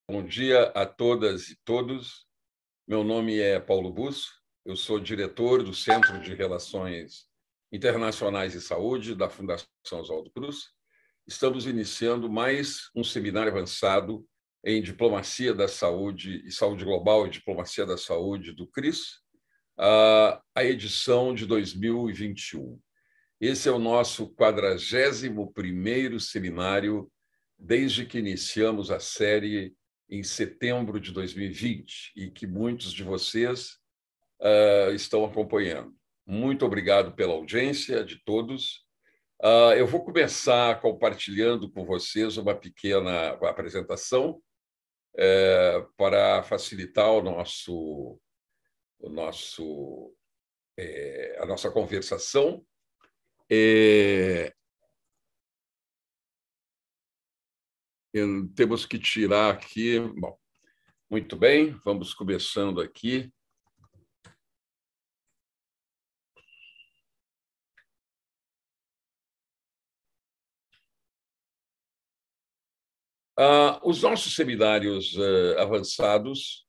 Bom dia a todas e todos. Meu nome é Paulo Busso, eu sou diretor do Centro de Relações Internacionais e Saúde da Fundação Oswaldo Cruz. Estamos iniciando mais um seminário avançado em Diplomacia da Saúde e Saúde Global e Diplomacia da Saúde do CRIS, a edição de 2021. Esse é o nosso 41º seminário desde que iniciamos a série em setembro de 2020 e que muitos de vocês estão acompanhando. Muito obrigado pela audiência de todos. Eu vou começar compartilhando com vocês uma pequena apresentação para facilitar a nossa conversação. Temos que tirar aqui. Bom, muito bem, vamos começando aqui. Os nossos seminários avançados,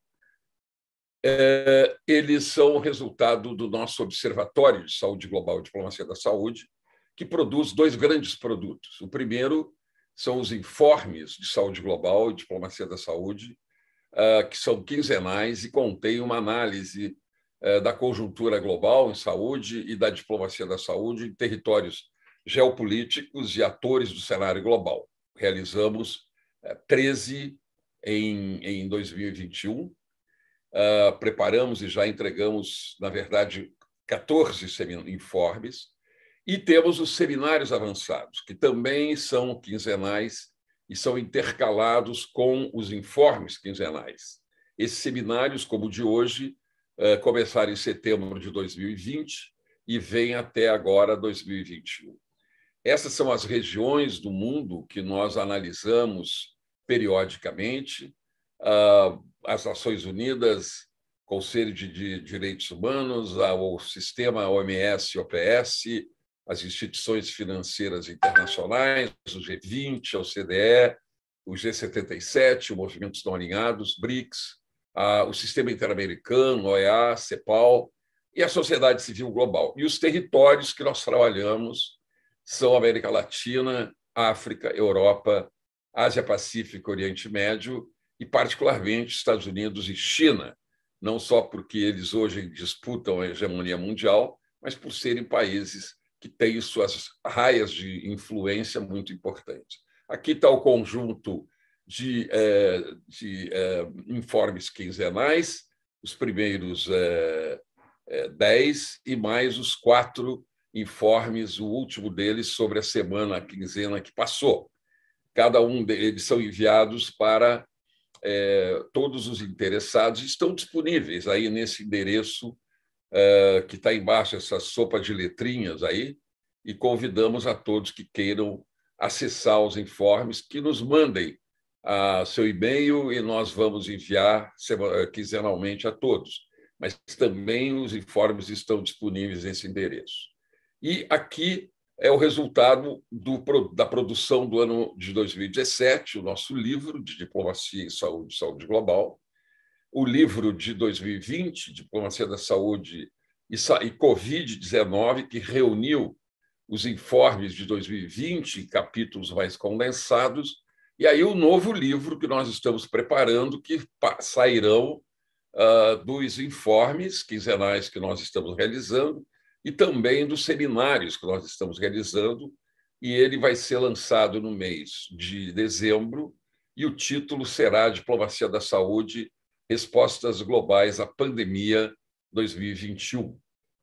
eles são resultado do nosso Observatório de Saúde Global e Diplomacia da Saúde, que produz dois grandes produtos. O primeiro são os informes de saúde global e diplomacia da saúde, que são quinzenais e contêm uma análise da conjuntura global em saúde e da diplomacia da saúde em territórios geopolíticos e atores do cenário global. Realizamos 13 em 2021, preparamos e já entregamos, na verdade, 14 informes, e temos os seminários avançados, que também são quinzenais e são intercalados com os informes quinzenais. Esses seminários, como o de hoje, começaram em setembro de 2020 e vêm até agora 2021. Essas são as regiões do mundo que nós analisamos periodicamente. As Nações Unidas, Conselho de Direitos Humanos, o Sistema OMS e OPS, as instituições financeiras internacionais, o G20, a OCDE, o G77, o Movimento dos Não Alinhados, BRICS, o Sistema Interamericano, OEA, CEPAL e a sociedade civil global. E os territórios que nós trabalhamos são América Latina, África, Europa, Ásia-Pacífico, Oriente Médio e, particularmente, Estados Unidos e China, não só porque eles hoje disputam a hegemonia mundial, mas por serem países que têm suas raias de influência muito importantes. Aqui está o conjunto de informes quinzenais, os primeiros 10 e mais os 4 informes, o último deles sobre a quinzena que passou. Cada um deles são enviados para todos os interessados, estão disponíveis aí nesse endereço que está embaixo, essa sopa de letrinhas aí, e convidamos a todos que queiram acessar os informes, que nos mandem seu e-mail e nós vamos enviar quinzenalmente a todos. Mas também os informes estão disponíveis nesse endereço. E aqui é o resultado da produção do ano de 2017, o nosso livro de Diplomacia e Saúde, Saúde Global, o livro de 2020, Diplomacia da Saúde e Covid-19, que reuniu os informes de 2020 em capítulos mais condensados, e aí o novo livro que nós estamos preparando, que sairão dos informes quinzenais que nós estamos realizando e também dos seminários que nós estamos realizando, e ele vai ser lançado no mês de dezembro, e o título será Diplomacia da Saúde, Respostas Globais à Pandemia 2021.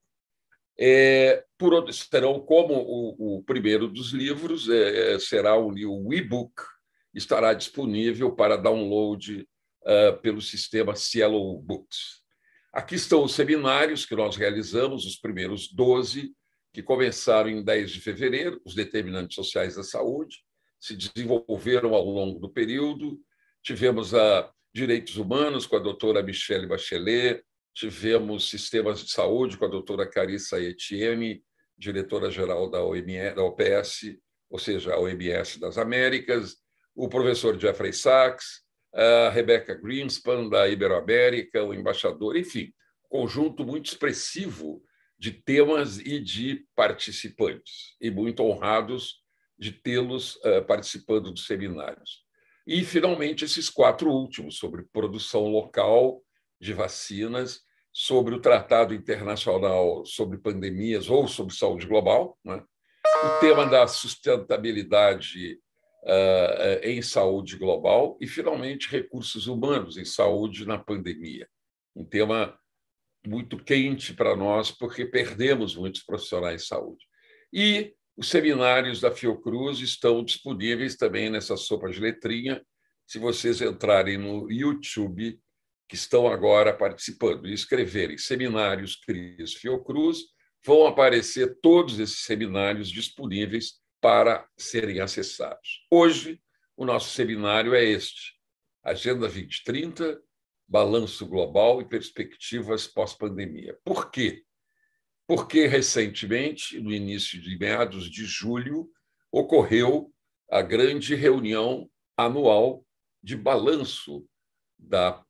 Serão como o primeiro dos livros, será o e-book, estará disponível para download pelo sistema Cielo Books. Aqui estão os seminários que nós realizamos, os primeiros 12, que começaram em 10 de fevereiro, os determinantes sociais da saúde, se desenvolveram ao longo do período. Tivemos direitos humanos com a doutora Michelle Bachelet, tivemos sistemas de saúde com a doutora Carissa Etienne, diretora-geral da OPS, ou seja, a OMS das Américas, o professor Jeffrey Sachs, a Rebecca Greenspan, da Iberoamérica, o embaixador, enfim, conjunto muito expressivo de temas e de participantes, e muito honrados de tê-los participando dos seminários. E, finalmente, esses 4 últimos, sobre produção local de vacinas, sobre o Tratado Internacional sobre Pandemias ou sobre saúde global, né? O tema da sustentabilidade em saúde global e, finalmente, recursos humanos em saúde na pandemia. Um tema muito quente para nós, porque perdemos muitos profissionais de saúde. E os seminários da Fiocruz estão disponíveis também nessa sopa de letrinha, se vocês entrarem no YouTube, que estão agora participando, e escreverem Seminários Cris Fiocruz, vão aparecer todos esses seminários disponíveis para serem acessados. Hoje, o nosso seminário é este: Agenda 2030, Balanço Global e Perspectivas Pós-Pandemia. Por quê? Porque, recentemente, no início de meados de julho, ocorreu a grande reunião anual de balanço da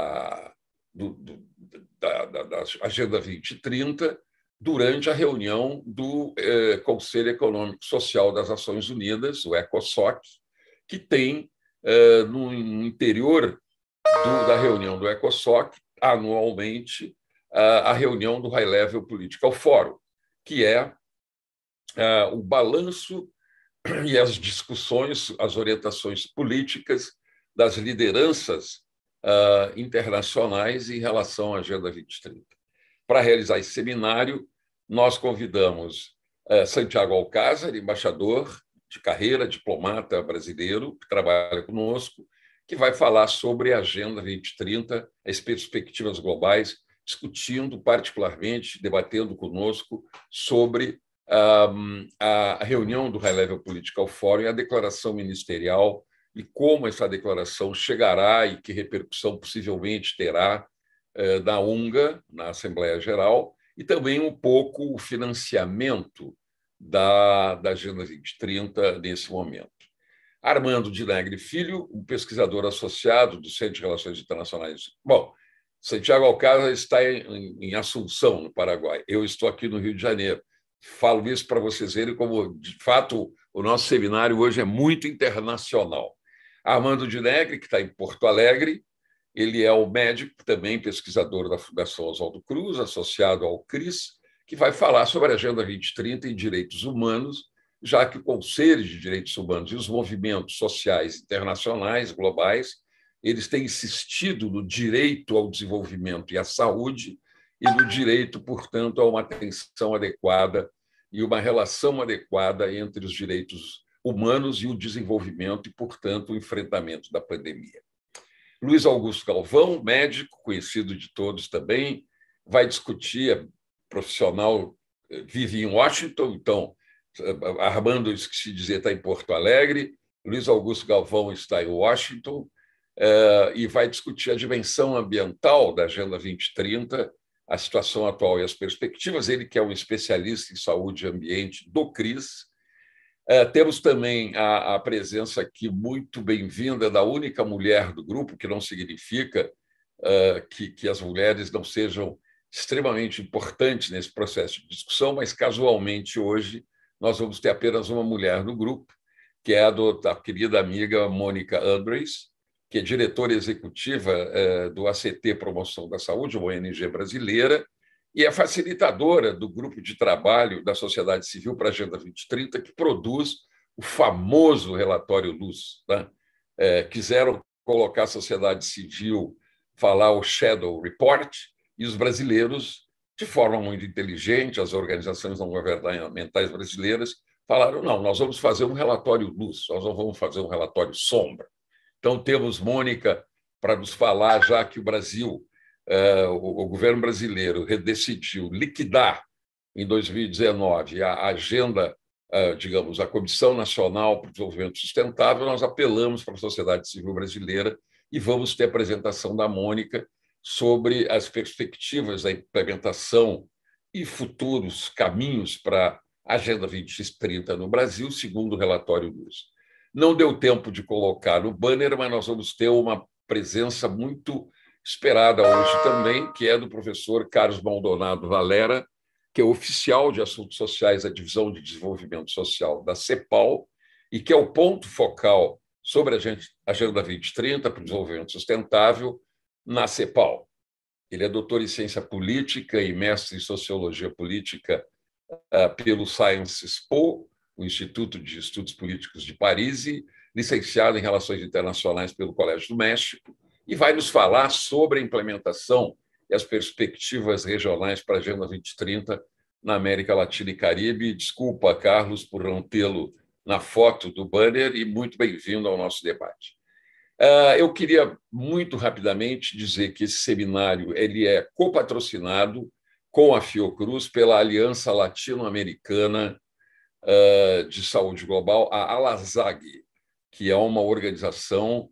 Agenda 2030 durante a reunião do Conselho Econômico e Social das Nações Unidas, o ECOSOC, que tem, no interior da reunião do ECOSOC, anualmente, a reunião do High Level Political Forum, que é o balanço e as discussões, as orientações políticas das lideranças internacionais em relação à Agenda 2030. Para realizar esse seminário, nós convidamos Santiago Alcázar, embaixador de carreira, diplomata brasileiro, que trabalha conosco, que vai falar sobre a Agenda 2030, as perspectivas globais, discutindo particularmente, debatendo conosco sobre a reunião do High Level Political Forum e a declaração ministerial e como essa declaração chegará e que repercussão possivelmente terá na UNGA, na Assembleia Geral, e também um pouco o financiamento da Agenda 2030 nesse momento. Armando Dinegre Filho, um pesquisador associado do Centro de Relações Internacionais. Bom, Santiago Alcázar está em Assunção, no Paraguai. Eu estou aqui no Rio de Janeiro. Falo isso para vocês verem como, de fato, o nosso seminário hoje é muito internacional. Armando Dinegre, que está em Porto Alegre, ele é o médico, também pesquisador da Fundação Oswaldo Cruz, associado ao CRIS, que vai falar sobre a Agenda 2030 e direitos humanos, já que o Conselho de Direitos Humanos e os movimentos sociais internacionais, globais, eles têm insistido no direito ao desenvolvimento e à saúde e no direito, portanto, a uma atenção adequada e uma relação adequada entre os direitos humanos e o desenvolvimento e, portanto, o enfrentamento da pandemia. Luiz Augusto Galvão, médico, conhecido de todos também, vai discutir, profissional, vive em Washington, então, Armando, esqueci de dizer, está em Porto Alegre, Luiz Augusto Galvão está em Washington, e vai discutir a dimensão ambiental da Agenda 2030, a situação atual e as perspectivas. Ele que é um especialista em saúde e ambiente do CRIS. Temos também a presença aqui muito bem-vinda da única mulher do grupo, que não significa que as mulheres não sejam extremamente importantes nesse processo de discussão, mas casualmente hoje nós vamos ter apenas uma mulher no grupo, que é da querida amiga Mônica Andres, que é diretora executiva do ACT Promoção da Saúde, uma ONG brasileira, e é facilitadora do grupo de trabalho da sociedade civil para a Agenda 2030, que produz o famoso relatório Luz. Né? Quiseram colocar a sociedade civil, falar o Shadow Report, e os brasileiros, de forma muito inteligente, as organizações não governamentais brasileiras, falaram, não, nós vamos fazer um relatório Luz, nós não vamos fazer um relatório Sombra. Então, temos Mônica para nos falar, já que o Brasil, o governo brasileiro decidiu liquidar em 2019 a agenda, digamos, a Comissão Nacional para o Desenvolvimento Sustentável. Nós apelamos para a sociedade civil brasileira e vamos ter a apresentação da Mônica sobre as perspectivas da implementação e futuros caminhos para a Agenda 2030 no Brasil, segundo o relatório Luz. Não deu tempo de colocar no banner, mas nós vamos ter uma presença muito esperada hoje também, que é do professor Carlos Maldonado Valera, que é oficial de Assuntos Sociais da Divisão de Desenvolvimento Social da CEPAL e que é o ponto focal sobre a Agenda 2030 para o Desenvolvimento Sustentável na CEPAL. Ele é doutor em Ciência Política e mestre em Sociologia Política pelo Sciences Po, o Instituto de Estudos Políticos de Paris, e licenciado em Relações Internacionais pelo Colégio do México, e vai nos falar sobre a implementação e as perspectivas regionais para a Agenda 2030 na América Latina e Caribe. Desculpa, Carlos, por não tê-lo na foto do banner, e muito bem-vindo ao nosso debate. Eu queria muito rapidamente dizer que esse seminário ele é copatrocinado com a Fiocruz pela Aliança Latino-Americana de Saúde Global, a ALASAG, que é uma organização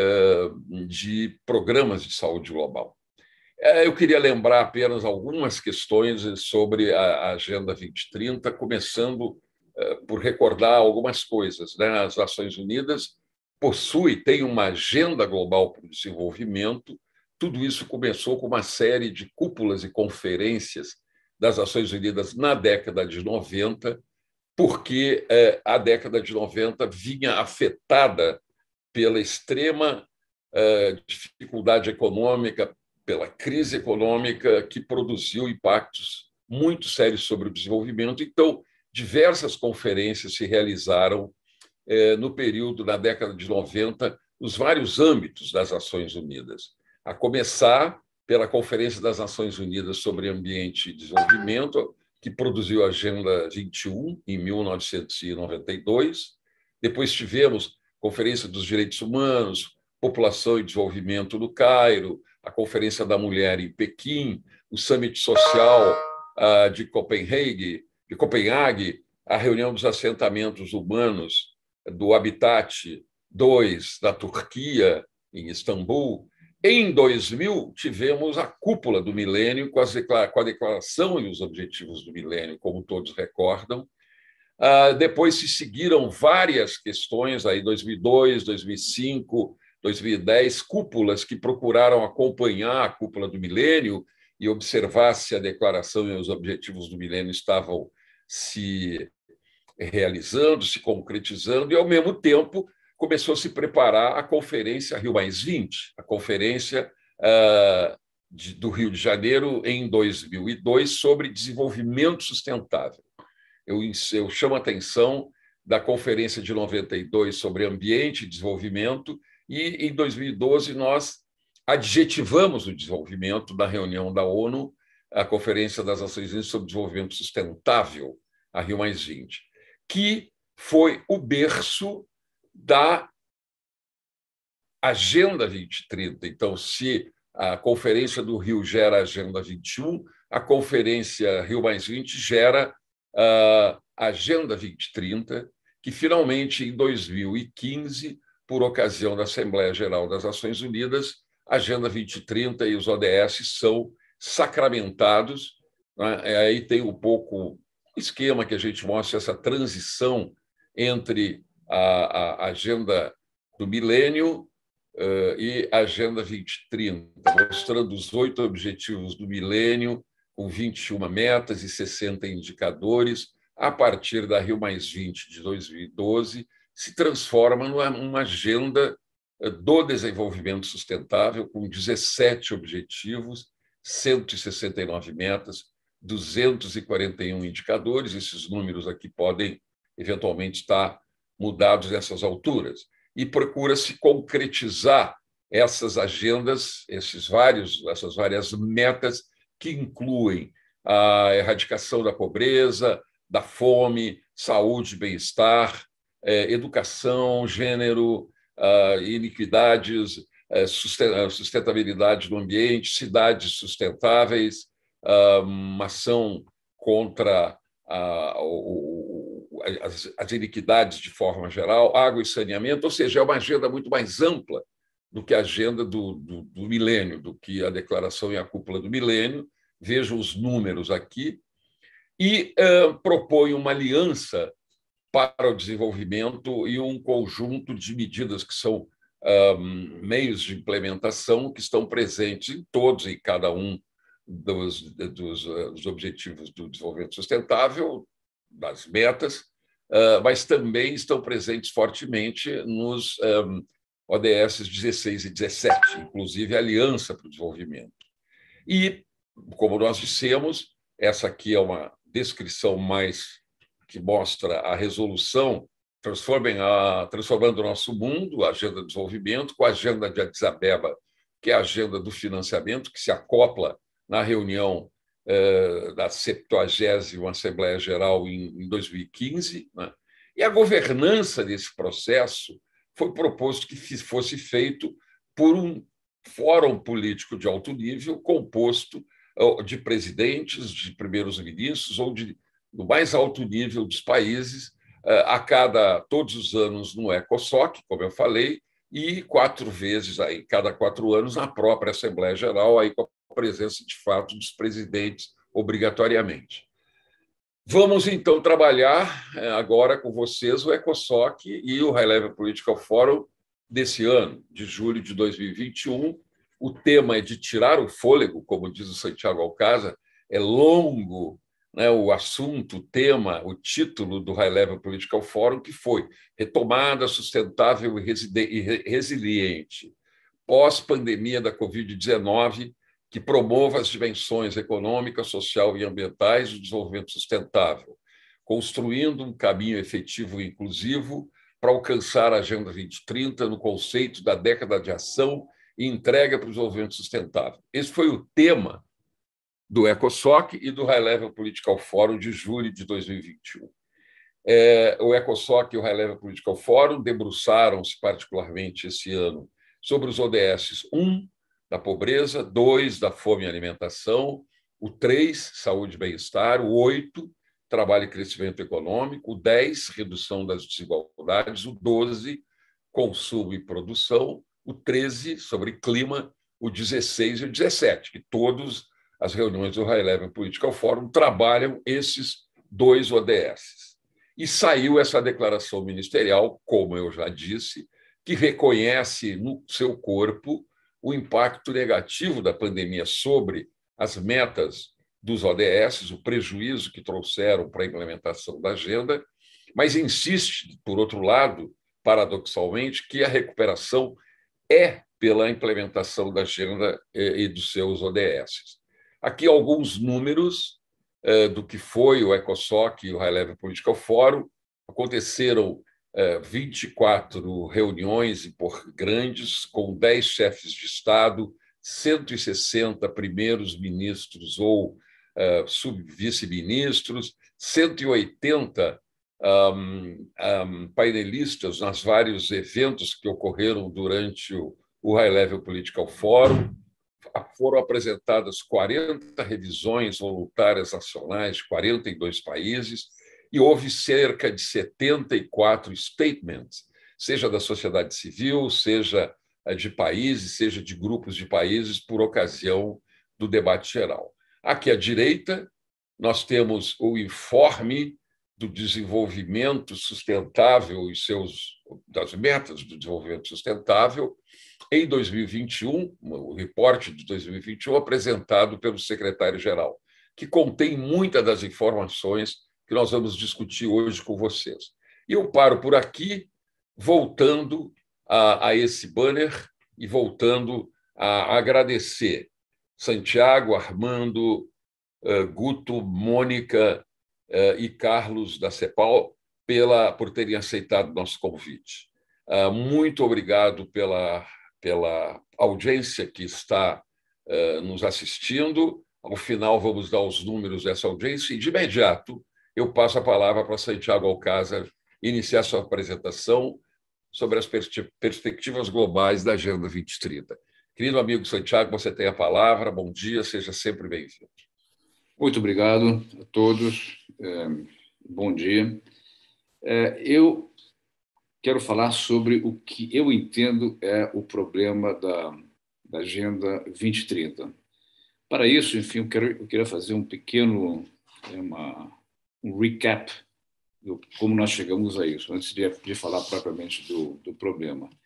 de programas de saúde global. Eu queria lembrar apenas algumas questões sobre a Agenda 2030, começando por recordar algumas coisas, né? As Nações Unidas tem uma agenda global para o desenvolvimento. Tudo isso começou com uma série de cúpulas e conferências das Nações Unidas na década de 90, porque a década de 90 vinha afetada pela extrema dificuldade econômica, pela crise econômica que produziu impactos muito sérios sobre o desenvolvimento. Então, diversas conferências se realizaram no período, na década de 90, nos vários âmbitos das Nações Unidas, a começar pela Conferência das Nações Unidas sobre Ambiente e Desenvolvimento, que produziu a Agenda 21, em 1992. Depois tivemos a Conferência dos Direitos Humanos, População e Desenvolvimento no Cairo, a Conferência da Mulher em Pequim, o Summit Social de Copenhague, a reunião dos assentamentos humanos do Habitat 2 da Turquia, em Istambul. Em 2000, tivemos a Cúpula do Milênio, com a Declaração e os Objetivos do Milênio, como todos recordam. Depois se seguiram várias questões, aí 2002, 2005, 2010, cúpulas que procuraram acompanhar a Cúpula do Milênio e observar se a Declaração e os Objetivos do Milênio estavam se realizando, se concretizando, e, ao mesmo tempo, começou a se preparar a Conferência Rio+20, a Conferência do Rio de Janeiro, em 2002, sobre desenvolvimento sustentável. Eu chamo a atenção da Conferência de 92 sobre ambiente e desenvolvimento, e, em 2012, nós adjetivamos o desenvolvimento da reunião da ONU, a Conferência das Nações Unidas sobre Desenvolvimento Sustentável, a Rio+20, que foi o berço da Agenda 2030. Então, se a Conferência do Rio gera a Agenda 21, a Conferência Rio+20 gera a Agenda 2030, que finalmente, em 2015, por ocasião da Assembleia Geral das Nações Unidas, a Agenda 2030 e os ODS são sacramentados, né? Aí tem um pouco esquema que a gente mostra essa transição entre a Agenda do Milênio e a Agenda 2030, mostrando os 8 objetivos do milênio, com 21 metas e 60 indicadores, a partir da Rio+20 de 2012, se transforma numa agenda do desenvolvimento sustentável, com 17 objetivos, 169 metas, 241 indicadores. Esses números aqui podem, eventualmente, estar mudados nessas alturas. E procura-se concretizar essas agendas, essas várias metas, que incluem a erradicação da pobreza, da fome, saúde, bem-estar, educação, gênero, iniquidades, sustentabilidade do ambiente, cidades sustentáveis, uma ação contra as iniquidades de forma geral, água e saneamento, ou seja, é uma agenda muito mais ampla do que a agenda do milênio, do que a Declaração e a Cúpula do Milênio. Vejam os números aqui. E propõe uma aliança para o desenvolvimento e um conjunto de medidas que são meios de implementação que estão presentes em todos e cada um dos objetivos do desenvolvimento sustentável, das metas, mas também estão presentes fortemente nos ODS 16 e 17, inclusive a Aliança para o Desenvolvimento. E, como nós dissemos, essa aqui é uma descrição mais que mostra a resolução transformando o nosso mundo, a agenda do desenvolvimento, com a agenda de Addis Abeba, que é a agenda do financiamento, que se acopla na reunião da 70ª Assembleia Geral em 2015, né? E a governança desse processo foi proposto que fosse feito por um fórum político de alto nível composto de presidentes, de primeiros ministros ou do mais alto nível dos países, todos os anos no ECOSOC, como eu falei, e 4 vezes, aí, cada 4 anos, na própria Assembleia Geral, aí, com a presença, de fato, dos presidentes, obrigatoriamente. Vamos, então, trabalhar agora com vocês o ECOSOC e o High Level Political Forum desse ano, de julho de 2021. O tema é de tirar o fôlego, como diz o Santiago Alcázar, é longo, né, o assunto, o tema, o título do High Level Political Forum, que foi Retomada Sustentável e Resiliente, pós-pandemia da Covid-19, que promova as dimensões econômica, social e ambientais do desenvolvimento sustentável, construindo um caminho efetivo e inclusivo para alcançar a Agenda 2030 no conceito da década de ação e entrega para o desenvolvimento sustentável. Esse foi o tema do ECOSOC e do High Level Political Forum de julho de 2021. O ECOSOC e o High Level Political Forum debruçaram-se particularmente esse ano sobre os ODS 1, da pobreza, 2, da fome e alimentação, o 3, saúde e bem-estar, o 8, trabalho e crescimento econômico, o 10, redução das desigualdades, o 12, consumo e produção, o 13, sobre clima, o 16 e o 17, que todas as reuniões do High Level Political Forum trabalham esses 2 ODS. E saiu essa declaração ministerial, como eu já disse, que reconhece no seu corpo o impacto negativo da pandemia sobre as metas dos ODS, o prejuízo que trouxeram para a implementação da agenda, mas insiste, por outro lado, paradoxalmente, que a recuperação é pela implementação da agenda e dos seus ODS. Aqui alguns números do que foi o ECOSOC e o High Level Political Forum. Aconteceram 24 reuniões grandes, com 10 chefes de Estado, 160 primeiros ministros ou vice-ministros, 180 painelistas nos vários eventos que ocorreram durante o High Level Political Forum. Foram apresentadas 40 revisões voluntárias nacionais de 42 países e houve cerca de 74 statements, seja da sociedade civil, seja de países, seja de grupos de países, por ocasião do debate geral. Aqui à direita, nós temos o informe do desenvolvimento sustentável e das metas do desenvolvimento sustentável em 2021, o reporte de 2021 apresentado pelo secretário-geral, que contém muitas das informações que nós vamos discutir hoje com vocês. E eu paro por aqui, voltando a esse banner e voltando a agradecer Santiago, Armando, Guto, Mônica e Carlos da CEPAL por terem aceitado o nosso convite. Muito obrigado pela audiência que está nos assistindo. Ao final, vamos dar os números dessa audiência e, de imediato, eu passo a palavra para Santiago Alcázar iniciar sua apresentação sobre as perspectivas globais da Agenda 2030. Querido amigo Santiago, você tem a palavra. Bom dia, seja sempre bem-vindo. Muito obrigado a todos. Bom dia. Eu quero falar sobre o que eu entendo é o problema da Agenda 2030. Para isso, enfim, eu queria fazer um pequeno um recap de como nós chegamos a isso, antes de falar propriamente do problema.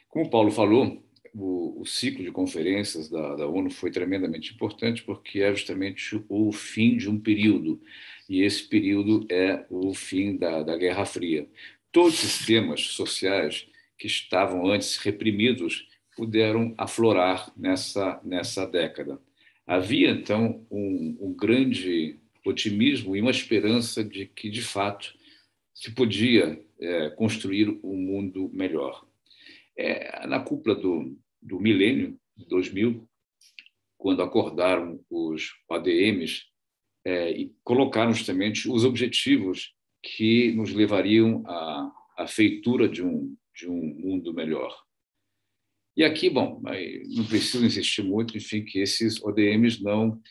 Como o Paulo falou, o ciclo de conferências da ONU foi tremendamente importante porque é justamente o fim de um período, e esse período é o fim da Guerra Fria. Todos os sistemas sociais que estavam antes reprimidos puderam aflorar nessa década. Havia, então, um grande otimismo e uma esperança de que, de fato, se podia construir um mundo melhor. Na cúpula do milênio, de 2000, quando acordaram os ODMs, e colocaram justamente os objetivos que nos levariam à feitura de um mundo melhor. E aqui, bom, não preciso insistir muito, enfim, que esses ODMs não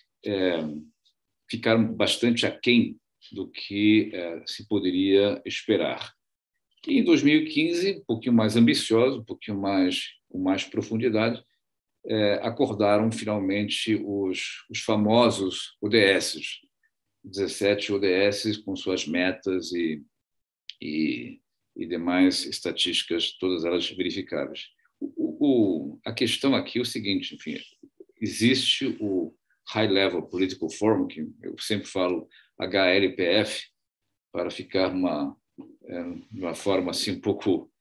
ficaram bastante aquém do que se poderia esperar. E em 2015, um pouquinho mais ambicioso, um pouquinho mais com mais profundidade, acordaram finalmente os famosos ODS, 17 ODS com suas metas e demais estatísticas, todas elas verificáveis. A questão aqui é o seguinte, enfim, existe o High Level Political Forum, que eu sempre falo HLPF, para ficar uma forma assim um pouco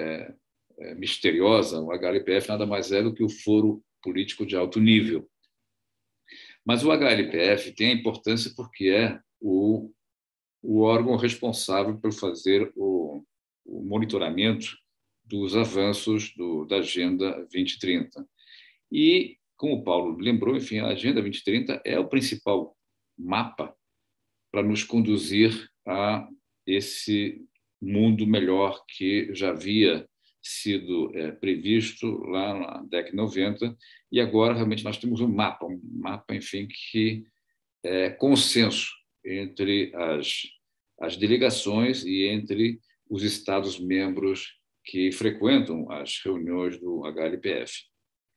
misteriosa. O HLPF nada mais é do que o Foro Político de Alto Nível. Mas o HLPF tem a importância porque é o órgão responsável por fazer o monitoramento dos avanços da Agenda 2030. E, como o Paulo lembrou, enfim, a Agenda 2030 é o principal mapa para nos conduzir a esse mundo melhor que já havia sido previsto lá na década de 90, e agora realmente nós temos um mapa, enfim, que é consenso entre as delegações e entre os Estados-membros que frequentam as reuniões do HLPF.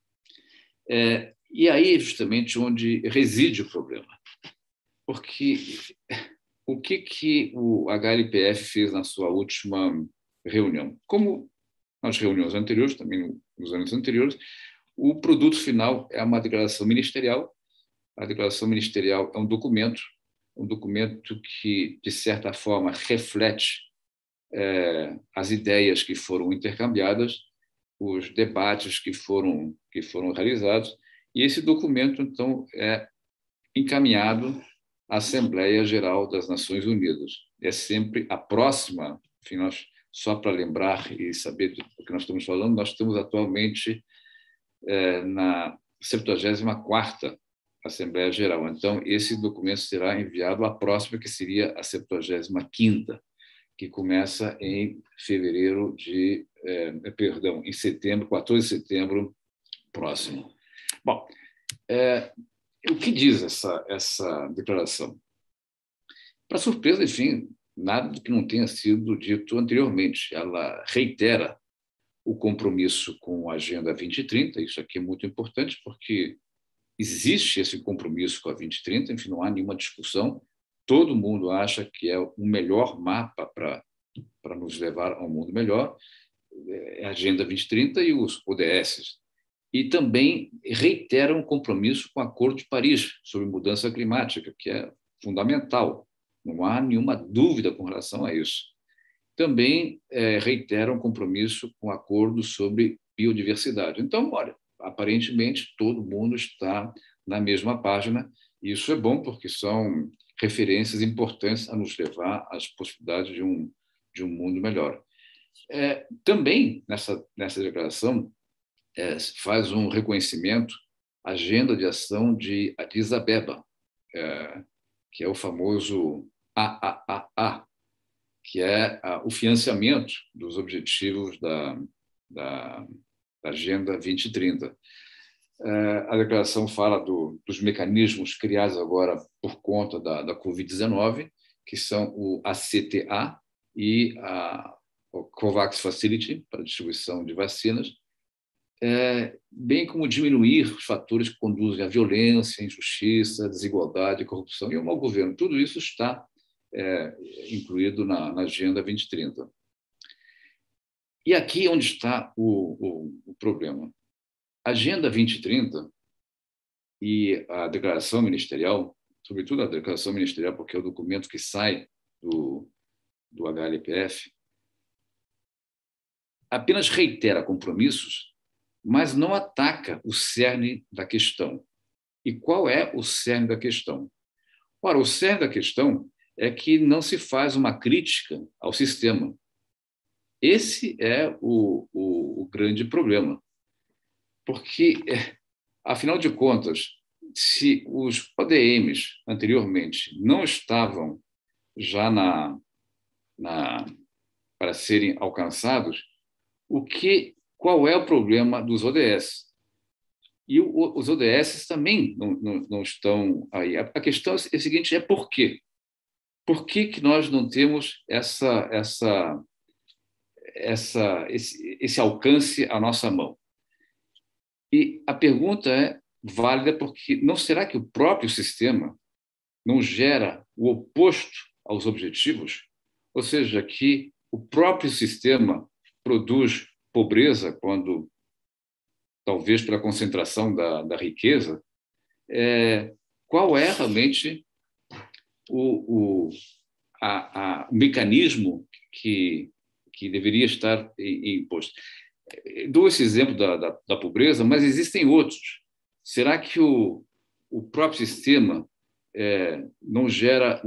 E aí, justamente, onde reside o problema. Porque o que o HLPF fez na sua última reunião? Como nas reuniões anteriores, também nos anos anteriores, o produto final é uma declaração ministerial. A declaração ministerial é um documento que, de certa forma, reflete as ideias que foram intercambiadas, os debates que foram realizados, e esse documento, então, é encaminhado à Assembleia Geral das Nações Unidas. É sempre a próxima, enfim, só para lembrar e saber do que nós estamos falando, nós estamos atualmente na 74ª Assembleia Geral. Então, esse documento será enviado à próxima, que seria a 75ª, que começa em em setembro, 14 de setembro próximo. Bom, o que diz essa declaração? Para surpresa, enfim, nada do que não tenha sido dito anteriormente. Ela reitera o compromisso com a Agenda 2030, isso aqui é muito importante, porque existe esse compromisso com a 2030, enfim, não há nenhuma discussão, todo mundo acha que é o melhor mapa para nos levar a um mundo melhor, é a Agenda 2030 e os ODS. E também reitera um compromisso com o Acordo de Paris sobre mudança climática, que é fundamental, não há nenhuma dúvida com relação a isso. Também reitera um compromisso com o Acordo sobre Biodiversidade. Então, olha, aparentemente todo mundo está na mesma página, e isso é bom porque são referências importantes a nos levar às possibilidades de um mundo melhor. Também, nessa declaração, faz um reconhecimento à Agenda de Ação de Addis Abeba, que é o famoso AAAA, que é o financiamento dos objetivos da Agenda 2030. A declaração fala dos mecanismos criados agora por conta da Covid-19, que são o ACTA e o COVAX Facility, para distribuição de vacinas, bem como diminuir os fatores que conduzem à violência, injustiça, desigualdade, corrupção e ao mau governo. Tudo isso está incluído na Agenda 2030. E aqui é onde está o problema. A Agenda 2030 e a declaração ministerial, sobretudo a declaração ministerial, porque é o documento que sai do HLPF, apenas reitera compromissos, mas não ataca o cerne da questão. E qual é o cerne da questão? Ora, o cerne da questão é que não se faz uma crítica ao sistema. Esse é o grande problema. Porque, afinal de contas, se os ODMs anteriormente não estavam já para serem alcançados, qual é o problema dos ODS? E os ODS também não estão aí. A questão é a seguinte: é por quê? Por que nós não temos esse alcance à nossa mão? E a pergunta é válida porque não será que o próprio sistema não gera o oposto aos objetivos? Ou seja, que o próprio sistema produz pobreza quando, talvez pela concentração da riqueza? Qual é realmente o mecanismo que deveria estar imposto? Dou esse exemplo da pobreza, mas existem outros. Será que o próprio sistema não gera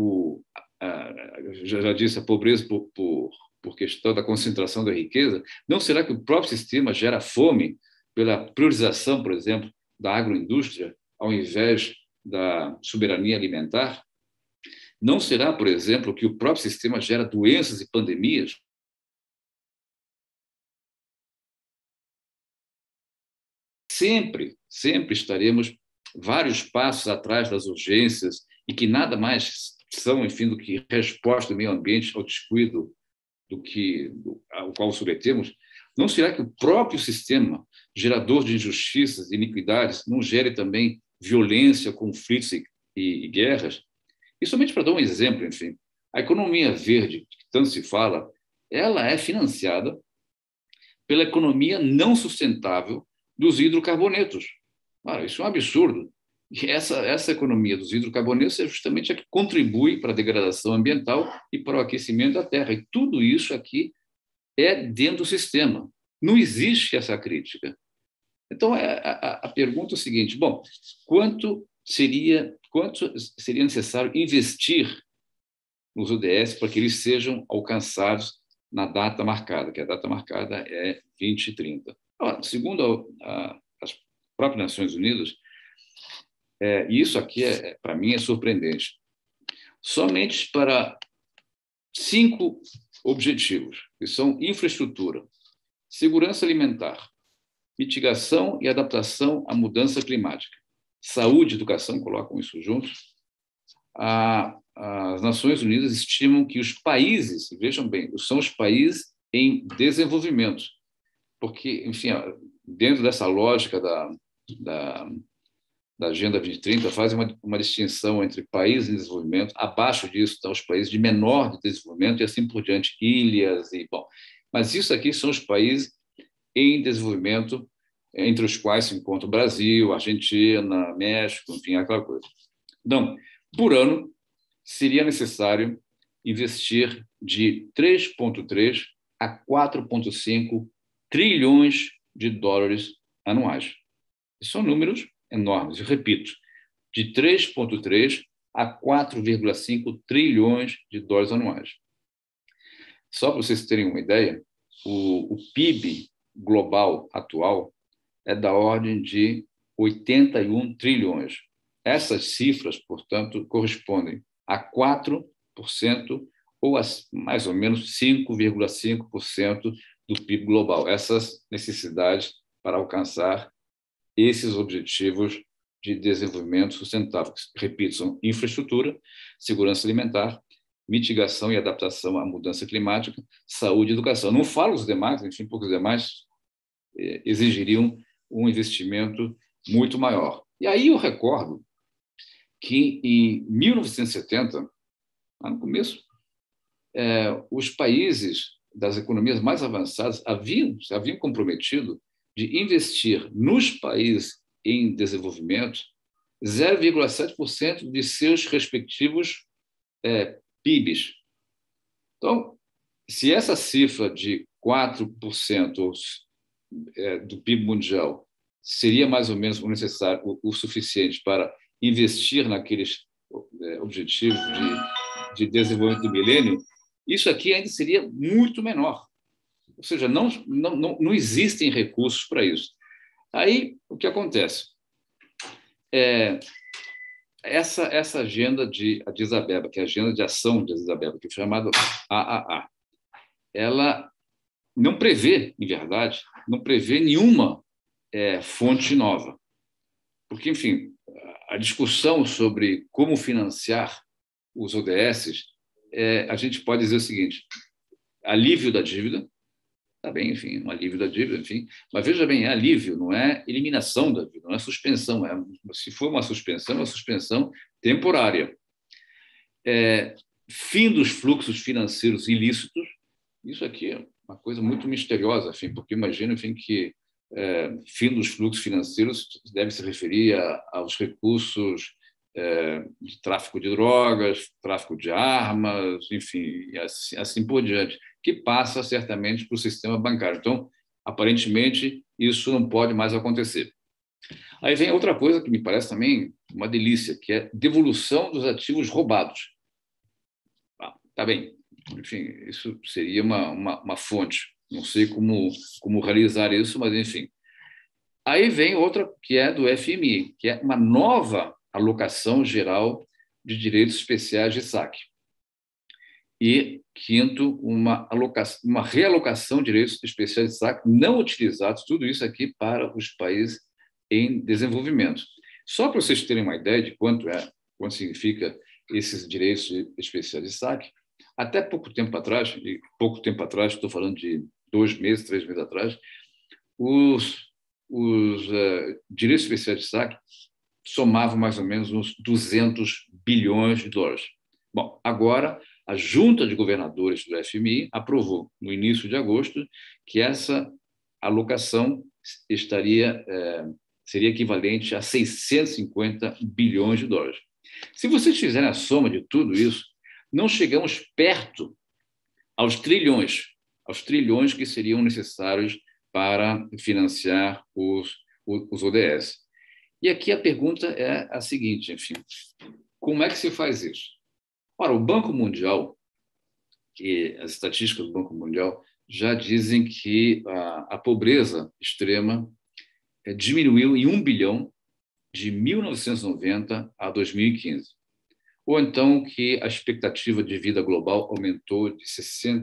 já disse, a pobreza por questão da concentração da riqueza? Não será que o próprio sistema gera fome pela priorização, por exemplo, da agroindústria ao invés da soberania alimentar? Não será, por exemplo, que o próprio sistema gera doenças e pandemias? Sempre estaremos vários passos atrás das urgências e que nada mais são, enfim, do que resposta do meio ambiente ao descuido ao qual submetemos. Não será que o próprio sistema gerador de injustiças e iniquidades não gere também violência, conflitos e guerras? E somente para dar um exemplo, enfim, a economia verde, que tanto se fala, ela é financiada pela economia não sustentável dos hidrocarbonetos. Isso é um absurdo. E essa economia dos hidrocarbonetos é justamente a que contribui para a degradação ambiental e para o aquecimento da Terra. E tudo isso aqui é dentro do sistema. Não existe essa crítica. Então, a pergunta é o seguinte: bom, quanto seria necessário investir nos ODS para que eles sejam alcançados na data marcada, que a data marcada é 2030? Segundo as próprias Nações Unidas, e isso aqui, para mim, é surpreendente, somente para 5 objetivos, que são infraestrutura, segurança alimentar, mitigação e adaptação à mudança climática, saúde e educação, colocam isso juntos, as Nações Unidas estimam que os países, vejam bem, são os países em desenvolvimento, porque, enfim, dentro dessa lógica da Agenda 2030, faz uma distinção entre países em desenvolvimento, abaixo disso estão os países de menor desenvolvimento e assim por diante, ilhas e, bom. Mas isso aqui são os países em desenvolvimento, entre os quais se encontra o Brasil, Argentina, México, enfim, aquela coisa. Então, por ano, seria necessário investir de 3,3 a 4,5 trilhões de dólares anuais. São números enormes, eu repito, de 3,3 a 4,5 trilhões de dólares anuais. Só para vocês terem uma ideia, o PIB global atual é da ordem de 81 trilhões. Essas cifras, portanto, correspondem a 4% ou a mais ou menos 5,5% do PIB global. Essas necessidades para alcançar esses objetivos de desenvolvimento sustentável. Repito, são infraestrutura, segurança alimentar, mitigação e adaptação à mudança climática, saúde e educação. Não falo os demais, enfim, porque os demais exigiriam um investimento muito maior. E aí eu recordo que, em 1970, lá no começo, os países das economias mais avançadas haviam comprometido de investir nos países em desenvolvimento 0,7% de seus respectivos PIBs. Então, se essa cifra de 4% do PIB mundial seria mais ou menos o necessário, o suficiente para investir naqueles objetivos de desenvolvimento do milênio, isso aqui ainda seria muito menor. Ou seja, não existem recursos para isso. Aí, o que acontece? Essa agenda de Addis Abeba, que é a Agenda de Ação de Addis Abeba, que é chamada AAA, ela não prevê, em verdade, não prevê nenhuma fonte nova. Porque, enfim, a discussão sobre como financiar os ODS, a gente pode dizer o seguinte: alívio da dívida, tá bem, enfim, um alívio da dívida, enfim, mas veja bem, é alívio, não é eliminação da dívida, não é suspensão. Se for uma suspensão, é uma suspensão temporária. Fim dos fluxos financeiros ilícitos, isso aqui é uma coisa muito misteriosa, enfim, porque imagina, enfim, que fim dos fluxos financeiros deve se referir aos recursos de tráfico de drogas, tráfico de armas, enfim, e assim por diante, que passa certamente para o sistema bancário. Então, aparentemente, isso não pode mais acontecer. Aí vem outra coisa que me parece também uma delícia, que é devolução dos ativos roubados. Tá bem, enfim, isso seria uma fonte. Não sei como realizar isso, mas enfim. Aí vem outra, que é do FMI, que é uma nova alocação geral de direitos especiais de saque. E, quinto, uma realocação de direitos especiais de saque não utilizados, tudo isso aqui para os países em desenvolvimento. Só para vocês terem uma ideia de quanto significa esses direitos especiais de saque, até pouco tempo atrás, estou falando de 2 meses, 3 meses atrás, os direitos especiais de saque somavam mais ou menos uns 200 bilhões de dólares. Bom, agora a Junta de Governadores do FMI aprovou, no início de agosto, que essa alocação seria equivalente a 650 bilhões de dólares. Se vocês fizerem a soma de tudo isso, não chegamos perto aos trilhões que seriam necessários para financiar os ODS. E aqui a pergunta é a seguinte, enfim, como é que se faz isso? Ora, o Banco Mundial, e as estatísticas do Banco Mundial já dizem que a pobreza extrema diminuiu em 1 bilhão de 1990 a 2015. Ou então que a expectativa de vida global aumentou de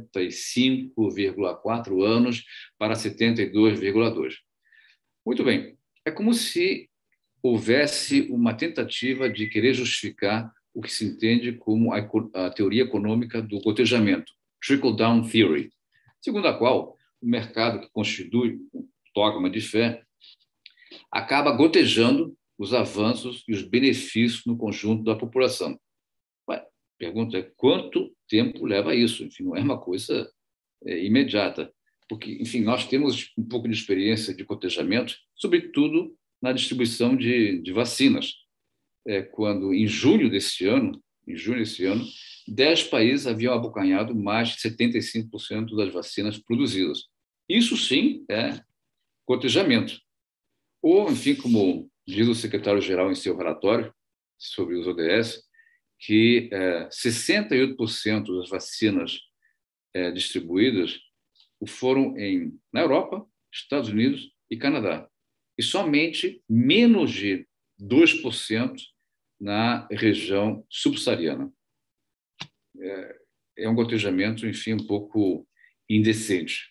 65,4 anos para 72,2. Muito bem, é como se houvesse uma tentativa de querer justificar o que se entende como a teoria econômica do gotejamento, trickle-down theory, segundo a qual o mercado, que constitui um dogma de fé, acaba gotejando os avanços e os benefícios no conjunto da população. A pergunta é quanto tempo leva isso? Enfim, não é uma coisa imediata, porque, enfim, nós temos um pouco de experiência de gotejamento, sobretudo na distribuição de vacinas. Quando, em junho desse ano, 10 países haviam abocanhado mais de 75% das vacinas produzidas. Isso sim é gotejamento. Ou, enfim, como diz o secretário-geral em seu relatório sobre os ODS, que 68% das vacinas distribuídas foram na Europa, Estados Unidos e Canadá. E somente menos de 2% na região subsaariana. É um gotejamento, enfim, um pouco indecente.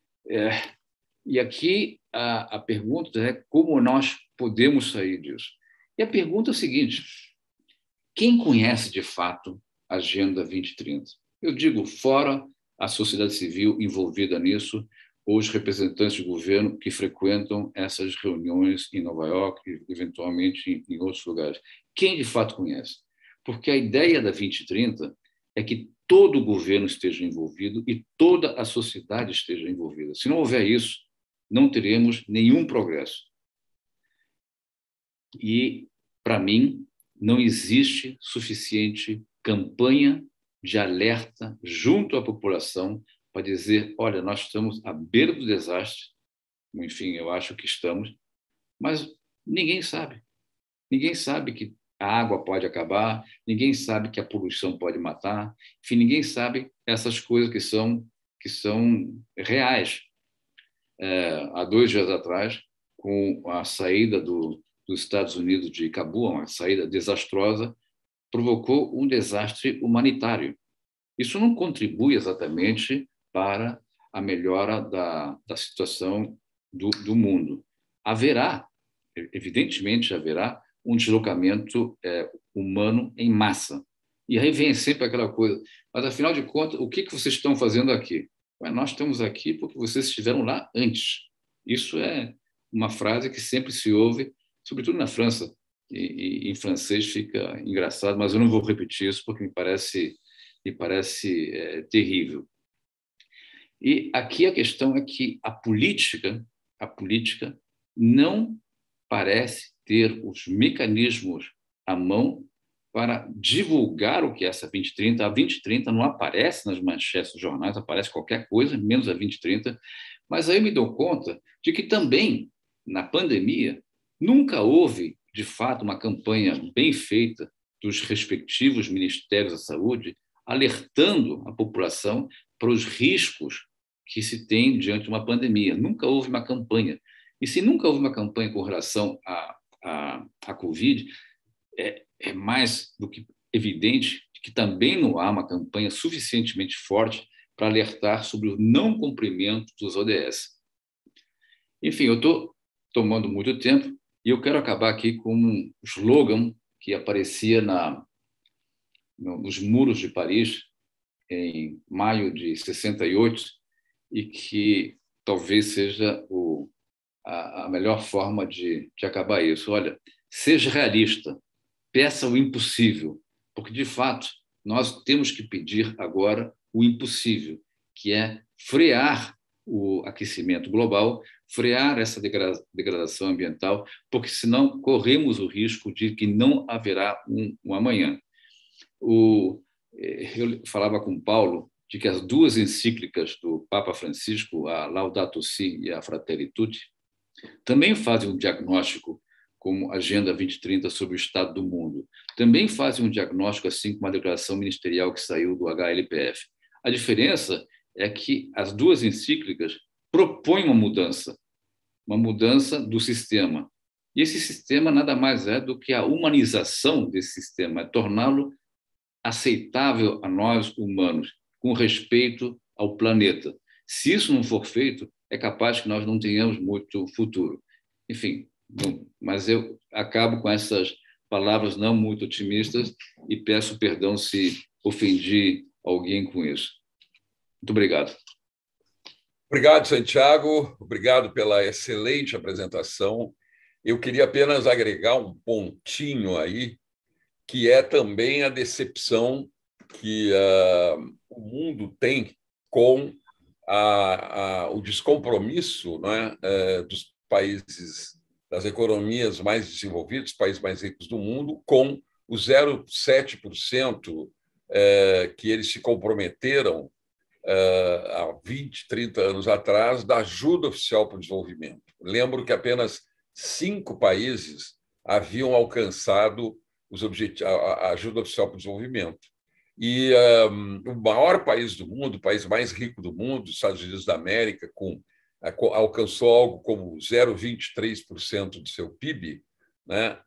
E aqui a pergunta é como nós podemos sair disso. E a pergunta é a seguinte: quem conhece de fato a Agenda 2030? Eu digo, fora a sociedade civil envolvida nisso, ou os representantes de governo que frequentam essas reuniões em Nova York e, eventualmente, em outros lugares. Quem de fato conhece? Porque a ideia da 2030 é que todo o governo esteja envolvido e toda a sociedade esteja envolvida. Se não houver isso, não teremos nenhum progresso. E, para mim, não existe suficiente campanha de alerta junto à população para dizer, olha, nós estamos à beira do desastre, enfim, eu acho que estamos, mas ninguém sabe. Ninguém sabe que a água pode acabar, ninguém sabe que a poluição pode matar, enfim, ninguém sabe essas coisas que são reais. Há 2 dias atrás, com a saída dos Estados Unidos de Cabul, uma saída desastrosa, provocou um desastre humanitário. Isso não contribui exatamente para a melhora da situação do mundo. Evidentemente haverá um deslocamento humano em massa. E aí vem sempre aquela coisa, mas afinal de contas, o que vocês estão fazendo aqui? Nós estamos aqui porque vocês estiveram lá antes. Isso é uma frase que sempre se ouve, sobretudo na França, e em francês fica engraçado, mas eu não vou repetir isso porque me parece terrível. E aqui a questão é que a política não parece ter os mecanismos à mão para divulgar o que é essa 2030. A 2030 não aparece nas manchetes dos jornais, aparece qualquer coisa, menos a 2030, mas aí eu me dou conta de que também, na pandemia, nunca houve, de fato, uma campanha bem feita dos respectivos ministérios da saúde, alertando a população para os riscos que se tem diante de uma pandemia. Nunca houve uma campanha. E se nunca houve uma campanha com relação à Covid, é mais do que evidente que também não há uma campanha suficientemente forte para alertar sobre o não cumprimento dos ODS. Enfim, eu estou tomando muito tempo e eu quero acabar aqui com um slogan que aparecia nos muros de Paris em maio de 68 e que talvez seja a melhor forma de acabar isso. Olha, seja realista, peça o impossível, porque, de fato, nós temos que pedir agora o impossível, que é frear o aquecimento global, frear essa degradação ambiental, porque, senão, corremos o risco de que não haverá um amanhã. Eu falava com o Paulo de que as 2 encíclicas do Papa Francisco, a Laudato Si e a Fratelli Tutti, também fazem um diagnóstico como Agenda 2030 sobre o estado do mundo. Também fazem um diagnóstico assim como a declaração ministerial que saiu do HLPF. A diferença é que as 2 encíclicas propõem uma mudança do sistema. E esse sistema nada mais é do que a humanização desse sistema, é torná-lo aceitável a nós humanos, com respeito ao planeta. Se isso não for feito, é capaz que nós não tenhamos muito futuro. Enfim, mas eu acabo com essas palavras não muito otimistas e peço perdão se ofendi alguém com isso. Muito obrigado. Obrigado, Santiago. Obrigado pela excelente apresentação. Eu queria apenas agregar um pontinho aí, que é também a decepção que o mundo tem com o descompromisso, né, dos países, das economias mais desenvolvidas, países mais ricos do mundo, com o 0,7% que eles se comprometeram há 20, 30 anos atrás da ajuda oficial para o desenvolvimento. Lembro que apenas 5 países haviam alcançado a ajuda oficial para o desenvolvimento. E o maior país do mundo, o país mais rico do mundo, os Estados Unidos da América, alcançou algo como 0,23% do seu PIB, né,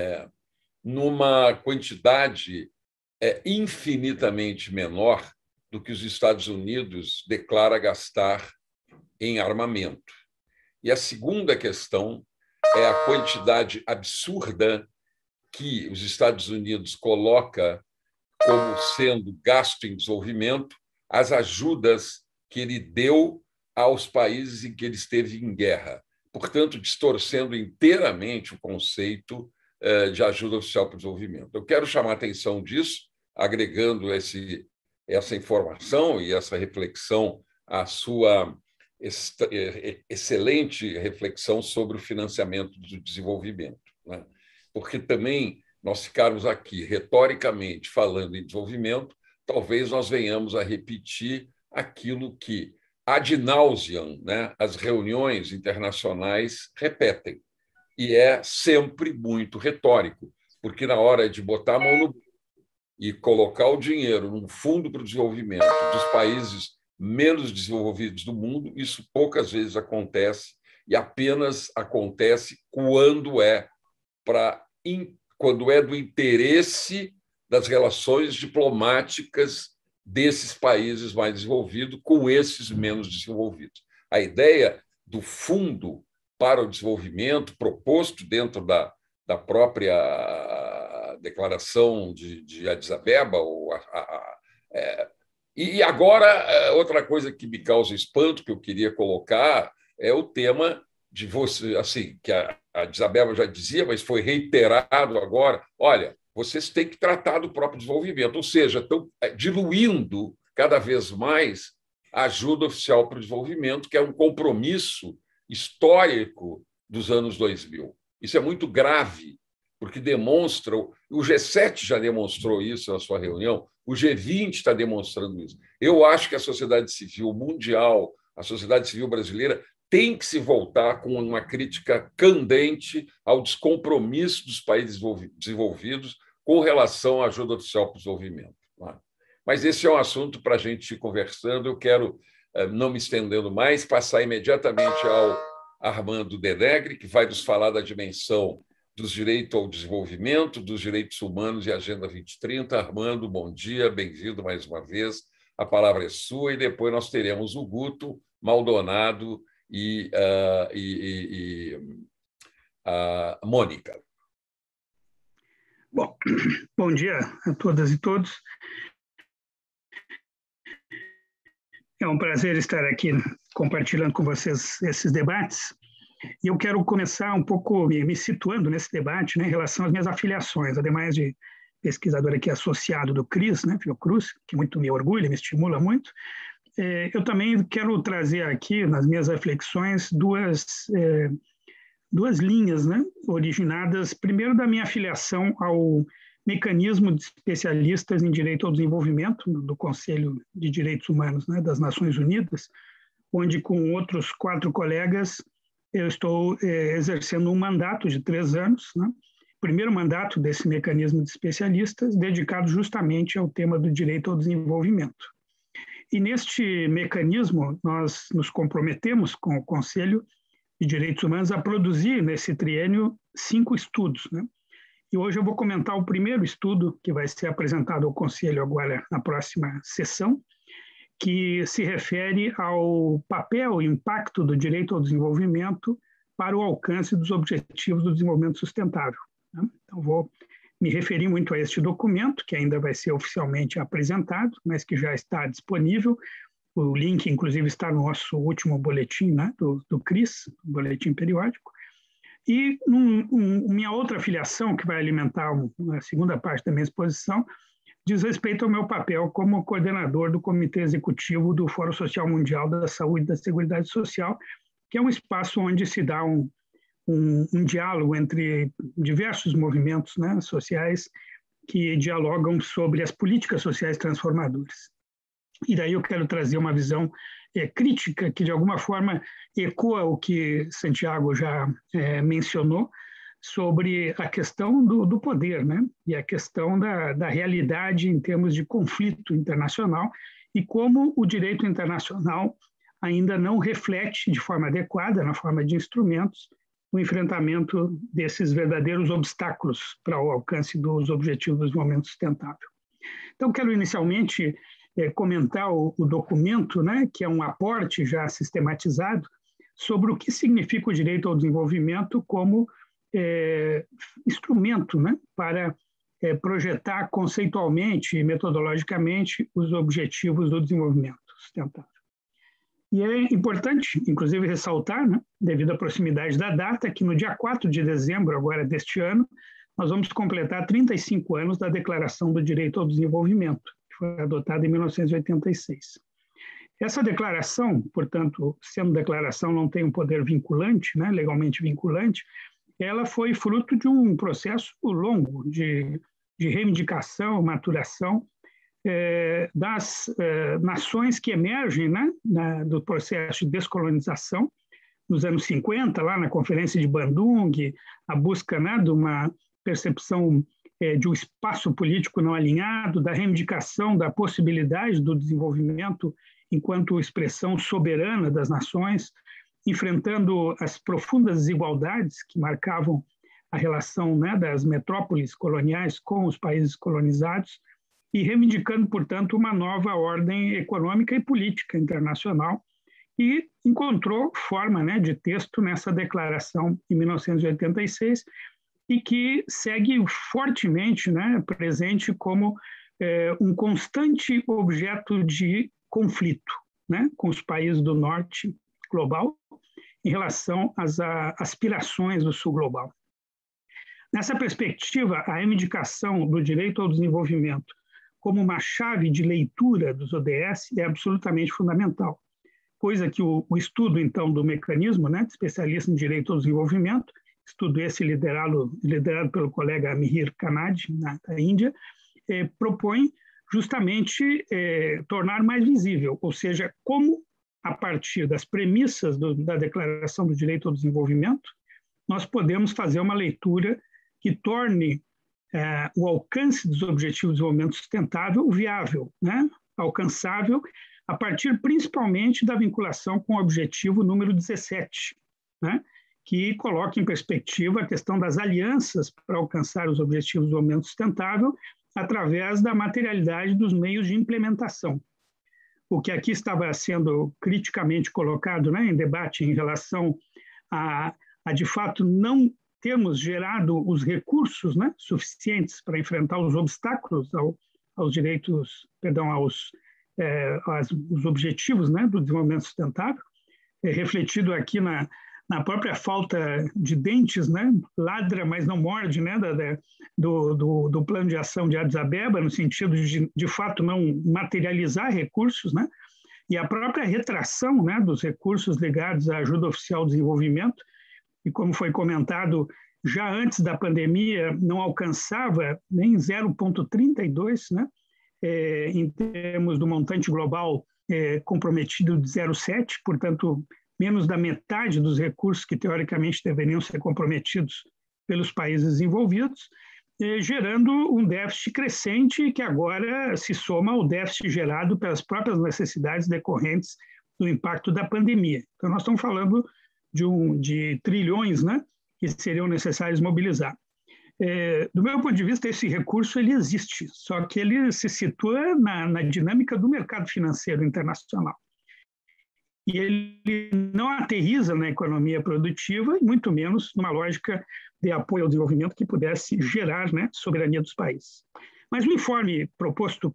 numa quantidade infinitamente menor do que os Estados Unidos declara gastar em armamento. E a segunda questão é a quantidade absurda que os Estados Unidos coloca como sendo gasto em desenvolvimento as ajudas que ele deu aos países em que ele esteve em guerra, portanto, distorcendo inteiramente o conceito de ajuda oficial para o desenvolvimento. Eu quero chamar a atenção disso, agregando essa informação e essa reflexão, a sua excelente reflexão sobre o financiamento do desenvolvimento, né? Porque também nós ficarmos aqui retoricamente falando em desenvolvimento, talvez nós venhamos a repetir aquilo que ad nauseam, né, as reuniões internacionais repetem, e é sempre muito retórico, porque na hora de botar a mão no e colocar o dinheiro num fundo para o desenvolvimento dos países menos desenvolvidos do mundo, isso poucas vezes acontece, e apenas acontece quando é do interesse das relações diplomáticas desses países mais desenvolvidos com esses menos desenvolvidos. A ideia do fundo para o desenvolvimento proposto dentro da própria declaração de Addis Abeba, e agora, outra coisa que me causa espanto, que eu queria colocar, é o tema de você, assim, que a Addis Abeba já dizia, mas foi reiterado agora. Olha, vocês têm que tratar do próprio desenvolvimento, ou seja, estão diluindo cada vez mais a ajuda oficial para o desenvolvimento, que é um compromisso histórico dos anos 2000. Isso é muito grave, porque demonstra, o G7 já demonstrou isso na sua reunião, o G20 está demonstrando isso. Eu acho que a sociedade civil mundial, a sociedade civil brasileira, tem que se voltar com uma crítica candente ao descompromisso dos países desenvolvidos com relação à ajuda oficial para o desenvolvimento. Mas esse é um assunto para a gente ir conversando. Eu quero, não me estendendo mais, passar imediatamente ao Armando Denegri, que vai nos falar da dimensão dos direitos ao desenvolvimento, dos direitos humanos e Agenda 2030. Armando, bom dia, bem-vindo mais uma vez. A palavra é sua, e depois nós teremos o Guto, Maldonado e a Mônica. Bom dia a todas e todos. É um prazer estar aqui compartilhando com vocês esses debates. E eu quero começar um pouco me situando nesse debate, né, em relação às minhas afiliações, ademais de pesquisador aqui associado do CRIS, né, Fiocruz, que muito me orgulha, me estimula muito. Eu também quero trazer aqui, nas minhas reflexões, duas linhas, né, originadas, primeiro, da minha afiliação ao mecanismo de especialistas em direito ao desenvolvimento do Conselho de Direitos Humanos, né, das Nações Unidas, onde, com outros 4 colegas, eu estou exercendo um mandato de 3 anos, né, primeiro mandato desse mecanismo de especialistas, dedicado justamente ao tema do direito ao desenvolvimento. E neste mecanismo, nós nos comprometemos com o Conselho de Direitos Humanos a produzir, nesse triênio, 5 estudos, né? E hoje eu vou comentar o primeiro estudo, que vai ser apresentado ao Conselho agora na próxima sessão, que se refere ao papel e impacto do direito ao desenvolvimento para o alcance dos Objetivos do Desenvolvimento Sustentável, né? Então, vou me referir muito a este documento, que ainda vai ser oficialmente apresentado, mas que já está disponível. O link, inclusive, está no nosso último boletim, né, do CRIS, boletim periódico. E minha outra afiliação, que vai alimentar a segunda parte da minha exposição, diz respeito ao meu papel como coordenador do Comitê Executivo do Fórum Social Mundial da Saúde e da Seguridade Social, que é um espaço onde se dá um diálogo entre diversos movimentos, né, sociais que dialogam sobre as políticas sociais transformadoras. E daí eu quero trazer uma visão crítica que, de alguma forma, ecoa o que Santiago já mencionou sobre a questão do poder, né? E a questão da realidade em termos de conflito internacional e como o direito internacional ainda não reflete de forma adequada, na forma de instrumentos, o enfrentamento desses verdadeiros obstáculos para o alcance dos Objetivos do Desenvolvimento Sustentável. Então, quero inicialmente comentar o documento, né, que é um aporte já sistematizado sobre o que significa o direito ao desenvolvimento como instrumento, né, para projetar conceitualmente e metodologicamente os objetivos do desenvolvimento sustentável. E é importante, inclusive, ressaltar, né, devido à proximidade da data, que no dia 4 de dezembro agora deste ano, nós vamos completar 35 anos da Declaração do Direito ao Desenvolvimento, que foi adotada em 1986. Essa declaração, portanto, sendo declaração, não tem um poder vinculante, né, legalmente vinculante, ela foi fruto de um processo longo de reivindicação, maturação das nações que emergem, né, do processo de descolonização, nos anos 50, lá na Conferência de Bandung, a busca, né, de uma percepção de um espaço político não alinhado, da reivindicação da possibilidade do desenvolvimento enquanto expressão soberana das nações, enfrentando as profundas desigualdades que marcavam a relação, né, das metrópoles coloniais com os países colonizados e reivindicando, portanto, uma nova ordem econômica e política internacional, e encontrou forma, né, de texto nessa declaração em 1986 e que segue fortemente, né, presente como um constante objeto de conflito, né, com os países do norte global em relação às aspirações do sul global. Nessa perspectiva, a reivindicação do direito ao desenvolvimento como uma chave de leitura dos ODS é absolutamente fundamental, coisa que o estudo, então, do mecanismo, né, de especialista em direito ao desenvolvimento, estudo esse liderado pelo colega Mihir Kanadi, da Índia, propõe justamente tornar mais visível, ou seja, como, a partir das premissas da Declaração do Direito ao Desenvolvimento, nós podemos fazer uma leitura que torne o alcance dos Objetivos de Desenvolvimento Sustentável viável, né? Alcançável, a partir principalmente da vinculação com o objetivo número 17, né? Que coloca em perspectiva a questão das alianças para alcançar os Objetivos de Desenvolvimento Sustentável através da materialidade dos meios de implementação. O que aqui estava sendo criticamente colocado, né, em debate em relação a de fato, não termos gerado os recursos, né, suficientes para enfrentar os obstáculos aos direitos, perdão, aos objetivos, né, do desenvolvimento sustentável, refletido aqui na própria falta de dentes, né, ladra, mas não morde, né, do plano de ação de Addis Abeba, no sentido de fato, não materializar recursos, né, e a própria retração, né, dos recursos ligados à ajuda oficial ao desenvolvimento, e como foi comentado, já antes da pandemia não alcançava nem 0,32, né, em termos do montante global comprometido de 0,7, portanto, menos da metade dos recursos que teoricamente deveriam ser comprometidos pelos países desenvolvidos, gerando um déficit crescente que agora se soma ao déficit gerado pelas próprias necessidades decorrentes do impacto da pandemia. Então, nós estamos falando de trilhões, né, que seriam necessários mobilizar. Do meu ponto de vista, esse recurso ele existe, só que ele se situa na dinâmica do mercado financeiro internacional. E ele não aterriza na economia produtiva, e muito menos numa lógica de apoio ao desenvolvimento que pudesse gerar, né, soberania dos países. Mas o informe proposto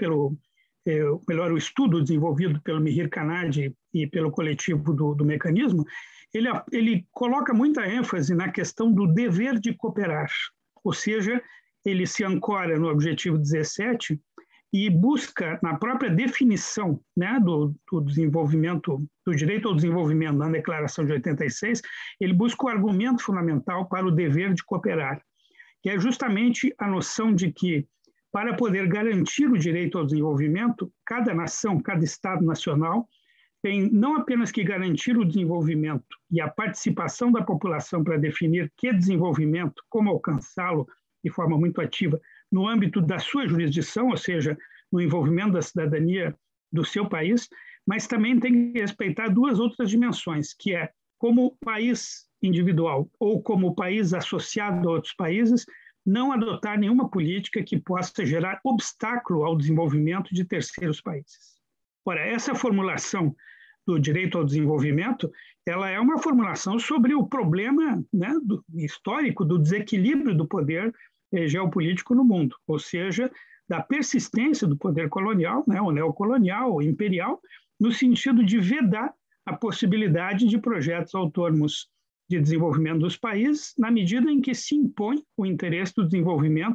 o estudo desenvolvido pelo Mihir Kanadi e pelo coletivo do mecanismo, ele coloca muita ênfase na questão do dever de cooperar, ou seja, ele se ancora no objetivo 17 e busca, na própria definição, né, do desenvolvimento, do direito ao desenvolvimento na Declaração de 86, ele busca o argumento fundamental para o dever de cooperar, que é justamente a noção de que, para poder garantir o direito ao desenvolvimento, cada nação, cada Estado nacional, tem não apenas que garantir o desenvolvimento e a participação da população para definir que desenvolvimento, como alcançá-lo de forma muito ativa no âmbito da sua jurisdição, ou seja, no envolvimento da cidadania do seu país, mas também tem que respeitar duas outras dimensões, que é como país individual ou como país associado a outros países, não adotar nenhuma política que possa gerar obstáculo ao desenvolvimento de terceiros países. Ora, essa formulação do direito ao desenvolvimento, ela é uma formulação sobre o problema, né, histórico do desequilíbrio do poder geopolítico no mundo, ou seja, da persistência do poder colonial, né, ou neocolonial, ou imperial, no sentido de vedar a possibilidade de projetos autônomos de desenvolvimento dos países, na medida em que se impõe o interesse do desenvolvimento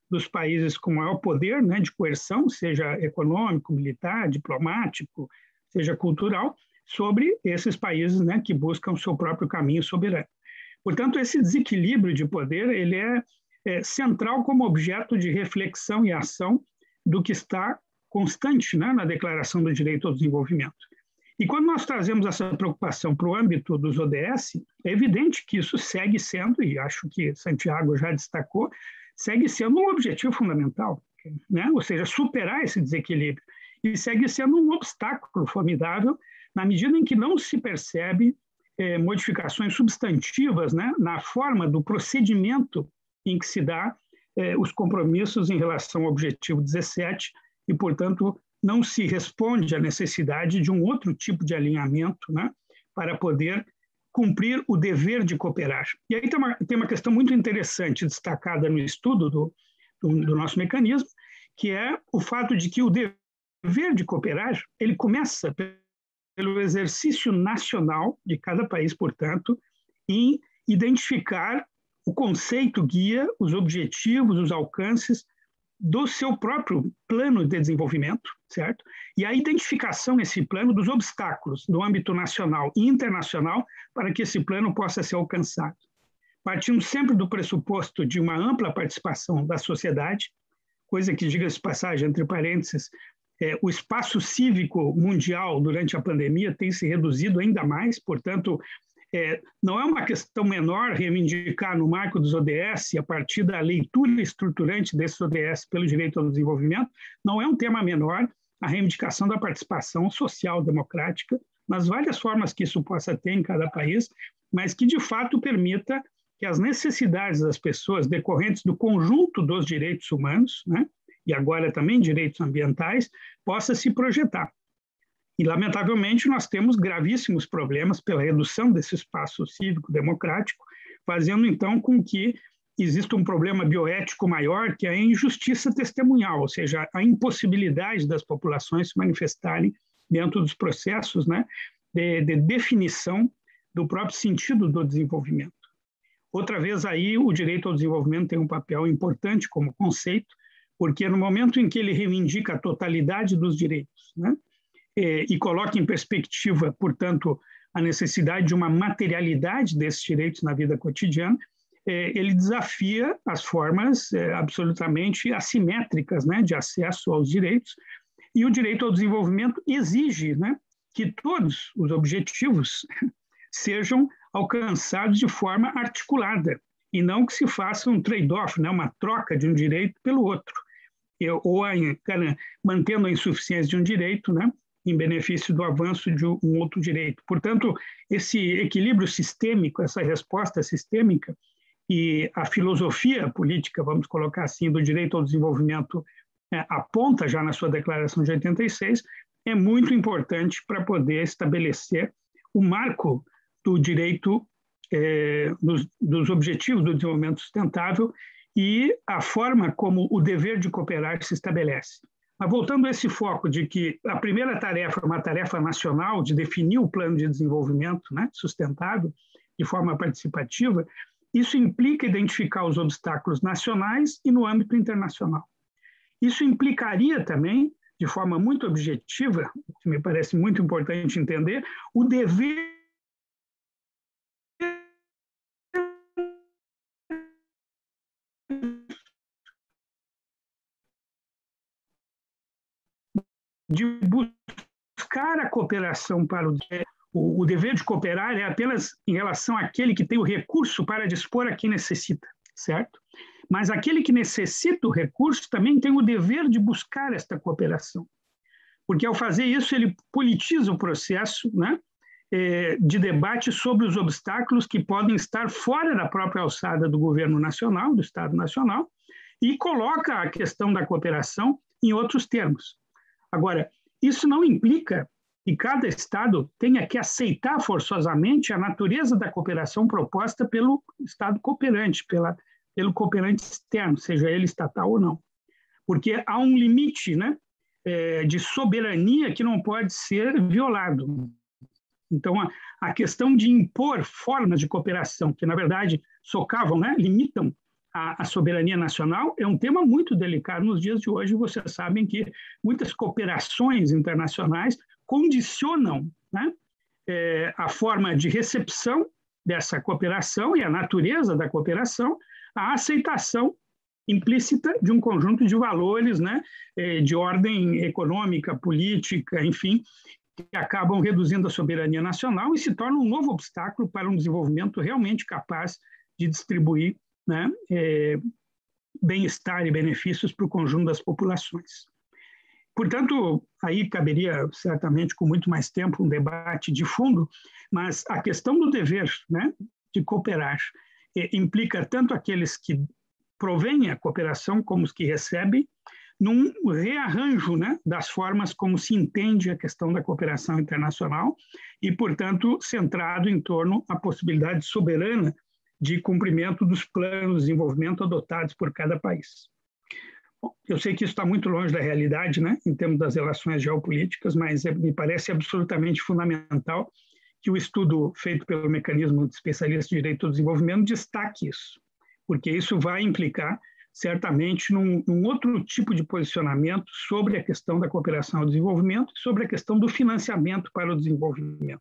dos países com maior poder, né, de coerção, seja econômico, militar, diplomático, seja cultural, sobre esses países, né, que buscam o seu próprio caminho soberano. Portanto, esse desequilíbrio de poder ele é central como objeto de reflexão e ação do que está constante, né, na Declaração do Direito ao Desenvolvimento. E quando nós trazemos essa preocupação para o âmbito dos ODS, é evidente que isso segue sendo, e acho que Santiago já destacou, segue sendo um objetivo fundamental, né? Ou seja, superar esse desequilíbrio. E segue sendo um obstáculo formidável na medida em que não se percebe modificações substantivas, né, na forma do procedimento em que se dá os compromissos em relação ao objetivo 17 e, portanto, não se responde à necessidade de um outro tipo de alinhamento, né, para poder cumprir o dever de cooperar. E aí tem uma questão muito interessante destacada no estudo do nosso mecanismo, que é o fato de que o dever de cooperar ele começa pelo exercício nacional de cada país, portanto, em identificar o conceito guia, os objetivos, os alcances do seu próprio plano de desenvolvimento, certo? E a identificação nesse plano dos obstáculos no âmbito nacional e internacional para que esse plano possa ser alcançado. Partindo sempre do pressuposto de uma ampla participação da sociedade, coisa que, diga-se de passagem, entre parênteses, o espaço cívico mundial durante a pandemia tem se reduzido ainda mais, portanto, não é uma questão menor reivindicar no marco dos ODS, a partir da leitura estruturante desses ODS pelo direito ao desenvolvimento, não é um tema menor a reivindicação da participação social democrática, nas várias formas que isso possa ter em cada país, mas que de fato permita que as necessidades das pessoas decorrentes do conjunto dos direitos humanos, né, e agora também direitos ambientais, possa se projetar. E, lamentavelmente, nós temos gravíssimos problemas pela redução desse espaço cívico-democrático, fazendo, então, com que exista um problema bioético maior, que é a injustiça testemunhal, ou seja, a impossibilidade das populações se manifestarem dentro dos processos, né, de definição do próprio sentido do desenvolvimento. Outra vez, aí, o direito ao desenvolvimento tem um papel importante como conceito, porque no momento em que ele reivindica a totalidade dos direitos, né, e coloca em perspectiva, portanto, a necessidade de uma materialidade desses direitos na vida cotidiana, ele desafia as formas absolutamente assimétricas, né, de acesso aos direitos, e o direito ao desenvolvimento exige, né, que todos os objetivos sejam alcançados de forma articulada, e não que se faça um trade-off, né, uma troca de um direito pelo outro, ou mantendo a insuficiência de um direito, né, em benefício do avanço de um outro direito. Portanto, esse equilíbrio sistêmico, essa resposta sistêmica e a filosofia política, vamos colocar assim, do direito ao desenvolvimento aponta já na sua declaração de 86, é muito importante para poder estabelecer o marco do direito, dos objetivos do desenvolvimento sustentável e a forma como o dever de cooperar se estabelece. Mas voltando a esse foco de que a primeira tarefa é uma tarefa nacional de definir o plano de desenvolvimento, né, sustentável de forma participativa, isso implica identificar os obstáculos nacionais e no âmbito internacional. Isso implicaria também, de forma muito objetiva, que me parece muito importante entender, o dever de buscar a cooperação para o dever de cooperar é apenas em relação àquele que tem o recurso para dispor a quem necessita, certo? Mas aquele que necessita o recurso também tem o dever de buscar esta cooperação, porque ao fazer isso ele politiza o processo, né, de debate sobre os obstáculos que podem estar fora da própria alçada do governo nacional, do Estado Nacional, e coloca a questão da cooperação em outros termos. Agora, isso não implica que cada Estado tenha que aceitar forçosamente a natureza da cooperação proposta pelo Estado cooperante, pelo cooperante externo, seja ele estatal ou não. Porque há um limite, né, de soberania que não pode ser violado. Então, a questão de impor formas de cooperação, que, na verdade, socavam, né, limitam a soberania nacional é um tema muito delicado nos dias de hoje. Vocês sabem que muitas cooperações internacionais condicionam, né, a forma de recepção dessa cooperação e a natureza da cooperação à aceitação implícita de um conjunto de valores, né, de ordem econômica, política, enfim, que acabam reduzindo a soberania nacional e se tornam um novo obstáculo para um desenvolvimento realmente capaz de distribuir, né, bem-estar e benefícios para o conjunto das populações. Portanto, aí caberia certamente com muito mais tempo um debate de fundo, mas a questão do dever, né, de cooperar implica tanto aqueles que provêm a cooperação como os que recebem, num rearranjo, né, das formas como se entende a questão da cooperação internacional e, portanto, centrado em torno à possibilidade soberana de cumprimento dos planos de desenvolvimento adotados por cada país. Bom, eu sei que isso está muito longe da realidade, né, em termos das relações geopolíticas, mas me parece absolutamente fundamental que o estudo feito pelo Mecanismo de Especialistas de Direito do Desenvolvimento destaque isso, porque isso vai implicar certamente num outro tipo de posicionamento sobre a questão da cooperação ao desenvolvimento e sobre a questão do financiamento para o desenvolvimento.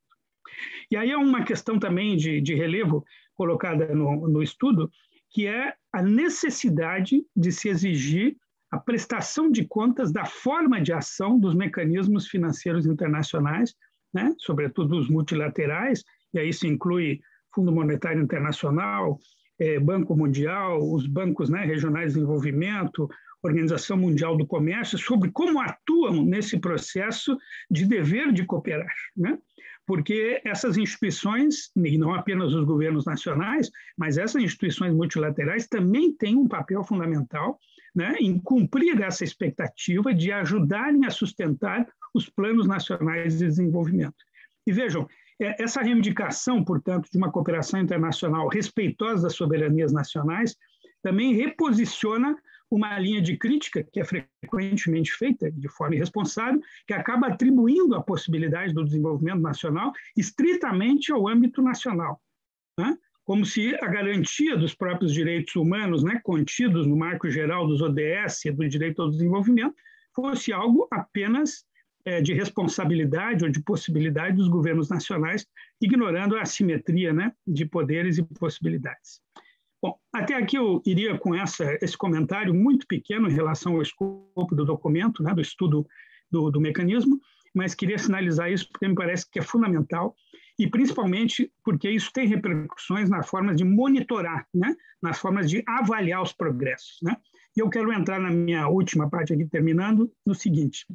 E aí é uma questão também de relevo colocada no estudo, que é a necessidade de se exigir a prestação de contas da forma de ação dos mecanismos financeiros internacionais, né, sobretudo os multilaterais, e aí se inclui Fundo Monetário Internacional, Banco Mundial, os bancos, né, regionais de desenvolvimento, Organização Mundial do Comércio, sobre como atuam nesse processo de dever de cooperar, né? Porque essas instituições, e não apenas os governos nacionais, mas essas instituições multilaterais também têm um papel fundamental, né, em cumprir essa expectativa de ajudarem a sustentar os planos nacionais de desenvolvimento. E vejam, essa reivindicação, portanto, de uma cooperação internacional respeitosa das soberanias nacionais também reposiciona uma linha de crítica que é frequentemente feita de forma irresponsável, que acaba atribuindo a possibilidade do desenvolvimento nacional estritamente ao âmbito nacional, né? Como se a garantia dos próprios direitos humanos, né, contidos no marco geral dos ODS e do direito ao desenvolvimento, fosse algo apenas de responsabilidade ou de possibilidade dos governos nacionais, ignorando a assimetria, né, de poderes e possibilidades. Bom, até aqui eu iria com esse comentário muito pequeno em relação ao escopo do documento, né, do estudo do mecanismo, mas queria sinalizar isso porque me parece que é fundamental e principalmente porque isso tem repercussões na forma de monitorar, né, nas formas de avaliar os progressos, né? E eu quero entrar na minha última parte aqui, terminando, no seguinte.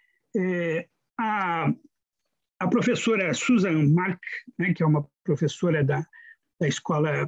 A professora Susan Mark, né, que é uma professora da Escola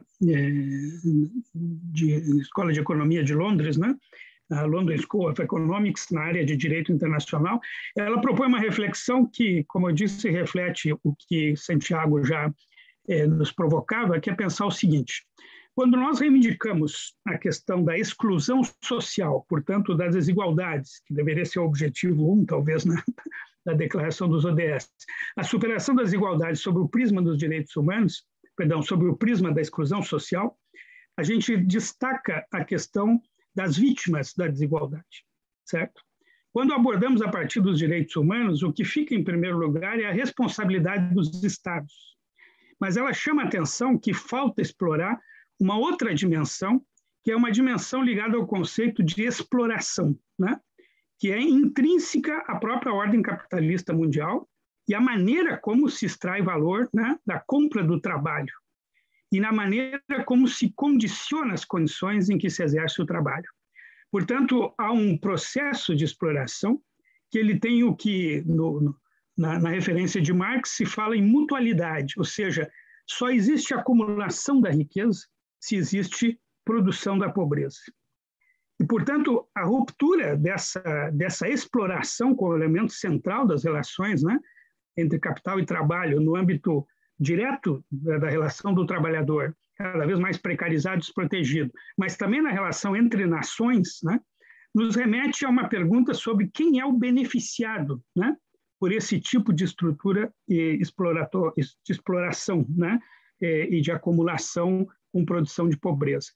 de Economia de Londres, né, a London School of Economics, na área de Direito Internacional, ela propõe uma reflexão que, como eu disse, reflete o que Santiago já nos provocava, que é pensar o seguinte: quando nós reivindicamos a questão da exclusão social, portanto, das desigualdades, que deveria ser o objetivo 1, talvez, né, da Declaração dos ODS, a superação das desigualdades sob o prisma dos direitos humanos, sob o prisma da exclusão social, a gente destaca a questão das vítimas da desigualdade, certo? Quando abordamos a partir dos direitos humanos, o que fica em primeiro lugar é a responsabilidade dos Estados. Mas ela chama a atenção que falta explorar uma outra dimensão, que é uma dimensão ligada ao conceito de exploração, né? Que é intrínseca à própria ordem capitalista mundial e a maneira como se extrai valor, né, da compra do trabalho e na maneira como se condiciona as condições em que se exerce o trabalho. Portanto, há um processo de exploração que ele tem o que, na referência de Marx, se fala em mutualidade, ou seja, só existe acumulação da riqueza se existe produção da pobreza. E, portanto, a ruptura dessa exploração como elemento central das relações, né, entre capital e trabalho, no âmbito direto da relação do trabalhador, cada vez mais precarizado e desprotegido, mas também na relação entre nações, né, nos remete a uma pergunta sobre quem é o beneficiado, né, por esse tipo de estrutura de exploração, né, e de acumulação com produção de pobreza.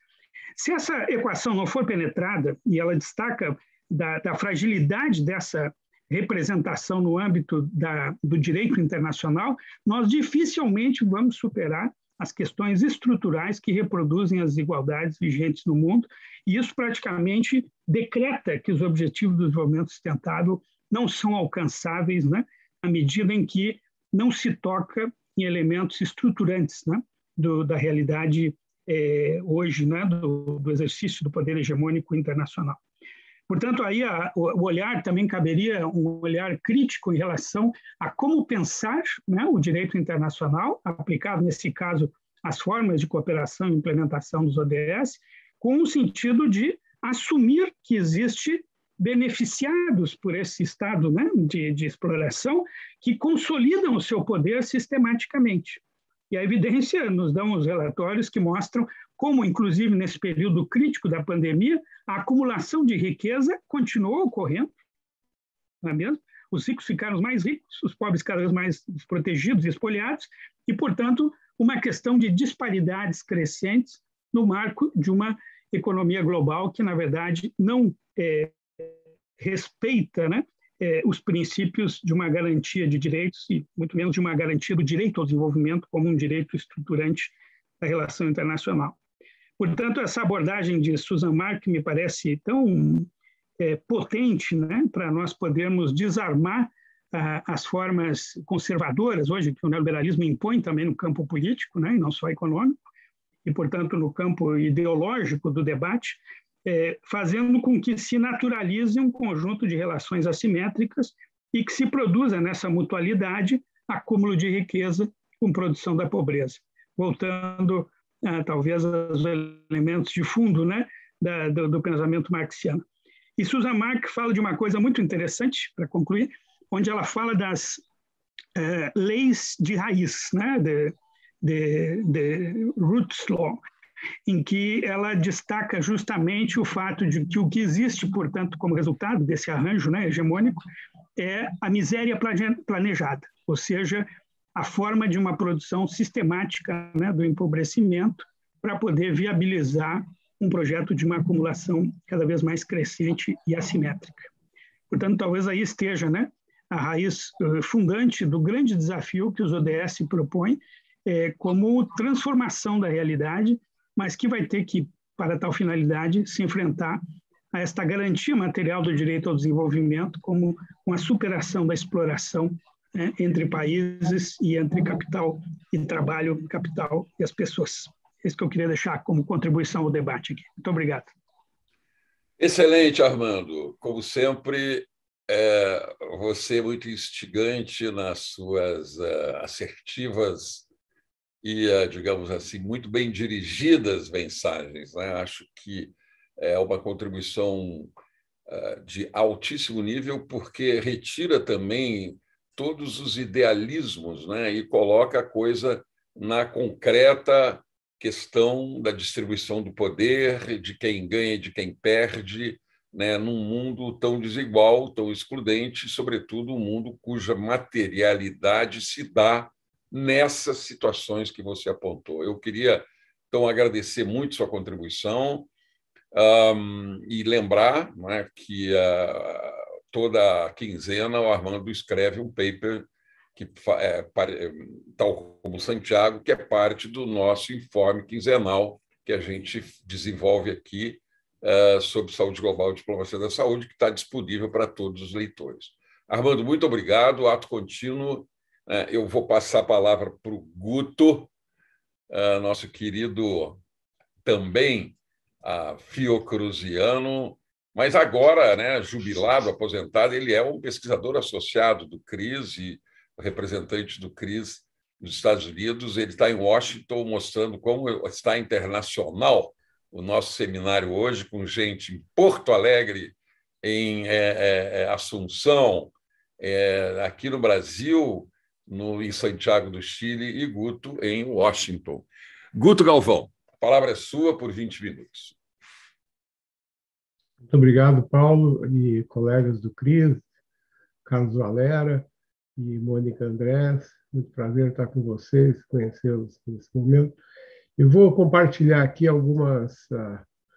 Se essa equação não for penetrada, e ela destaca da fragilidade dessa representação no âmbito do direito internacional, nós dificilmente vamos superar as questões estruturais que reproduzem as desigualdades vigentes no mundo, e isso praticamente decreta que os objetivos do desenvolvimento sustentável não são alcançáveis, né, à medida em que não se toca em elementos estruturantes, né, da realidade hoje, né, do exercício do poder hegemônico internacional. Portanto, aí o olhar também caberia um olhar crítico em relação a como pensar, né, o direito internacional, aplicado, nesse caso, às formas de cooperação e implementação dos ODS, com o sentido de assumir que existe beneficiados por esse estado, né, de exploração que consolidam o seu poder sistematicamente. E a evidência nos dão os relatórios que mostram como, inclusive nesse período crítico da pandemia, a acumulação de riqueza continuou ocorrendo, não é mesmo? Os ricos ficaram mais ricos, os pobres cada vez mais desprotegidos e espoliados, e, portanto, uma questão de disparidades crescentes no marco de uma economia global que, na verdade, não respeita, né, os princípios de uma garantia de direitos e muito menos de uma garantia do direito ao desenvolvimento como um direito estruturante da relação internacional. Portanto, essa abordagem de Susan Mark me parece tão potente, né, para nós podermos desarmar as formas conservadoras hoje que o neoliberalismo impõe também no campo político, né, e não só econômico, e, portanto, no campo ideológico do debate, fazendo com que se naturalize um conjunto de relações assimétricas e que se produza nessa mutualidade acúmulo de riqueza com produção da pobreza. Voltando, talvez, aos elementos de fundo, né, do pensamento marxiano. E Susan Mark fala de uma coisa muito interessante, para concluir, onde ela fala das leis de raiz, né, de Roots Law, em que ela destaca justamente o fato de que o que existe, portanto, como resultado desse arranjo, né, hegemônico, é a miséria planejada, ou seja, a forma de uma produção sistemática, né, do empobrecimento para poder viabilizar um projeto de uma acumulação cada vez mais crescente e assimétrica. Portanto, talvez aí esteja, né, a raiz fundante do grande desafio que os ODS propõem como transformação da realidade, mas que vai ter que, para tal finalidade, se enfrentar a esta garantia material do direito ao desenvolvimento como uma superação da exploração, né, entre países e entre capital e trabalho, capital e as pessoas. É isso que eu queria deixar como contribuição ao debate aqui. Muito obrigado. Excelente, Armando. Como sempre, você é muito instigante nas suas assertivas e, digamos assim, muito bem dirigidas mensagens, né? Acho que é uma contribuição de altíssimo nível, porque retira também todos os idealismos, né? E coloca a coisa na concreta questão da distribuição do poder, de quem ganha e de quem perde, né? Num mundo tão desigual, tão excludente, sobretudo um mundo cuja materialidade se dá nessas situações que você apontou. Eu queria, então, agradecer muito sua contribuição e lembrar, né, que toda quinzena o Armando escreve um paper, que tal como Santiago, que é parte do nosso informe quinzenal que a gente desenvolve aqui sobre saúde global e diplomacia da saúde, que está disponível para todos os leitores. Armando, muito obrigado. Ato contínuo. Eu vou passar a palavra para o Guto, nosso querido também fiocruziano, mas agora, né, jubilado, aposentado, ele é um pesquisador associado do CRIS e representante do CRIS nos Estados Unidos. Ele está em Washington mostrando como está internacional o nosso seminário hoje, com gente em Porto Alegre, em Assunção, aqui no Brasil, em Santiago do Chile, e Guto em Washington. Guto Galvão, a palavra é sua por 20 minutos. Muito obrigado, Paulo e colegas do CRIS, Carlos Valera e Mônica Andrés. Muito prazer estar com vocês, conhecê-los nesse momento. Eu vou compartilhar aqui algumas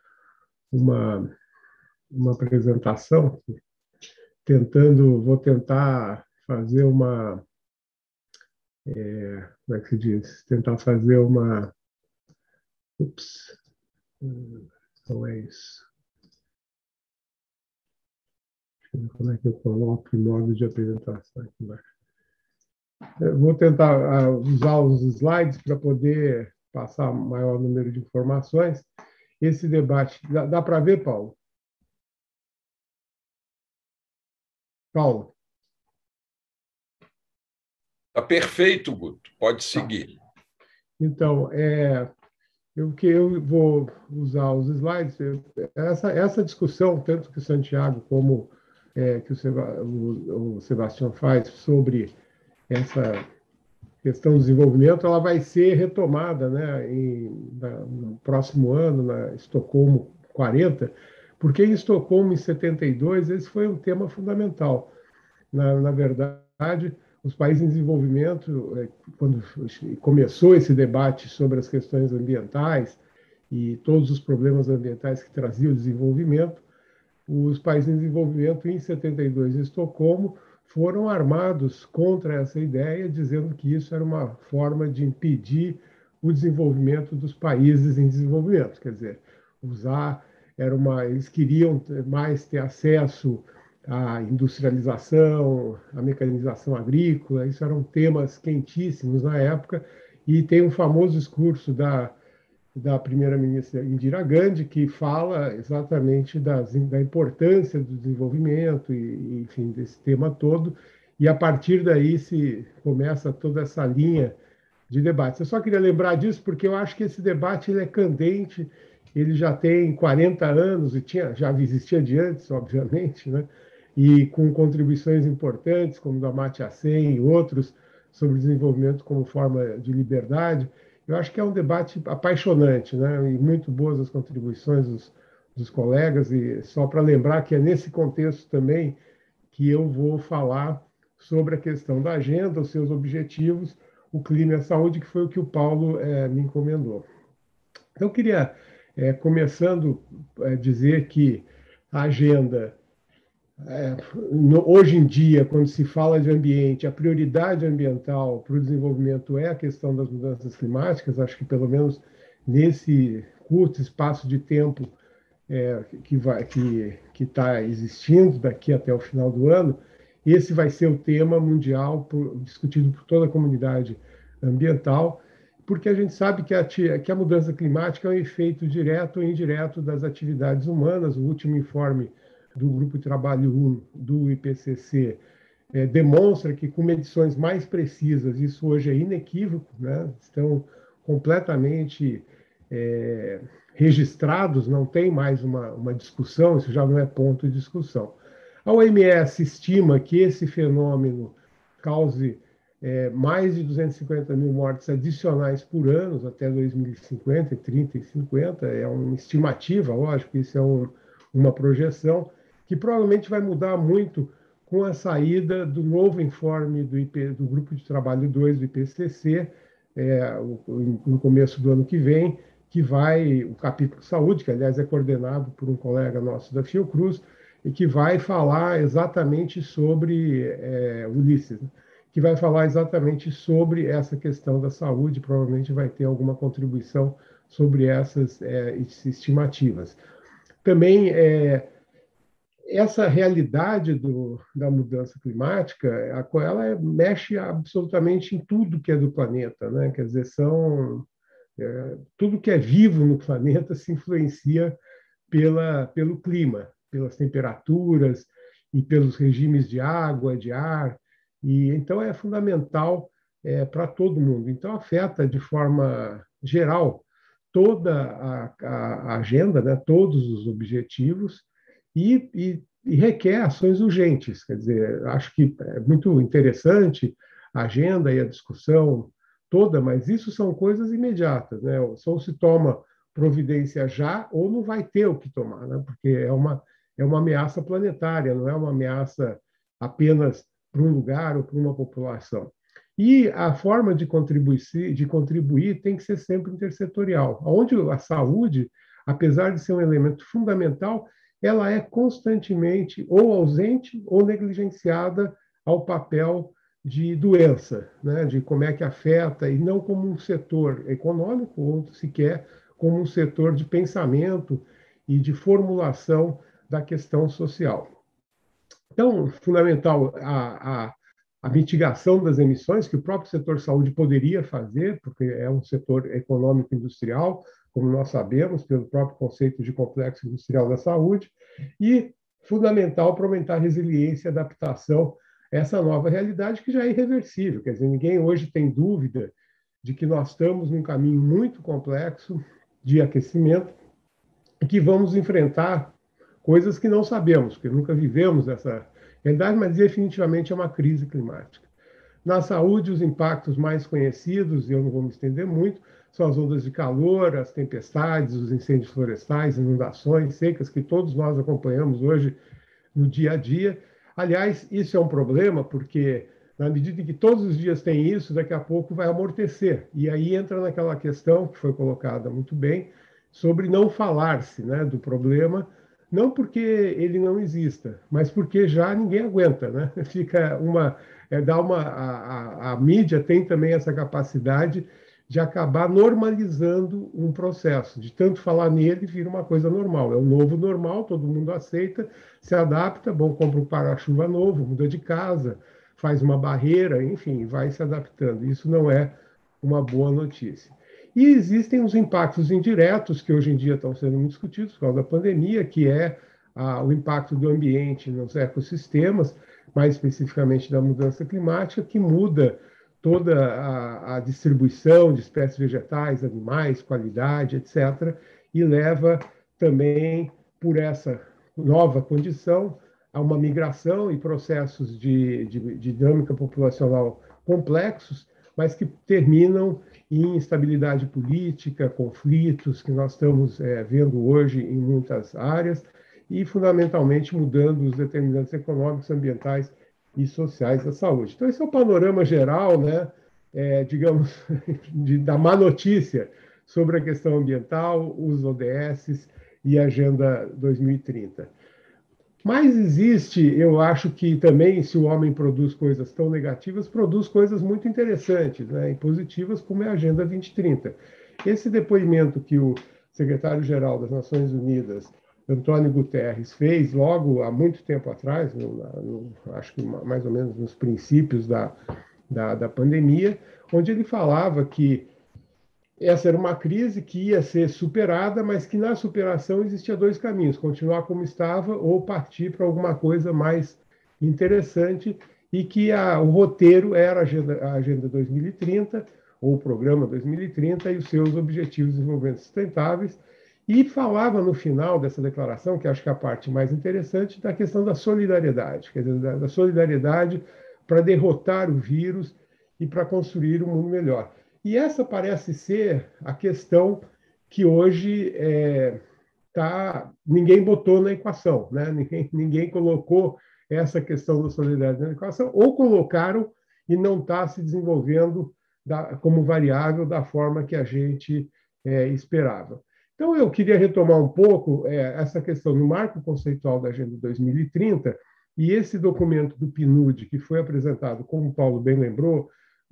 uma apresentação, vou tentar fazer como é que se diz? Tentar fazer ups, não é isso. Como é que eu coloco em modo de apresentação aqui embaixo? Eu vou tentar usar os slides para poder passar maior número de informações. Esse debate, dá para ver, Paulo? Paulo? Está perfeito, Guto. Pode seguir. Então, eu vou usar os slides. Essa discussão, tanto que o Santiago como que o Sebastião faz sobre essa questão do desenvolvimento, ela vai ser retomada, né, no próximo ano, na Estocolmo 40, porque em Estocolmo, em 72, esse foi um tema fundamental. Na verdade, os países em desenvolvimento, quando começou esse debate sobre as questões ambientais e todos os problemas ambientais que trazia o desenvolvimento, os países em desenvolvimento, em 72, em Estocolmo, foram armados contra essa ideia, dizendo que isso era uma forma de impedir o desenvolvimento dos países em desenvolvimento. Quer dizer, eles queriam mais ter acesso à industrialização, à mecanização agrícola, isso eram temas quentíssimos na época, e tem um famoso discurso da primeira-ministra Indira Gandhi, que fala exatamente da importância do desenvolvimento e, enfim, desse tema todo, e a partir daí se começa toda essa linha de debates. Eu só queria lembrar disso porque eu acho que esse debate ele é candente, ele já tem 40 anos, e já existia de antes, obviamente, né? E com contribuições importantes, como da Amartya Sen e outros, sobre desenvolvimento como forma de liberdade. Eu acho que é um debate apaixonante, né? E muito boas as contribuições dos colegas, e só para lembrar que é nesse contexto também que eu vou falar sobre a questão da agenda, os seus objetivos, o clima e a saúde, que foi o que o Paulo me encomendou. Então, eu queria, começando, dizer que a agenda, hoje em dia, quando se fala de ambiente, a prioridade ambiental para o desenvolvimento é a questão das mudanças climáticas. Acho que, pelo menos nesse curto espaço de tempo que está existindo daqui até o final do ano, esse vai ser o tema mundial discutido por toda a comunidade ambiental, porque a gente sabe que a mudança climática é um efeito direto ou indireto das atividades humanas. O último informe do Grupo de Trabalho 1 do IPCC demonstra que, com medições mais precisas, isso hoje é inequívoco, né? Estão completamente registrados, não tem mais uma discussão, isso já não é ponto de discussão. A OMS estima que esse fenômeno cause mais de 250 mil mortes adicionais por ano até 2050, 30 e 50, é uma estimativa, lógico, isso é uma projeção, que provavelmente vai mudar muito com a saída do novo informe do Grupo de Trabalho 2 do IPCC, no começo do ano que vem, que vai, o capítulo saúde, que aliás é coordenado por um colega nosso da Fiocruz, e que vai falar exatamente sobre Ulisses, né? Que vai falar exatamente sobre essa questão da saúde, provavelmente vai ter alguma contribuição sobre essas estimativas. Também essa realidade da mudança climática, ela mexe absolutamente em tudo que é do planeta, né? Quer dizer, tudo que é vivo no planeta se influencia pelo clima, pelas temperaturas e pelos regimes de água, de ar, e então é fundamental para todo mundo. Então afeta de forma geral toda a agenda, né, todos os objetivos, e requer ações urgentes. Quer dizer, acho que é muito interessante a agenda e a discussão toda, mas isso são coisas imediatas, né? Só se toma providência já ou não vai ter o que tomar, né? Porque é uma ameaça planetária, não é uma ameaça apenas para um lugar ou para uma população. E a forma de contribuir tem que ser sempre intersetorial. Onde a saúde, apesar de ser um elemento fundamental, ela é constantemente ou ausente ou negligenciada ao papel de doença, né? De como é que afeta, e não como um setor econômico, ou sequer como um setor de pensamento e de formulação da questão social. Então, fundamental a mitigação das emissões, que o próprio setor saúde poderia fazer, porque é um setor econômico industrial, como nós sabemos, pelo próprio conceito de complexo industrial da saúde, e fundamental para aumentar a resiliência e adaptação a essa nova realidade que já é irreversível. Quer dizer, ninguém hoje tem dúvida de que nós estamos num caminho muito complexo de aquecimento e que vamos enfrentar coisas que não sabemos, porque nunca vivemos essa realidade, mas definitivamente é uma crise climática. Na saúde, os impactos mais conhecidos, e eu não vou me estender muito, são as ondas de calor, as tempestades, os incêndios florestais, inundações, secas, que todos nós acompanhamos hoje no dia a dia. Aliás, isso é um problema, porque na medida em que todos os dias tem isso, daqui a pouco vai amortecer. E aí entra naquela questão que foi colocada muito bem, sobre não falar-se, né, do problema, não porque ele não exista, mas porque já ninguém aguenta, né? Fica a mídia tem também essa capacidade de acabar normalizando um processo, de tanto falar nele vira uma coisa normal. É o novo normal, todo mundo aceita, se adapta, bom, compra um para-chuva novo, muda de casa, faz uma barreira, enfim, vai se adaptando. Isso não é uma boa notícia. E existem os impactos indiretos, que hoje em dia estão sendo muito discutidos por causa da pandemia, que é o impacto do ambiente nos ecossistemas, mais especificamente da mudança climática, que muda toda a distribuição de espécies vegetais, animais, qualidade, etc., e leva também, por essa nova condição, a uma migração e processos de dinâmica populacional complexos, mas que terminam em instabilidade política, conflitos que nós estamos vendo hoje em muitas áreas, e, fundamentalmente, mudando os determinantes econômicos, ambientais e sociais da saúde. Então, esse é o panorama geral, né, digamos, da má notícia sobre a questão ambiental, os ODS e a Agenda 2030. Mas existe, eu acho que também, se o homem produz coisas tão negativas, produz coisas muito interessantes, né, e positivas, como é a Agenda 2030. Esse depoimento que o secretário-geral das Nações Unidas, Antônio Guterres, fez logo há muito tempo atrás, acho que mais ou menos nos princípios da pandemia, onde ele falava que essa era uma crise que ia ser superada, mas que na superação existia dois caminhos: continuar como estava ou partir para alguma coisa mais interessante, e que o roteiro era a Agenda 2030, ou o Programa 2030, e os seus Objetivos de Desenvolvimento Sustentáveis, e falava no final dessa declaração, que acho que é a parte mais interessante, da questão da solidariedade, quer dizer, da solidariedade para derrotar o vírus e para construir um mundo melhor. E essa parece ser a questão que hoje ninguém botou na equação, né? Ninguém colocou essa questão da solidariedade na equação, ou colocaram e não está se desenvolvendo como variável da forma que a gente esperava. Então, eu queria retomar um pouco essa questão do marco conceitual da Agenda 2030 e esse documento do PNUD, que foi apresentado, como o Paulo bem lembrou,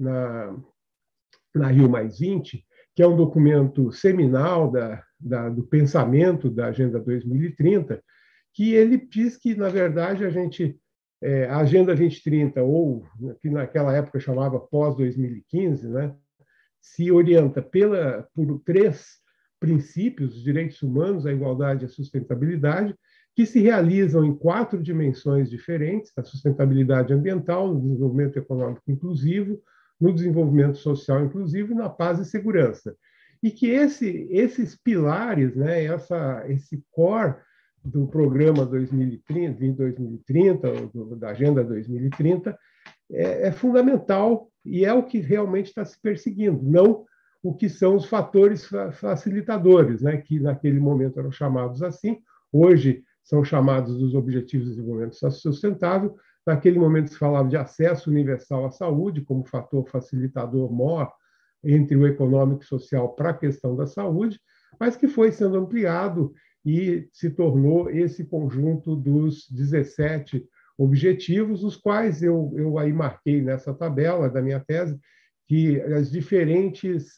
na Rio+20, que é um documento seminal do pensamento da Agenda 2030, que ele diz que, na verdade, a Agenda 2030, ou que naquela época chamava pós-2015, né, se orienta por três princípios: os direitos humanos, a igualdade e a sustentabilidade, que se realizam em 4 dimensões diferentes: a sustentabilidade ambiental, no desenvolvimento econômico inclusivo, no desenvolvimento social inclusivo e na paz e segurança. E que esses pilares, né, esse core do programa 2030, da Agenda 2030, é fundamental e é o que realmente está se perseguindo, não o que são os fatores facilitadores, né, que naquele momento eram chamados assim, hoje são chamados dos Objetivos de Desenvolvimento Sustentável. Naquele momento se falava de acesso universal à saúde como fator facilitador maior entre o econômico e social para a questão da saúde, mas que foi sendo ampliado e se tornou esse conjunto dos 17 objetivos, os quais eu aí marquei nessa tabela da minha tese, que as diferentes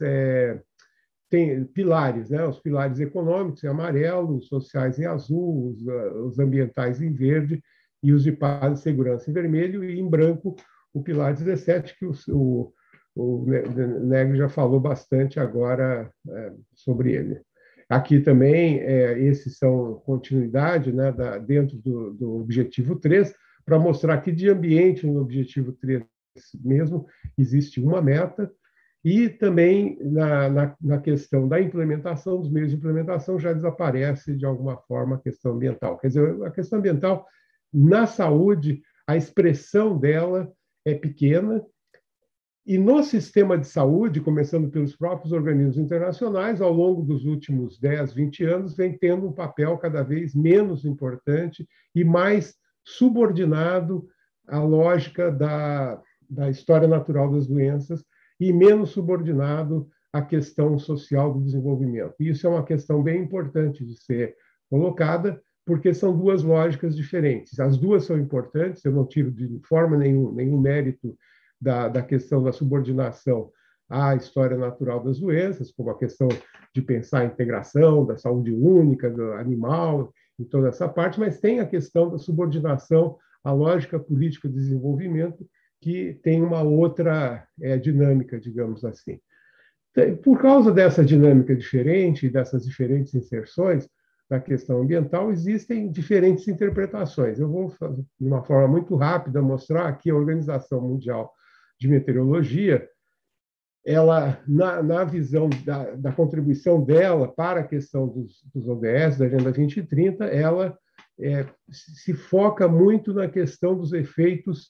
tem pilares, né? Os pilares econômicos em amarelo, os sociais em azul, os ambientais em verde e os de paz e segurança em vermelho, e em branco o pilar 17, que o Negri já falou bastante agora sobre ele. Aqui também, esses são continuidade, né, dentro do objetivo 3, para mostrar que de ambiente no objetivo 3 mesmo existe uma meta, e também na questão da implementação, dos meios de implementação, já desaparece de alguma forma a questão ambiental. Quer dizer, a questão ambiental na saúde, a expressão dela é pequena, e no sistema de saúde, começando pelos próprios organismos internacionais, ao longo dos últimos 10, 20 anos, vem tendo um papel cada vez menos importante e mais subordinado à lógica da história natural das doenças e menos subordinado à questão social do desenvolvimento. Isso é uma questão bem importante de ser colocada, porque são duas lógicas diferentes. As duas são importantes, eu não tiro de forma nenhum mérito da questão da subordinação à história natural das doenças, como a questão de pensar a integração da saúde única, do animal, em toda essa parte, mas tem a questão da subordinação à lógica política de desenvolvimento, que tem uma outra dinâmica, digamos assim. Por causa dessa dinâmica diferente, dessas diferentes inserções da questão ambiental, existem diferentes interpretações. Eu vou, de uma forma muito rápida, mostrar que a Organização Mundial de Meteorologia, ela, na visão da contribuição dela para a questão dos ODS, da Agenda 2030, ela se foca muito na questão dos efeitos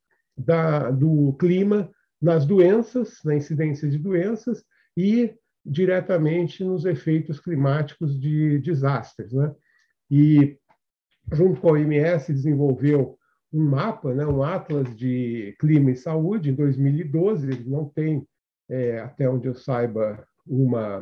do clima nas doenças, na incidência de doenças e diretamente nos efeitos climáticos de desastres, né? E, junto com a OMS, desenvolveu um mapa, né, um atlas de clima e saúde, em 2012. Ele não tem, até onde eu saiba, uma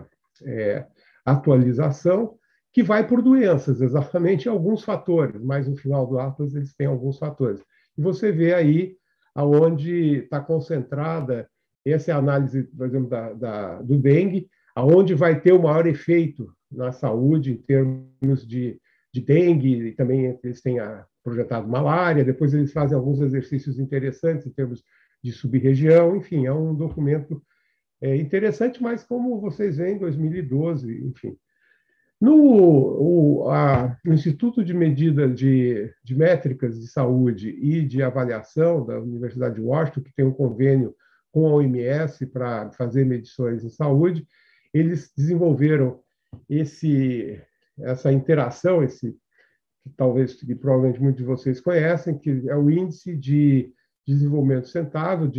atualização, que vai por doenças, exatamente alguns fatores, mas no final do atlas eles têm alguns fatores. E você vê aí aonde está concentrada, essa é a análise, por exemplo, do dengue, aonde vai ter o maior efeito na saúde em termos de dengue, e também eles têm projetado malária, depois eles fazem alguns exercícios interessantes em termos de sub-região, enfim, é um documento interessante, mas como vocês veem, em 2012, enfim. No Instituto de Medidas de Métricas de Saúde e de Avaliação da Universidade de Washington, que tem um convênio com a OMS para fazer medições em saúde, eles desenvolveram essa interação, que provavelmente muitos de vocês conhecem, que é o Índice de Desenvolvimento Sustentável,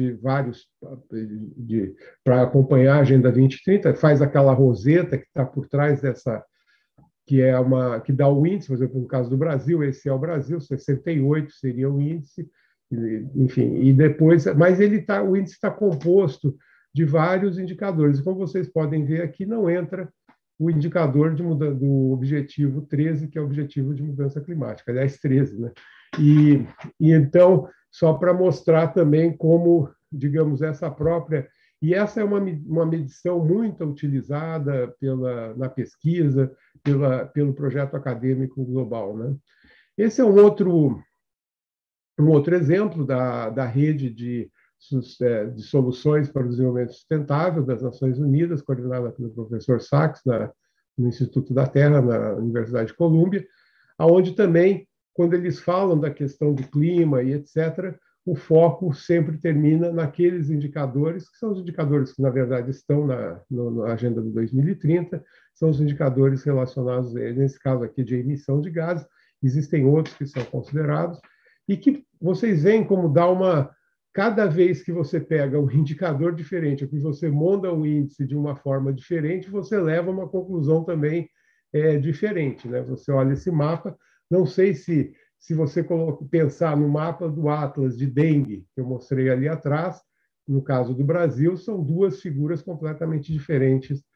para acompanhar a Agenda 2030, faz aquela roseta que está por trás dessa, que dá o índice, por exemplo, no caso do Brasil, esse é o Brasil, 68 seria o índice, enfim, e depois, mas o índice está composto de vários indicadores. Como vocês podem ver aqui, não entra o indicador do objetivo 13, que é o objetivo de mudança climática, aliás, 13, né? E então, só para mostrar também como, digamos, essa própria... E essa é uma medição muito utilizada na pesquisa, pelo projeto acadêmico global, né? Esse é um outro exemplo da rede de soluções para o desenvolvimento sustentável das Nações Unidas, coordenada pelo professor Sachs, no Instituto da Terra, na Universidade de Colômbia, onde também, quando eles falam da questão do clima e etc., o foco sempre termina naqueles indicadores, que são os indicadores que, na verdade, estão na Agenda do 2030, são os indicadores relacionados, nesse caso aqui, de emissão de gases. Existem outros que são considerados, e que vocês veem como dá cada vez que você pega um indicador diferente, que você monta o índice de uma forma diferente, você leva a uma conclusão também diferente, né? Você olha esse mapa, não sei se você pensar no mapa do Atlas de dengue, que eu mostrei ali atrás, no caso do Brasil, são duas figuras completamente diferentes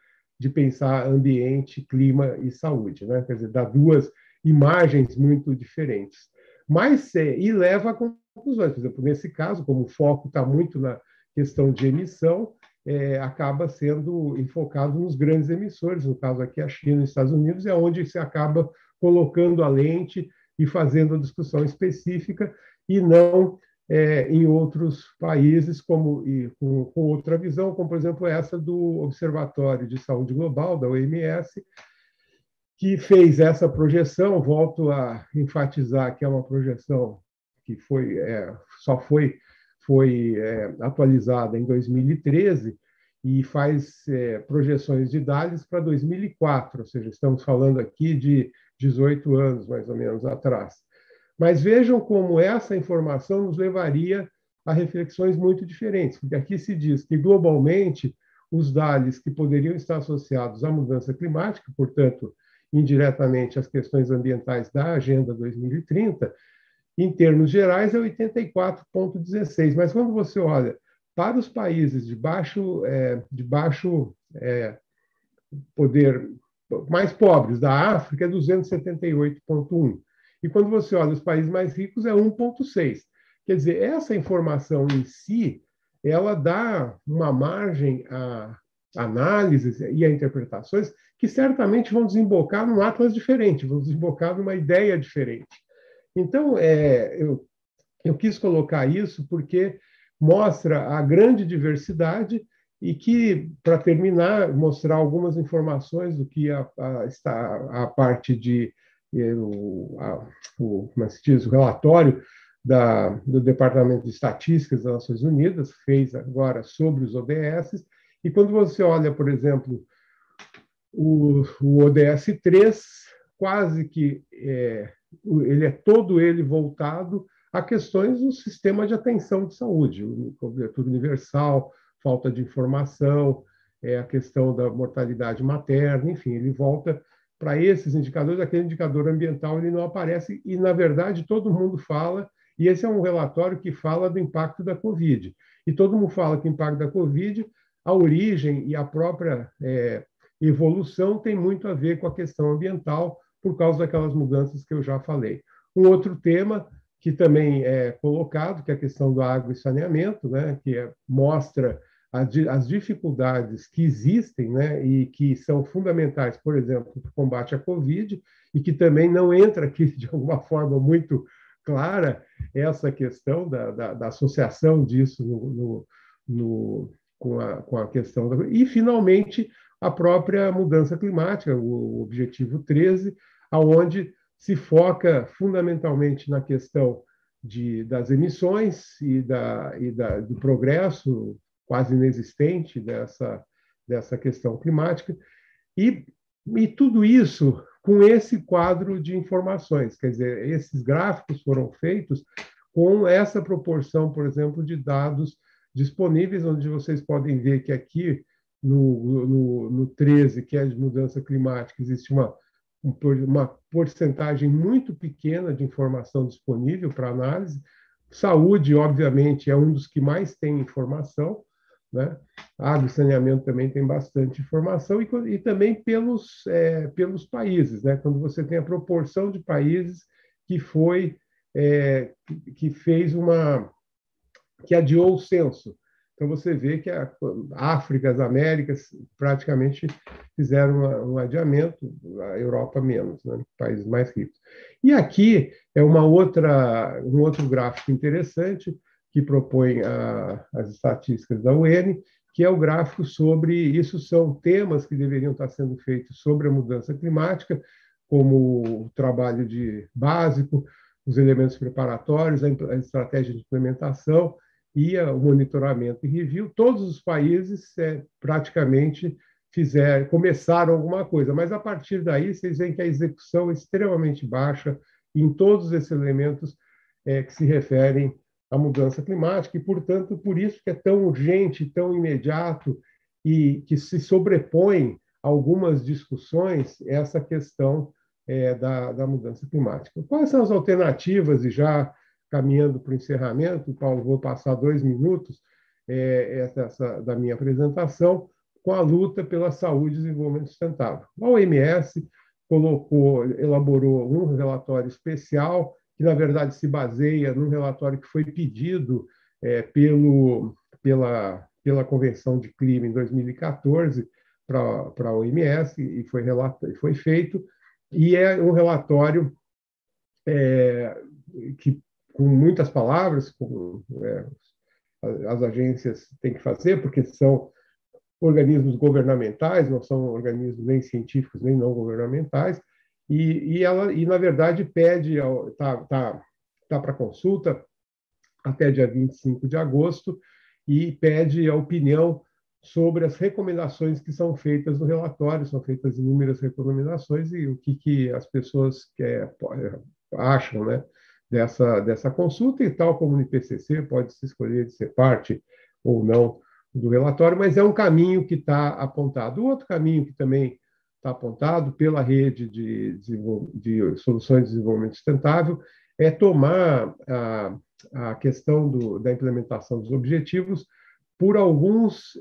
de pensar ambiente, clima e saúde, né? Quer dizer, dá duas imagens muito diferentes. Mas, e leva a conclusões. Por exemplo, nesse caso, como o foco está muito na questão de emissão, acaba sendo enfocado nos grandes emissores, no caso aqui a China e os Estados Unidos, é onde se acaba colocando a lente e fazendo a discussão específica, e não em outros países com outra visão, como, por exemplo, essa do Observatório de Saúde Global, da OMS, que fez essa projeção. Volto a enfatizar que é uma projeção que só foi atualizada em 2013 e faz projeções de dados para 2004, ou seja, estamos falando aqui de 18 anos, mais ou menos, atrás. Mas vejam como essa informação nos levaria a reflexões muito diferentes, porque aqui se diz que, globalmente, os DALIs que poderiam estar associados à mudança climática, portanto, indiretamente às questões ambientais da Agenda 2030, em termos gerais, é 84,16. Mas quando você olha para os países de baixo poder, mais pobres da África, é 278,1. E quando você olha os países mais ricos, é 1,6. Quer dizer, essa informação em si, ela dá uma margem a análises e a interpretações que certamente vão desembocar num atlas diferente, vão desembocar numa ideia diferente. Então, eu quis colocar isso porque mostra a grande diversidade e que, para terminar, mostrar algumas informações do que a parte de como se diz, o relatório do Departamento de Estatísticas das Nações Unidas fez agora sobre os ODS. E quando você olha, por exemplo, o ODS 3, quase que ele é todo ele voltado a questões do sistema de atenção de saúde, cobertura universal, falta de informação, a questão da mortalidade materna, enfim, ele volta para esses indicadores. Aquele indicador ambiental ele não aparece e, na verdade, todo mundo fala, e esse é um relatório que fala do impacto da Covid. E todo mundo fala que o impacto da Covid, a origem e a própria evolução tem muito a ver com a questão ambiental, por causa daquelas mudanças que eu já falei. Um outro tema que também é colocado, que é a questão do água e saneamento, né, que mostra as dificuldades que existem, né, e que são fundamentais, por exemplo, para o combate à Covid, e que também não entra aqui de alguma forma muito clara essa questão da associação disso com a questão da... E, finalmente, a própria mudança climática, o objetivo 13, aonde se foca fundamentalmente na questão das emissões e do progresso quase inexistente dessa questão climática, e tudo isso com esse quadro de informações. Quer dizer, esses gráficos foram feitos com essa proporção, por exemplo, de dados disponíveis, onde vocês podem ver que aqui, no 13, que é de mudança climática, existe uma porcentagem muito pequena de informação disponível para análise. Saúde, obviamente, é um dos que mais tem informação, né? Água e saneamento também tem bastante informação, e também pelos países, né? Quando você tem a proporção de países que adiou o censo. Então, você vê que a África, as Américas, praticamente fizeram um adiamento, a Europa menos, né? Países mais ricos. E aqui é um outro gráfico interessante, que propõe as estatísticas da UN, que é o gráfico sobre... Isso são temas que deveriam estar sendo feitos sobre a mudança climática, como o trabalho básico, os elementos preparatórios, a estratégia de implementação, e o monitoramento e review. Todos os países praticamente começaram alguma coisa, mas a partir daí vocês veem que a execução é extremamente baixa em todos esses elementos que se referem à mudança climática, e, portanto, por isso que é tão urgente, tão imediato, e que se sobrepõe a algumas discussões essa questão da mudança climática. Quais são as alternativas? E já caminhando para o encerramento, Paulo, vou passar 2 minutos da minha apresentação. com a luta pela saúde e desenvolvimento sustentável. A OMS elaborou um relatório especial, que, na verdade, se baseia num relatório que foi pedido pela Convenção de Clima em 2014 para a OMS, e foi feito, e é um relatório que, com muitas palavras, as agências têm que fazer, porque são organismos governamentais, não são organismos nem científicos nem não governamentais, e na verdade, está para consulta até dia 25 de agosto, e pede a opinião sobre as recomendações que são feitas no relatório. São feitas inúmeras recomendações, e o que as pessoas acham, né, dessa consulta, e tal como no IPCC, pode se escolher de ser parte ou não do relatório, mas é um caminho que está apontado. O outro caminho que também está apontado pela rede de soluções de desenvolvimento sustentável é tomar a questão da implementação dos objetivos por alguns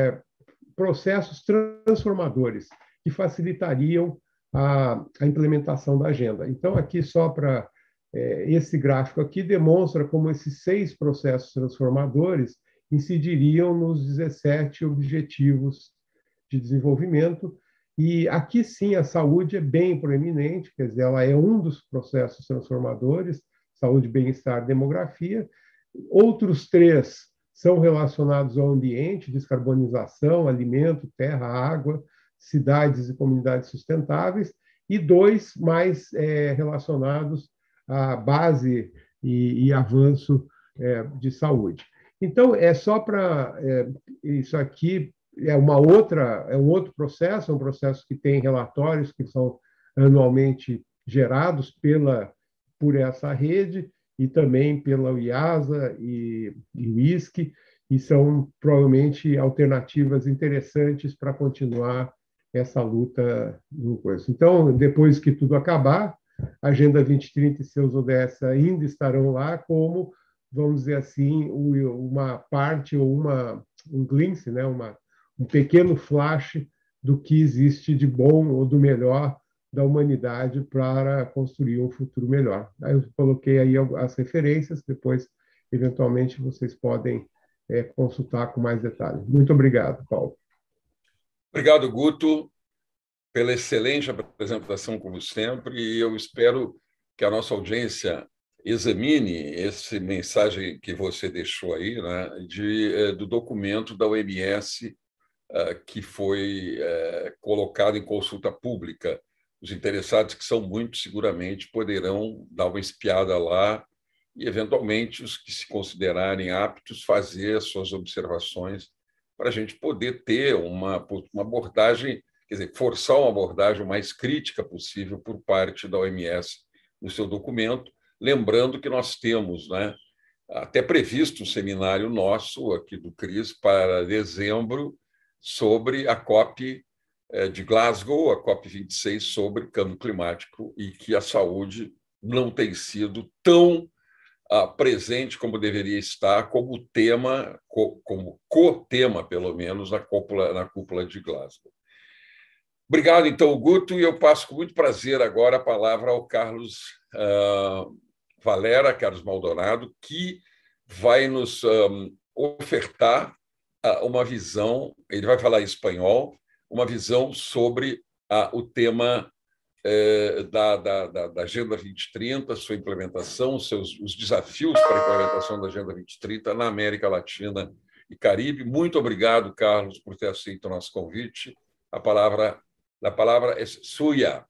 processos transformadores que facilitariam a implementação da agenda. Então, aqui só para esse gráfico aqui demonstra como esses 6 processos transformadores incidiriam nos 17 objetivos de desenvolvimento. E aqui sim a saúde é bem proeminente, quer dizer, ela é um dos processos transformadores: saúde, bem-estar, demografia. Outros 3 são relacionados ao ambiente: descarbonização, alimento, terra, água, cidades e comunidades sustentáveis, e 2 mais relacionados à base e avanço de saúde. Então, só para isso aqui é um outro processo, um processo que tem relatórios que são anualmente gerados por essa rede, e também pela IASA e o ISC, e são provavelmente alternativas interessantes para continuar essa luta no coisa. Então, depois que tudo acabar, a Agenda 2030 e seus ODS ainda estarão lá como, vamos dizer assim, uma parte ou um glimpse, né? Um pequeno flash do que existe de bom ou do melhor da humanidade para construir um futuro melhor. Aí eu coloquei aí as referências, depois, eventualmente, vocês podem consultar com mais detalhes. Muito obrigado, Paulo. Obrigado, Guto, pela excelente apresentação, como sempre, e eu espero que a nossa audiência examine essa mensagem que você deixou aí, né, do documento da OMS que foi colocado em consulta pública. Os interessados, que são muitos, seguramente poderão dar uma espiada lá e, eventualmente, os que se considerarem aptos, fazer as suas observações para a gente poder ter uma abordagem, quer dizer, forçar uma abordagem o mais crítica possível por parte da OMS no seu documento, lembrando que nós temos, né, até previsto um seminário nosso aqui do CRIS para dezembro sobre a COP de Glasgow, a COP26 sobre câmbio climático, e que a saúde não tem sido tão presente como deveria estar, como tema, como co-tema, pelo menos, na cúpula de Glasgow. Obrigado, então, Guto, e eu passo com muito prazer agora a palavra ao Carlos Valera, Carlos Maldonado, que vai nos ofertar uma visão, ele vai falar em espanhol, uma visão sobre o tema da Agenda 2030, sua implementação, os desafios para a implementação da Agenda 2030 na América Latina e Caribe. Muito obrigado, Carlos, por ter aceito o nosso convite. A palavra é suya.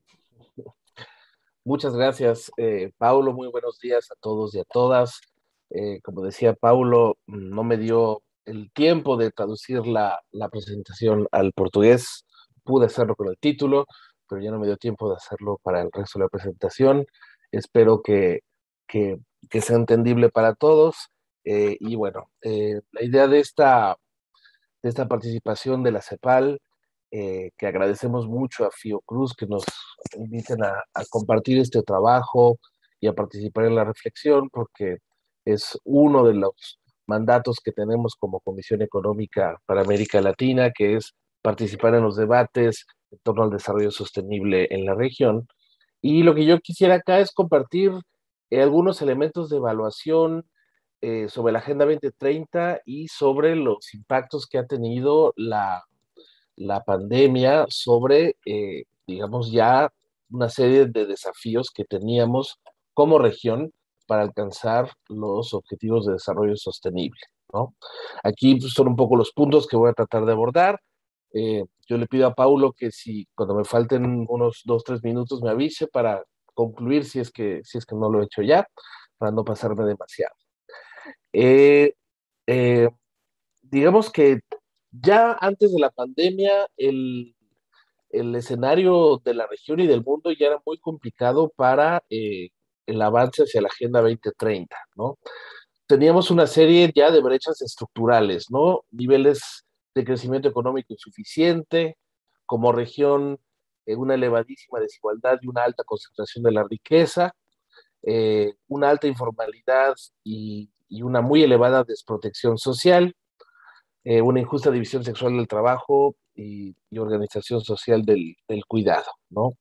Muchas gracias, Paulo. Muy buenos días a todos y a todas. Como decía Paulo, no me dio el tiempo de traducir la presentación al portugués. Pude hacerlo con el título, pero ya no me dio tiempo de hacerlo para el resto de la presentación. Espero que sea entendible para todos. Y bueno, la idea de esta participación de la CEPAL, que agradecemos mucho a Fiocruz que nos inviten a compartir este trabajo y a participar en la reflexión, porque es uno de los mandatos que tenemos como Comisión Económica para América Latina, que es participar en los debates en torno al desarrollo sostenible en la región. Y lo que yo quisiera acá es compartir algunos elementos de evaluación sobre la Agenda 2030 y sobre los impactos que ha tenido la pandemia sobre, digamos, ya una serie de desafíos que teníamos como región para alcanzar los objetivos de desarrollo sostenible, ¿no? Aquí pues, son un poco los puntos que voy a tratar de abordar. Yo le pido a Paulo que si cuando me falten unos 2, 3 minutos me avise para concluir si es que no lo he hecho ya, para no pasarme demasiado. Eh, eh, digamos que ya antes de la pandemia, el escenario de la región y del mundo ya era muy complicado para el avance hacia la Agenda 2030, ¿no? Teníamos una serie ya de brechas estructurales, ¿no? Niveles de crecimiento económico insuficiente, como región, una elevadísima desigualdad y una alta concentración de la riqueza, una alta informalidad y una muy elevada desprotección social, una injusta división sexual del trabajo y organización social del cuidado, ¿no?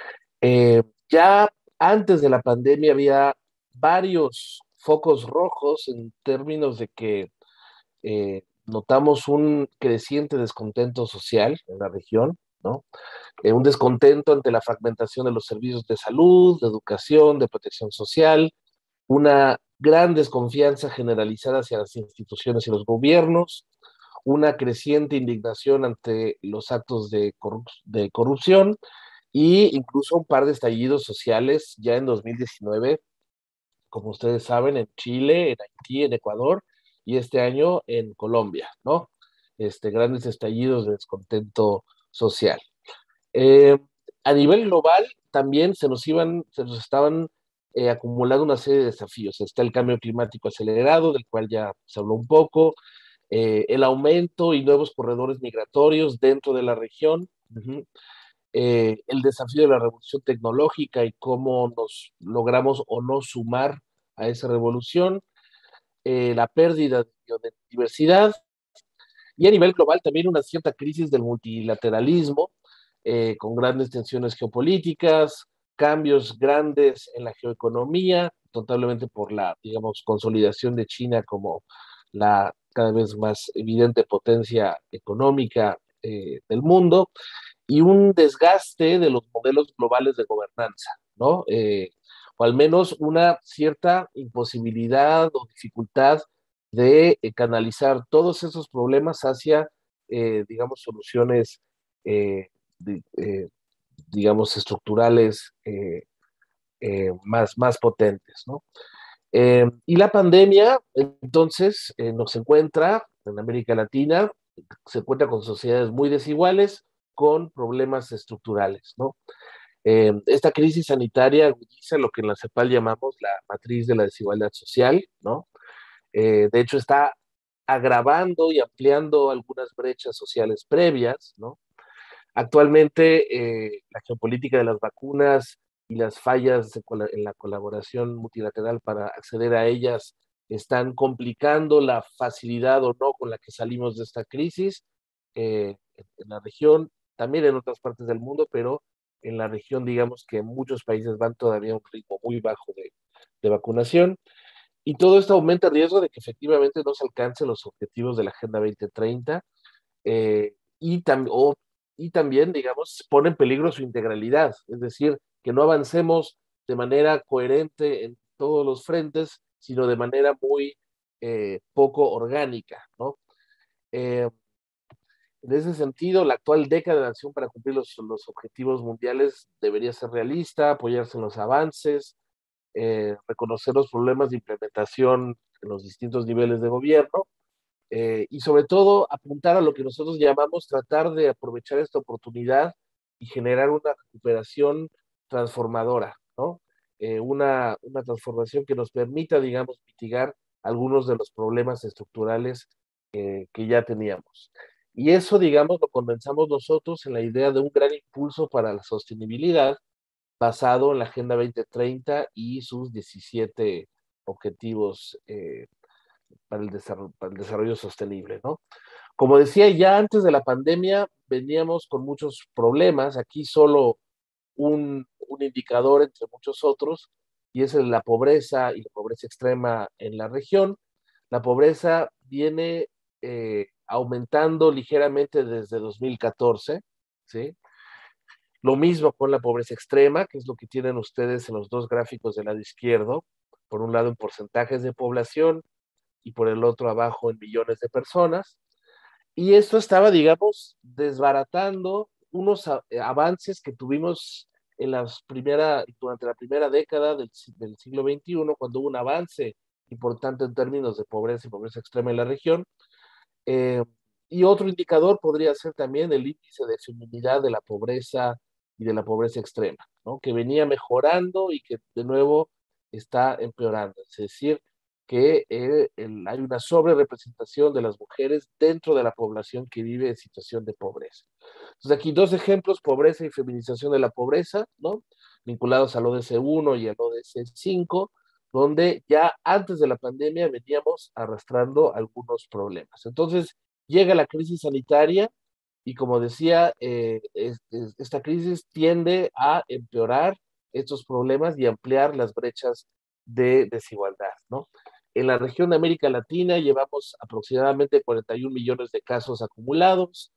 Ya antes de la pandemia había varios focos rojos en términos de que notamos un creciente descontento social en la región, ¿no? Un descontento ante la fragmentación de los servicios de salud, de educación, de protección social, una gran desconfianza generalizada hacia las instituciones y los gobiernos, una creciente indignación ante los actos de corrupción e incluso un par de estallidos sociales ya en 2019, como ustedes saben, en Chile, en Haití, en Ecuador y este año en Colombia, ¿no? Grandes estallidos de descontento social. Eh, a nivel global también se nos estaban acumulando una serie de desafíos. Está el cambio climático acelerado, del cual ya se habló un poco, el aumento y nuevos corredores migratorios dentro de la región, el desafío de la revolución tecnológica y cómo nos logramos o no sumar a esa revolución, la pérdida de biodiversidad y a nivel global también una cierta crisis del multilateralismo, con grandes tensiones geopolíticas, cambios grandes en la geoeconomía, notablemente por la, digamos, consolidación de China como la cada vez más evidente potencia económica del mundo, y un desgaste de los modelos globales de gobernanza, ¿no? O al menos una cierta imposibilidad o dificultad de canalizar todos esos problemas hacia, digamos, soluciones, eh, de, digamos, estructurales más potentes, ¿no? Y la pandemia, entonces, nos encuentra en América Latina, se encuentra con sociedades muy desiguales, con problemas estructurales, ¿no? Esta crisis sanitaria agudiza lo que en la CEPAL llamamos la matriz de la desigualdad social, ¿no? De hecho, está agravando y ampliando algunas brechas sociales previas, ¿no? Actualmente, la geopolítica de las vacunas y las fallas en la colaboración multilateral para acceder a ellas están complicando la facilidad o no con la que salimos de esta crisis en la región, también en otras partes del mundo, pero en la región, digamos que muchos países van todavía a un ritmo muy bajo de vacunación. Y todo esto aumenta el riesgo de que efectivamente no se alcancen los objetivos de la Agenda 2030 y también, digamos, pone en peligro su integralidad, es decir, que no avancemos de manera coherente en todos los frentes, sino de manera muy poco orgánica, ¿no? Eh, en ese sentido, la actual década de acción para cumplir los objetivos mundiales debería ser realista, apoyarse en los avances, reconocer los problemas de implementación en los distintos niveles de gobierno, y sobre todo apuntar a lo que nosotros llamamos tratar de aprovechar esta oportunidad y generar una recuperación transformadora, ¿no? Una transformación que nos permita, digamos, mitigar algunos de los problemas estructurales que ya teníamos. Y eso, digamos, lo condensamos nosotros en la idea de un gran impulso para la sostenibilidad basado en la Agenda 2030 y sus 17 objetivos para el desarrollo sostenible, ¿no? Como decía, ya antes de la pandemia veníamos con muchos problemas, aquí solo un indicador entre muchos otros, y es la pobreza y la pobreza extrema en la región. La pobreza viene aumentando ligeramente desde 2014, ¿sí? Lo mismo con la pobreza extrema, que es lo que tienen ustedes en los dos gráficos del lado izquierdo, por un lado en porcentajes de población y por el otro abajo en millones de personas. Y esto estaba, digamos, desbaratando unos avances que tuvimos durante la primera década del siglo XXI, cuando hubo un avance importante en términos de pobreza y pobreza extrema en la región. Eh, y otro indicador podría ser también el índice de feminidad de la pobreza y de la pobreza extrema, ¿no? Que venía mejorando y que de nuevo está empeorando. Es decir, que hay una sobrerepresentación de las mujeres dentro de la población que vive en situación de pobreza. Entonces aquí dos ejemplos: pobreza y feminización de la pobreza, ¿no? Vinculados al ODS 1 y al ODS 5, donde ya antes de la pandemia veníamos arrastrando algunos problemas. Entonces llega la crisis sanitaria y, como decía, esta crisis tiende a empeorar estos problemas y ampliar las brechas de desigualdad, ¿no? En la región de América Latina llevamos aproximadamente 41 millones de casos acumulados,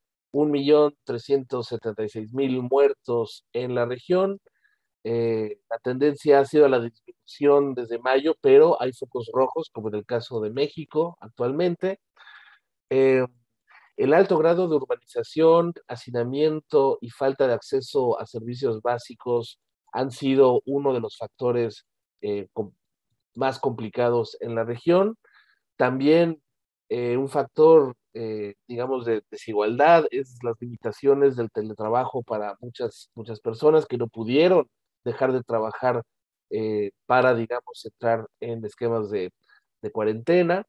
1.376.000 muertos en la región. La tendencia ha sido la disminución desde mayo, pero hay focos rojos, como en el caso de México actualmente. Eh, el alto grado de urbanización, hacinamiento y falta de acceso a servicios básicos han sido uno de los factores más complicados en la región. También un factor, digamos, de desigualdad es las limitaciones del teletrabajo para muchas personas que no pudieron dejar de trabajar para, digamos, entrar en esquemas de cuarentena.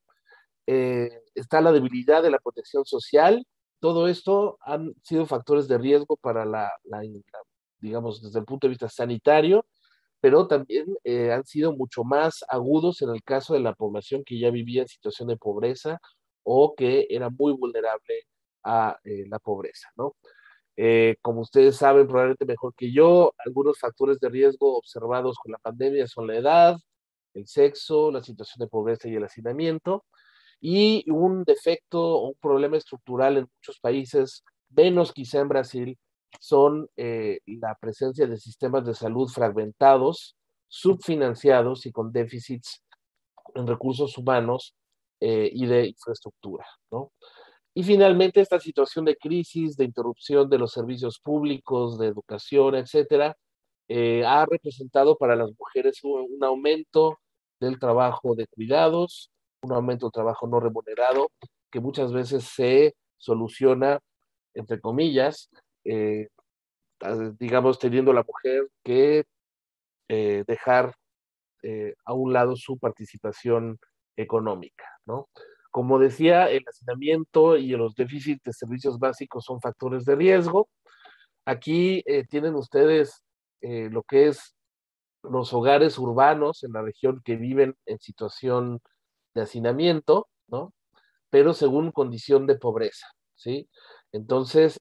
Está la debilidad de la protección social. Todo esto han sido factores de riesgo para digamos, desde el punto de vista sanitario, pero también han sido mucho más agudos en el caso de la población que ya vivía en situación de pobreza o que era muy vulnerable a la pobreza, ¿no? Como ustedes saben probablemente mejor que yo, algunos factores de riesgo observados con la pandemia son la edad, el sexo, la situación de pobreza y el hacinamiento, y un defecto o un problema estructural en muchos países, menos quizá en Brasil, son la presencia de sistemas de salud fragmentados, subfinanciados y con déficits en recursos humanos y de infraestructura, ¿no? Y finalmente, esta situación de crisis, de interrupción de los servicios públicos, de educación, etcétera, ha representado para las mujeres un aumento del trabajo de cuidados, un aumento del trabajo no remunerado, que muchas veces se soluciona, entre comillas, eh, digamos, teniendo la mujer que dejar a un lado su participación económica, ¿no? Como decía, el hacinamiento y los déficits de servicios básicos son factores de riesgo. Aquí tienen ustedes lo que es los hogares urbanos en la región que viven en situación de hacinamiento, ¿no? Pero según condición de pobreza, ¿sí? Entonces,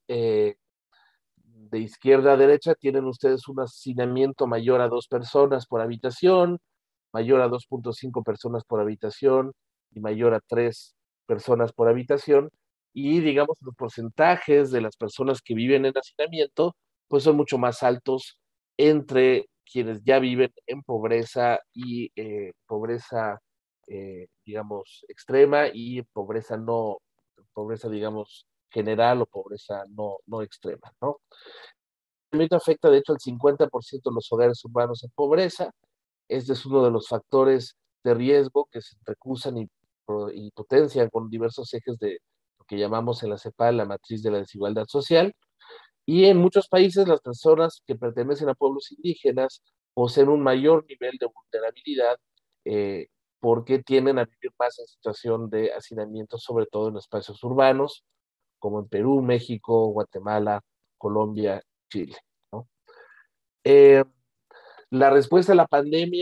de izquierda a derecha tienen ustedes un hacinamiento mayor a 2 personas por habitación, mayor a 2.5 personas por habitación y mayor a 3 personas por habitación. Y digamos, los porcentajes de las personas que viven en hacinamiento, pues son mucho más altos entre quienes ya viven en pobreza y pobreza, digamos, extrema y pobreza, digamos, general o pobreza no extrema, ¿no? Afecta de hecho al 50% de los hogares urbanos en pobreza. Este es uno de los factores de riesgo que se recursan y potencian con diversos ejes de lo que llamamos en la CEPAL la matriz de la desigualdad social. Y en muchos países las personas que pertenecen a pueblos indígenas poseen un mayor nivel de vulnerabilidad porque tienden a vivir más en situación de hacinamiento, sobre todo en espacios urbanos, como en Perú, México, Guatemala, Colombia, Chile, ¿no? La respuesta a la pandemia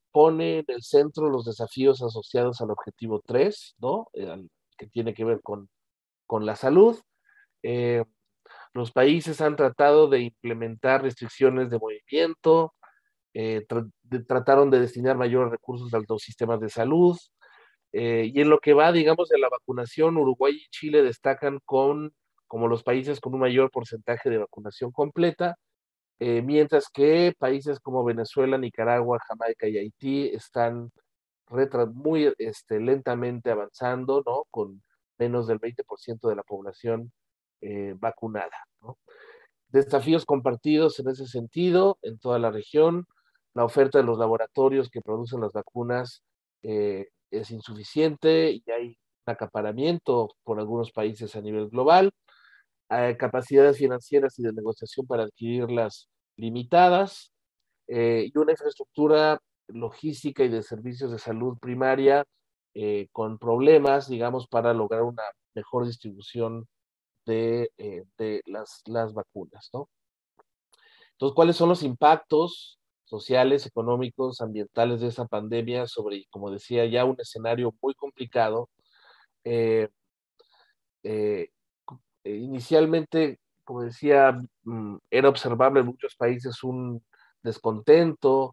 pone en el centro los desafíos asociados al objetivo 3, ¿no? Que tiene que ver con la salud. Los países han tratado de implementar restricciones de movimiento, trataron de destinar mayores recursos a los sistemas de salud, y en lo que va, digamos, de la vacunación, Uruguay y Chile destacan como los países con un mayor porcentaje de vacunación completa, mientras que países como Venezuela, Nicaragua, Jamaica y Haití están muy lentamente avanzando, ¿no? Con menos del 20% de la población vacunada, ¿no? Desafíos compartidos en ese sentido en toda la región. La oferta de los laboratorios que producen las vacunas es insuficiente y hay un acaparamiento por algunos países a nivel global. Capacidades financieras y de negociación para adquirirlas limitadas, y una infraestructura logística y de servicios de salud primaria con problemas, digamos, para lograr una mejor distribución de las vacunas, ¿no? Entonces, ¿cuáles son los impactos sociales, económicos, ambientales de esa pandemia sobre, como decía, ya un escenario muy complicado? Eh, eh, Inicialmente, como decía, era observable en muchos países un descontento,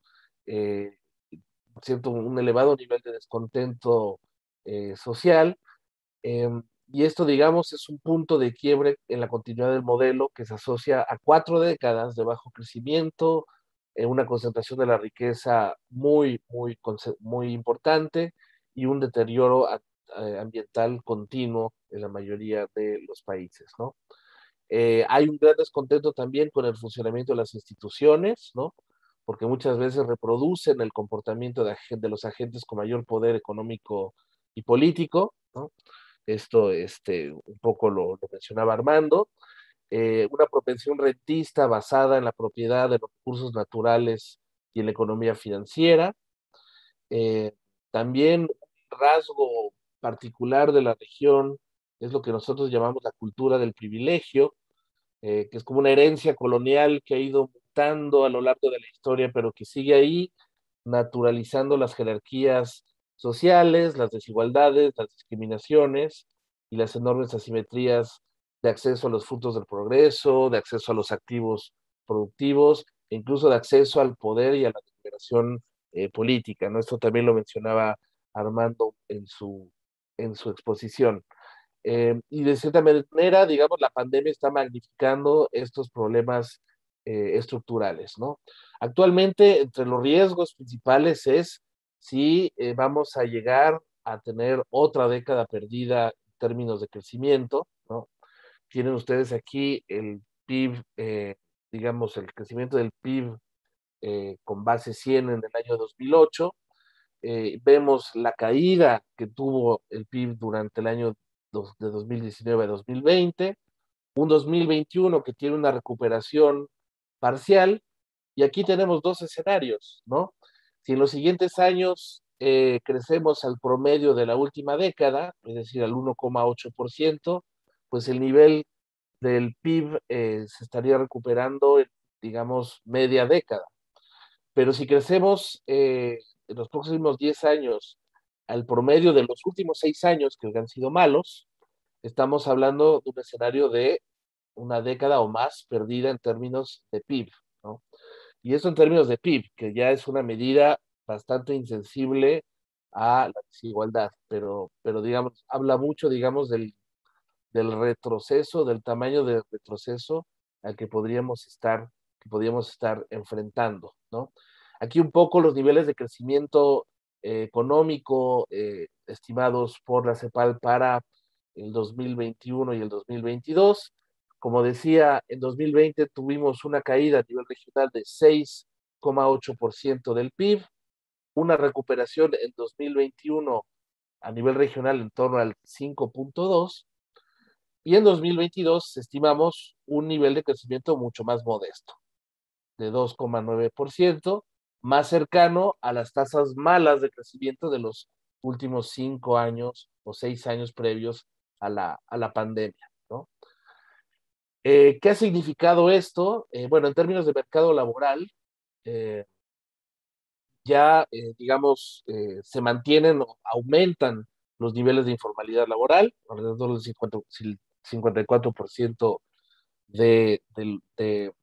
un elevado nivel de descontento social. Y esto, digamos, es un punto de quiebre en la continuidad del modelo que se asocia a 4 décadas de bajo crecimiento, una concentración de la riqueza muy importante y un deterioro ambiental continuo en la mayoría de los países, ¿no? Hay un gran descontento también con el funcionamiento de las instituciones, ¿no? Porque muchas veces reproducen el comportamiento de los agentes con mayor poder económico y político, ¿no? Esto un poco lo mencionaba Armando. Una propensión rentista basada en la propiedad de los recursos naturales y en la economía financiera. Eh, También un rasgo particular de la región es lo que nosotros llamamos la cultura del privilegio, que es como una herencia colonial que ha ido mutando a lo largo de la historia, pero que sigue ahí, naturalizando las jerarquías sociales, las desigualdades, las discriminaciones y las enormes asimetrías de acceso a los frutos del progreso, de acceso a los activos productivos, e incluso de acceso al poder y a la deliberación política, ¿no? Esto también lo mencionaba Armando en su exposición. Y de cierta manera, digamos, la pandemia está magnificando estos problemas estructurales, ¿no? Actualmente, entre los riesgos principales es si vamos a llegar a tener otra década perdida en términos de crecimiento, ¿no? Tienen ustedes aquí el PIB, digamos, el crecimiento del PIB con base 100 en el año 2008. Vemos la caída que tuvo el PIB durante el año de 2019 a 2020, un 2021 que tiene una recuperación parcial, y aquí tenemos 2 escenarios, ¿no? Si en los siguientes años crecemos al promedio de la última década, es decir, al 1,8%, pues el nivel del PIB se estaría recuperando en, digamos, media década. Pero si crecemos en los próximos 10 años al promedio de los últimos 6 años, que han sido malos, estamos hablando de un escenario de una década o más perdida en términos de PIB, ¿no? Y eso en términos de PIB, que ya es una medida bastante insensible a la desigualdad, pero digamos, habla mucho, digamos, del retroceso, del tamaño del retroceso al que podríamos estar enfrentando, ¿no? Aquí un poco los niveles de crecimiento económico estimados por la CEPAL para el 2021 y el 2022. Como decía, en 2020 tuvimos una caída a nivel regional de 6,8% del PIB, una recuperación en 2021 a nivel regional en torno al 5,2%, y en 2022 estimamos un nivel de crecimiento mucho más modesto, de 2,9%, más cercano a las tasas malas de crecimiento de los últimos 5 años o 6 años previos a la pandemia, ¿no? ¿Qué ha significado esto? Bueno, en términos de mercado laboral, ya, se mantienen o aumentan los niveles de informalidad laboral, alrededor del 54% de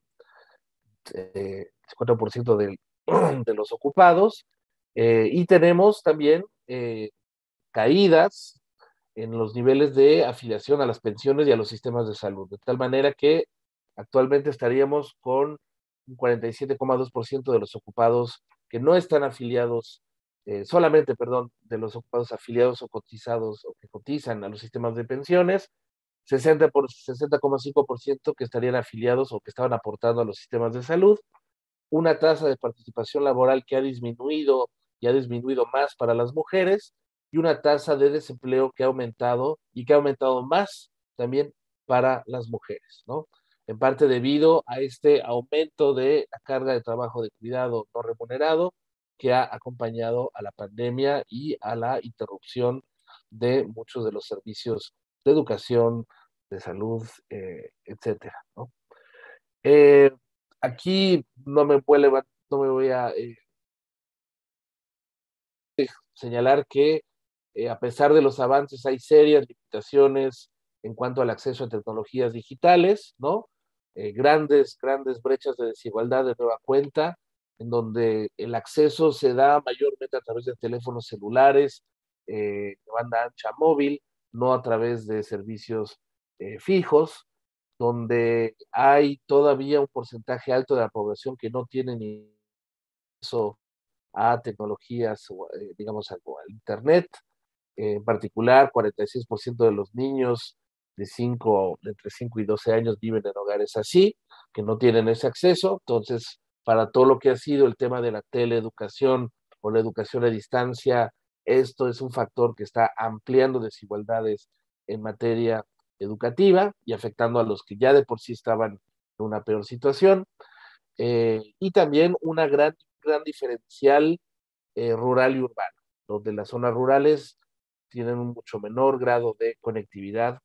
50% de los ocupados, y tenemos también caídas en los niveles de afiliación a las pensiones y a los sistemas de salud, de tal manera que actualmente estaríamos con un 47,2% de los ocupados que no están afiliados, solamente, perdón, de los ocupados afiliados o cotizados o que cotizan a los sistemas de pensiones, 60,5% que estarían afiliados o que estaban aportando a los sistemas de salud, una tasa de participación laboral que ha disminuido y ha disminuido más para las mujeres, y una tasa de desempleo que ha aumentado y que ha aumentado más también para las mujeres, ¿no? En parte debido a este aumento de la carga de trabajo de cuidado no remunerado que ha acompañado a la pandemia y a la interrupción de muchos de los servicios de educación, de salud, etcétera, ¿no? Eh, Aquí no me voy a señalar que a pesar de los avances hay serias limitaciones en cuanto al acceso a tecnologías digitales, ¿no? Grandes brechas de desigualdad de nueva cuenta, en donde el acceso se da mayormente a través de teléfonos celulares, de banda ancha móvil, no a través de servicios fijos, donde hay todavía un porcentaje alto de la población que no tiene ni acceso a tecnologías, digamos, al Internet. En particular, 46% de los niños de entre 5 y 12 años viven en hogares así, que no tienen ese acceso. Entonces, para todo lo que ha sido el tema de la teleeducación o la educación a distancia, esto es un factor que está ampliando desigualdades en materia educativa y afectando a los que ya de por sí estaban en una peor situación. Y también una gran diferencial rural y urbano, donde las zonas rurales tienen un mucho menor grado de conectividad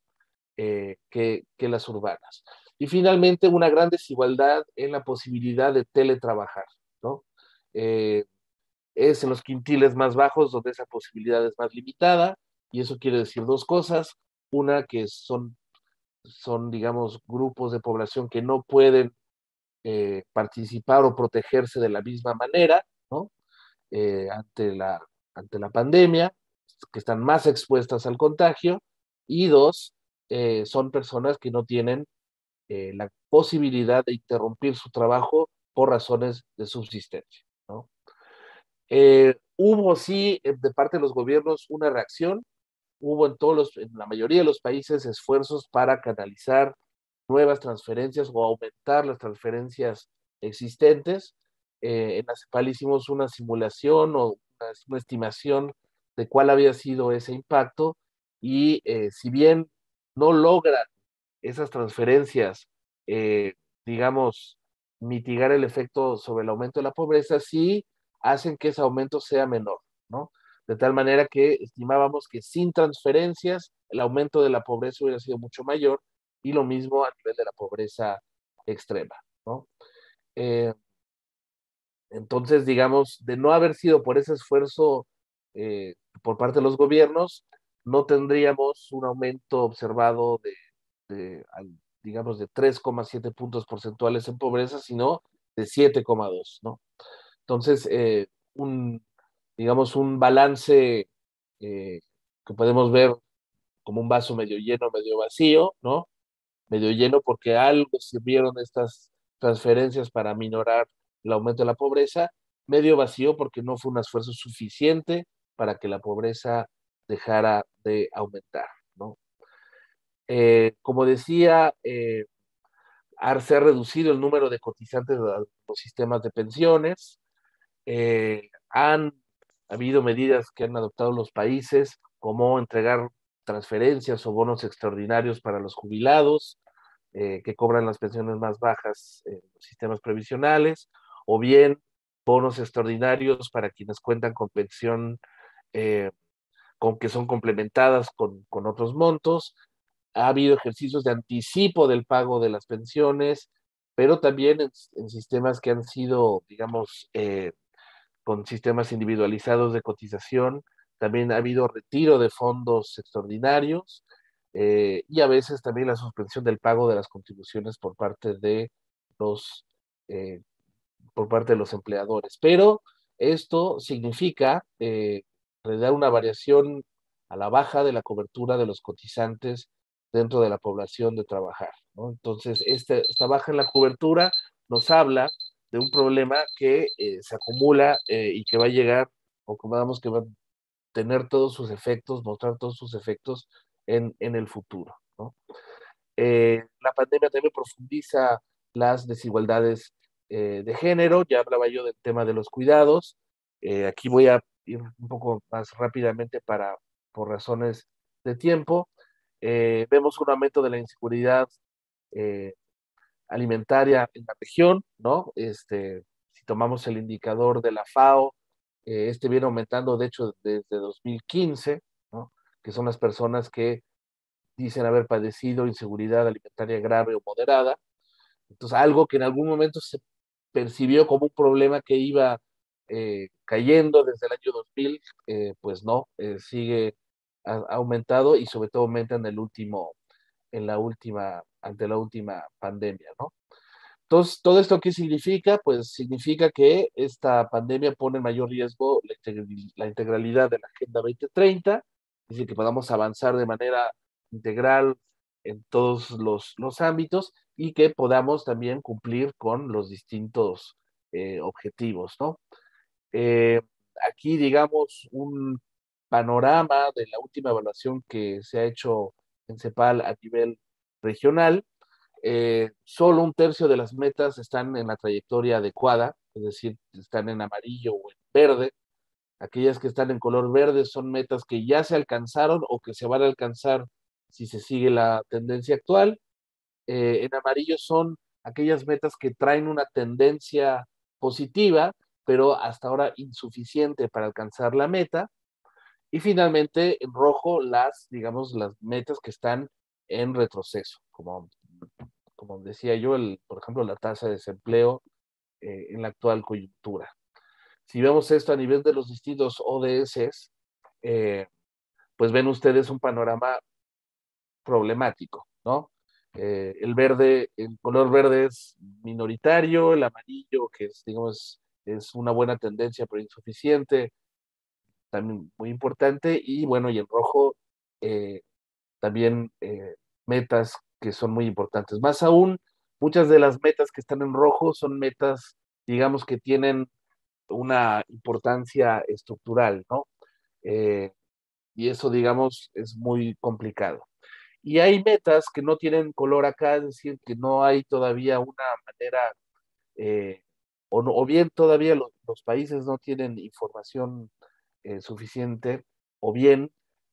que las urbanas. Y finalmente, una gran desigualdad en la posibilidad de teletrabajar, ¿no? Eh, es en los quintiles más bajos donde esa posibilidad es más limitada, y eso quiere decir dos cosas. Una, que digamos, grupos de población que no pueden participar o protegerse de la misma manera, ¿no? Ante la pandemia, que están más expuestas al contagio, y dos, son personas que no tienen la posibilidad de interrumpir su trabajo por razones de subsistencia, ¿no? Hubo sí, de parte de los gobiernos, una reacción. Hubo en la mayoría de los países esfuerzos para canalizar nuevas transferencias o aumentar las transferencias existentes. En la CEPAL hicimos una simulación o una estimación de cuál había sido ese impacto, y si bien no logran esas transferencias, eh, digamos, mitigar el efecto sobre el aumento de la pobreza, sí hacen que ese aumento sea menor, ¿no? De tal manera que estimábamos que sin transferencias el aumento de la pobreza hubiera sido mucho mayor, y lo mismo a nivel de la pobreza extrema, ¿no? Eh, entonces, digamos, de no haber sido por ese esfuerzo por parte de los gobiernos, no tendríamos un aumento observado digamos, de 3,7 puntos porcentuales en pobreza, sino de 7,2, ¿no? Entonces, digamos, un balance que podemos ver como un vaso medio lleno, medio vacío, ¿no? Medio lleno porque algo sirvieron estas transferencias para minorar el aumento de la pobreza, medio vacío porque no fue un esfuerzo suficiente para que la pobreza dejara de aumentar, ¿no? Como decía, se ha reducido el número de cotizantes de los sistemas de pensiones. Han habido medidas que han adoptado los países, como entregar transferencias o bonos extraordinarios para los jubilados que cobran las pensiones más bajas en los sistemas previsionales, o bien bonos extraordinarios para quienes cuentan con pensión eh, que son complementadas con otros montos. Ha habido ejercicios de anticipo del pago de las pensiones, pero también en sistemas que han sido, digamos, con sistemas individualizados de cotización. También ha habido retiro de fondos extraordinarios y a veces también la suspensión del pago de las contribuciones los, eh, por parte de los empleadores. Pero esto significa dar una variación a la baja de la cobertura de los cotizantes dentro de la población de trabajar, ¿no? Entonces, esta baja en la cobertura nos habla de un problema que se acumula y que va a llegar, o como vamos, que va a tener todos sus efectos, mostrar todos sus efectos en el futuro, ¿no? La pandemia también profundiza las desigualdades de género. Ya hablaba yo del tema de los cuidados. Aquí voy a ir un poco más rápidamente por razones de tiempo. Vemos un aumento de la inseguridad eh, alimentaria en la región, ¿no? Si tomamos el indicador de la FAO, este viene aumentando, de hecho, desde 2015, ¿no? Que son las personas que dicen haber padecido inseguridad alimentaria grave o moderada. Entonces, algo que en algún momento se percibió como un problema que iba cayendo desde el año 2000, pues no, ha aumentado y sobre todo aumenta ante la última pandemia, ¿no? Entonces, ¿todo esto qué significa? Pues significa que esta pandemia pone en mayor riesgo la integralidad de la Agenda 2030, es decir, que podamos avanzar de manera integral en todos los ámbitos y que podamos también cumplir con los distintos objetivos, ¿no? Eh, Aquí, digamos, un panorama de la última evaluación que se ha hecho en CEPAL a nivel regional. Solo un tercio de las metas están en la trayectoria adecuada, es decir, están en amarillo o en verde. Aquellas que están en color verde son metas que ya se alcanzaron o que se van a alcanzar si se sigue la tendencia actual. En amarillo son aquellas metas que traen una tendencia positiva, pero hasta ahora insuficiente para alcanzar la meta. Y finalmente, en rojo, digamos, las metas que están en retroceso, como decía yo, por ejemplo, la tasa de desempleo en la actual coyuntura. Si vemos esto a nivel de los distintos ODS, pues ven ustedes un panorama problemático, ¿no? El color verde es minoritario, el amarillo, que es, digamos, es una buena tendencia, pero insuficiente, también muy importante, y bueno, y en rojo eh, también metas que son muy importantes. Más aún, muchas de las metas que están en rojo son metas, digamos, que tienen una importancia estructural, ¿no? Eh, y eso, digamos, es muy complicado. Y hay metas que no tienen color acá, es decir, que no hay todavía una manera, eh, o bien todavía los países no tienen información suficiente, o bien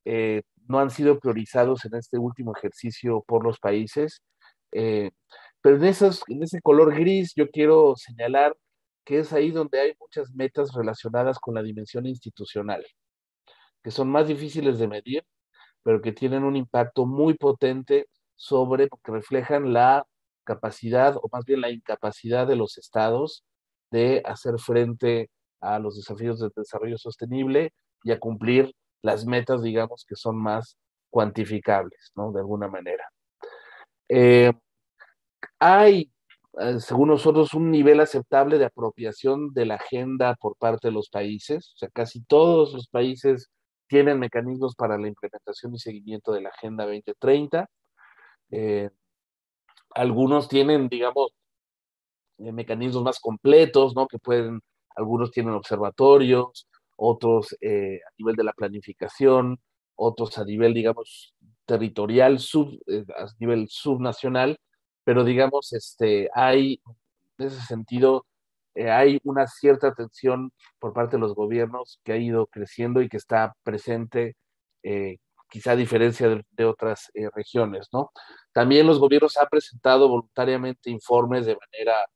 no han sido priorizados en este último ejercicio por los países. Eh, pero en ese color gris yo quiero señalar que es ahí donde hay muchas metas relacionadas con la dimensión institucional, que son más difíciles de medir, pero que tienen un impacto muy potente porque reflejan la capacidad, o más bien la incapacidad de los estados de hacer frente a los desafíos del desarrollo sostenible y a cumplir las metas, digamos, que son más cuantificables, ¿no? De alguna manera. Eh, Hay, según nosotros, un nivel aceptable de apropiación de la agenda por parte de los países. O sea, casi todos los países tienen mecanismos para la implementación y seguimiento de la Agenda 2030. Eh, Algunos tienen, digamos, mecanismos más completos, ¿no? Algunos tienen observatorios, otros a nivel de la planificación, otros a nivel, digamos, territorial, a nivel subnacional, pero digamos, hay, en ese sentido, hay una cierta atención por parte de los gobiernos que ha ido creciendo y que está presente, eh, quizá a diferencia de otras regiones, ¿no? También los gobiernos han presentado voluntariamente informes de manera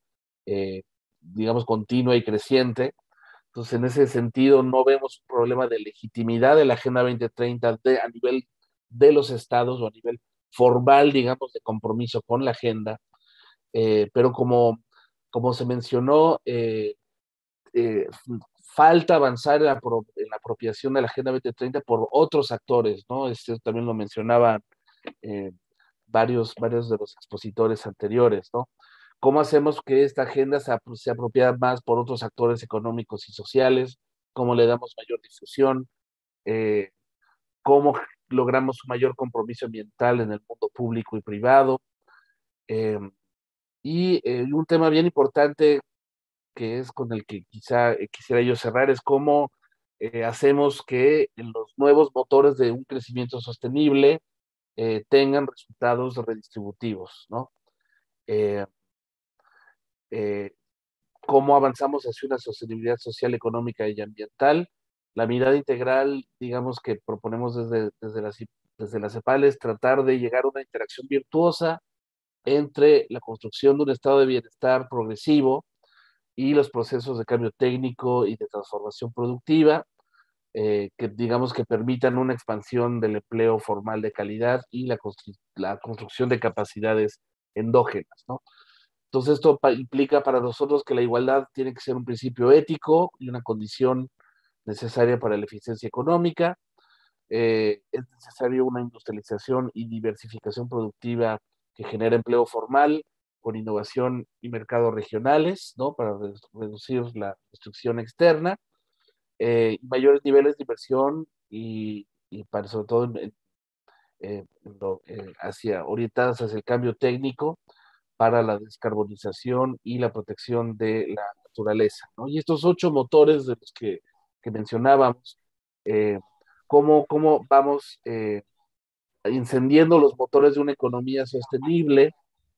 digamos, continua y creciente. Entonces, en ese sentido, no vemos un problema de legitimidad de la Agenda 2030 a nivel de los estados o a nivel formal, digamos, de compromiso con la agenda. Pero como se mencionó, eh, falta avanzar en la apropiación de la Agenda 2030 por otros actores, ¿no? También lo mencionaban varios de los expositores anteriores, ¿no? ¿Cómo hacemos que esta agenda se apropie más por otros actores económicos y sociales? ¿Cómo le damos mayor difusión? ¿Cómo logramos un mayor compromiso ambiental en el mundo público y privado? Y un tema bien importante que es con el que quizá quisiera yo cerrar es cómo hacemos que los nuevos motores de un crecimiento sostenible tengan resultados redistributivos, ¿no? Eh, eh, cómo avanzamos hacia una sostenibilidad social, económica y ambiental. La mirada integral, digamos, que proponemos desde la CEPAL es tratar de llegar a una interacción virtuosa entre la construcción de un estado de bienestar progresivo y los procesos de cambio técnico y de transformación productiva, que digamos que permitan una expansión del empleo formal de calidad y la construcción de capacidades endógenas, ¿no? Entonces esto implica para nosotros que la igualdad tiene que ser un principio ético y una condición necesaria para la eficiencia económica. Es necesario una industrialización y diversificación productiva que genere empleo formal con innovación y mercados regionales, ¿no? Para reducir la restricción externa, mayores niveles de inversión y para, sobre todo orientadas hacia el cambio técnico para la descarbonización y la protección de la naturaleza, ¿no? Y estos 8 motores de los que mencionábamos, cómo vamos encendiendo los motores de una economía sostenible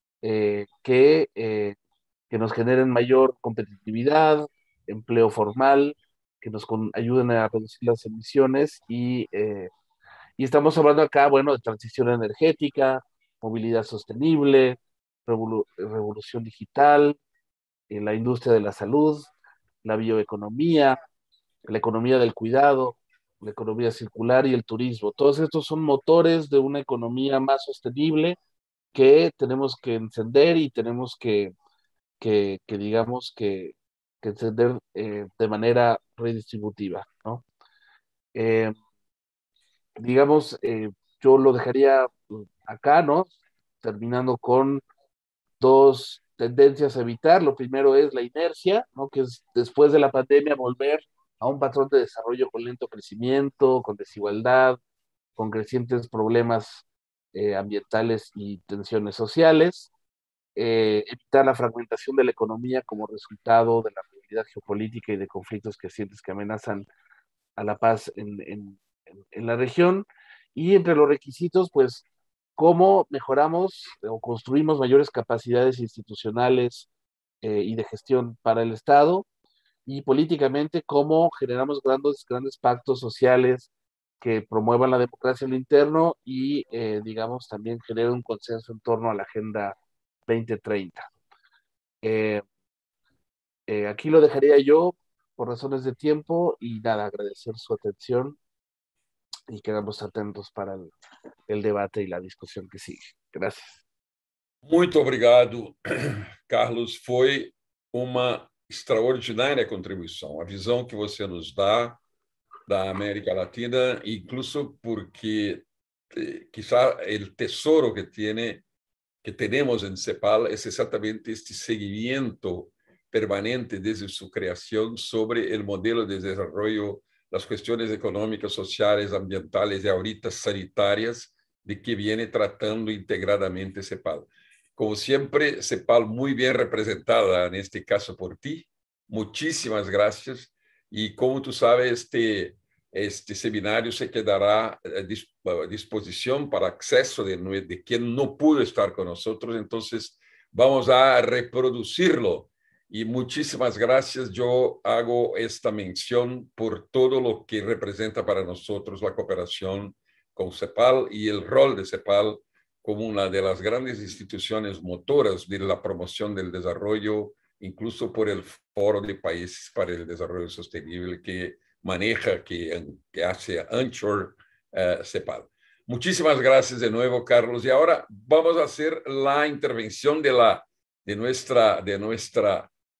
que nos generen mayor competitividad, empleo formal, que nos ayuden a reducir las emisiones y estamos hablando acá, bueno, de transición energética, movilidad sostenible, revolución digital, la industria de la salud, la bioeconomía, la economía del cuidado, la economía circular y el turismo. Todos estos son motores de una economía más sostenible que tenemos que encender y tenemos digamos, que encender de manera redistributiva, ¿no? Eh, digamos, yo lo dejaría acá, ¿no? Terminando con 2 tendencias a evitar. Lo primero es la inercia, ¿no? Que es después de la pandemia volver a un patrón de desarrollo con lento crecimiento, con desigualdad, con crecientes problemas ambientales y tensiones sociales. Evitar la fragmentación de la economía como resultado de la realidad geopolítica y de conflictos crecientes que amenazan a la paz en la región. Y entre los requisitos, pues, cómo mejoramos o construimos mayores capacidades institucionales y de gestión para el Estado, y políticamente cómo generamos grandes pactos sociales que promuevan la democracia en lo interno y, digamos, también generen un consenso en torno a la Agenda 2030. Aquí lo dejaría yo por razones de tiempo y nada, agradecer su atención y quedamos atentos para el debate y la discusión que sigue. Gracias. Muito obrigado, Carlos. Foi uma extraordinária contribuição. A visão que você nos dá da América Latina, incluso porque quizá o tesouro que tenemos en CEPAL es exactamente este seguimiento permanente desde su creación sobre el modelo de desarrollo, las cuestiones económicas, sociales, ambientales y ahorita sanitarias de que viene tratando integradamente CEPAL. Como siempre, CEPAL muy bien representada en este caso por ti. Muchísimas gracias. Y como tú sabes, este seminario se quedará a disposición para acceso de quien no pudo estar con nosotros. Entonces, vamos a reproducirlo. Y muchísimas gracias. Yo hago esta mención por todo lo que representa para nosotros la cooperación con CEPAL y el rol de CEPAL como una de las grandes instituciones motoras de la promoción del desarrollo, incluso por el Foro de Países para el Desarrollo Sostenible que maneja, que hace Anchor CEPAL. Muchísimas gracias de nuevo, Carlos. Y ahora vamos a hacer la intervención de nuestra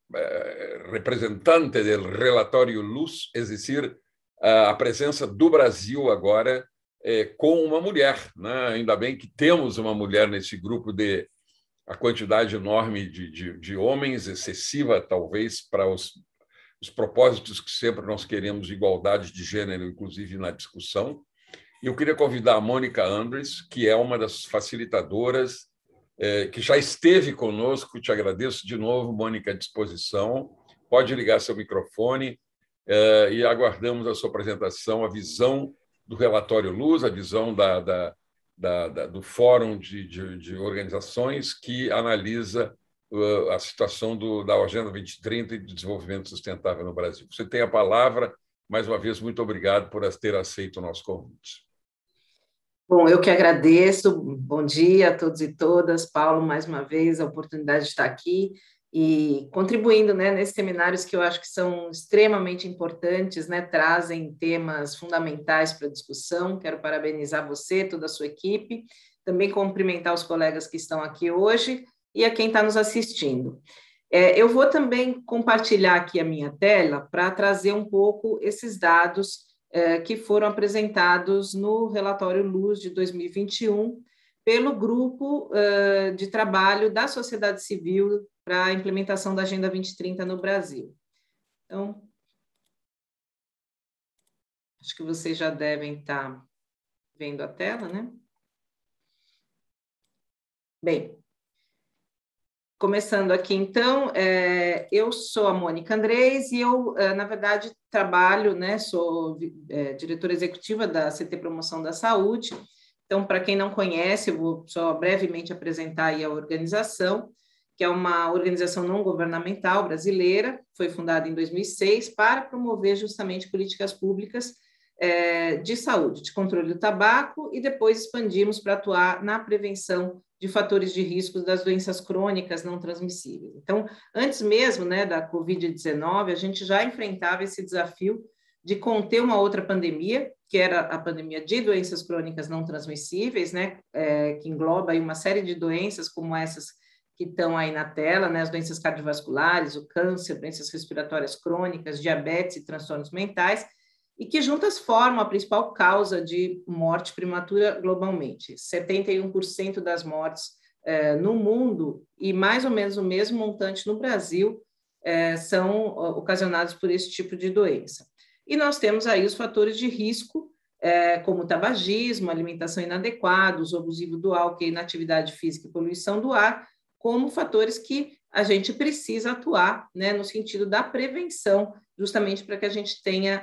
representante do relatório Luz, é decir, a presença do Brasil agora com uma mulher, né? Ainda bem que temos uma mulher nesse grupo a quantidade enorme de homens, excessiva, talvez, para os propósitos que sempre nós queremos, igualdade de gênero, inclusive na discussão. E eu queria convidar a Mônica Andres, que é uma das facilitadoras, que já esteve conosco. Te agradeço de novo, Mônica, à disposição. Pode ligar seu microfone e aguardamos a sua apresentação, a visão do relatório Luz, a visão do Fórum de Organizações que analisa a situação da Agenda 2030 e do desenvolvimento sustentável no Brasil. Você tem a palavra. Mais uma vez, muito obrigado por ter aceito o nosso convite. Bom, eu que agradeço. Bom dia a todos e todas. Paulo, mais uma vez, a oportunidade de estar aqui e contribuindo, né, nesses seminários que eu acho que são extremamente importantes, né, trazem temas fundamentais para a discussão. Quero parabenizar você, toda a sua equipe, também cumprimentar os colegas que estão aqui hoje e a quem está nos assistindo. Eu vou também compartilhar aqui a minha tela para trazer um pouco esses dados que foram apresentados no relatório Luz de 2021 pelo grupo de trabalho da sociedade civil para a implementação da Agenda 2030 no Brasil. Então, acho que vocês já devem estar vendo a tela, né? Bem, começando aqui, então, eu sou a Mônica Andres e eu, na verdade, trabalho, né, sou diretora executiva da CT Promoção da Saúde. Então, para quem não conhece, eu vou só brevemente apresentar aí a organização, que é uma organização não governamental brasileira, foi fundada em 2006 para promover justamente políticas públicas de saúde, de controle do tabaco, e depois expandimos para atuar na prevenção de fatores de risco das doenças crônicas não transmissíveis. Então, antes mesmo, né, da Covid-19, a gente já enfrentava esse desafio de conter uma outra pandemia, que era a pandemia de doenças crônicas não transmissíveis, né, que engloba aí uma série de doenças como essas que estão aí na tela, né, as doenças cardiovasculares, o câncer, doenças respiratórias crônicas, diabetes e transtornos mentais, e que juntas formam a principal causa de morte prematura globalmente. 71% das mortes no mundo e mais ou menos o mesmo montante no Brasil são ocasionados por esse tipo de doença. E nós temos aí os fatores de risco, como o tabagismo, alimentação inadequada, uso abusivo do álcool, inatividade física e poluição do ar, como fatores que a gente precisa atuar, né, no sentido da prevenção, justamente para que a gente tenha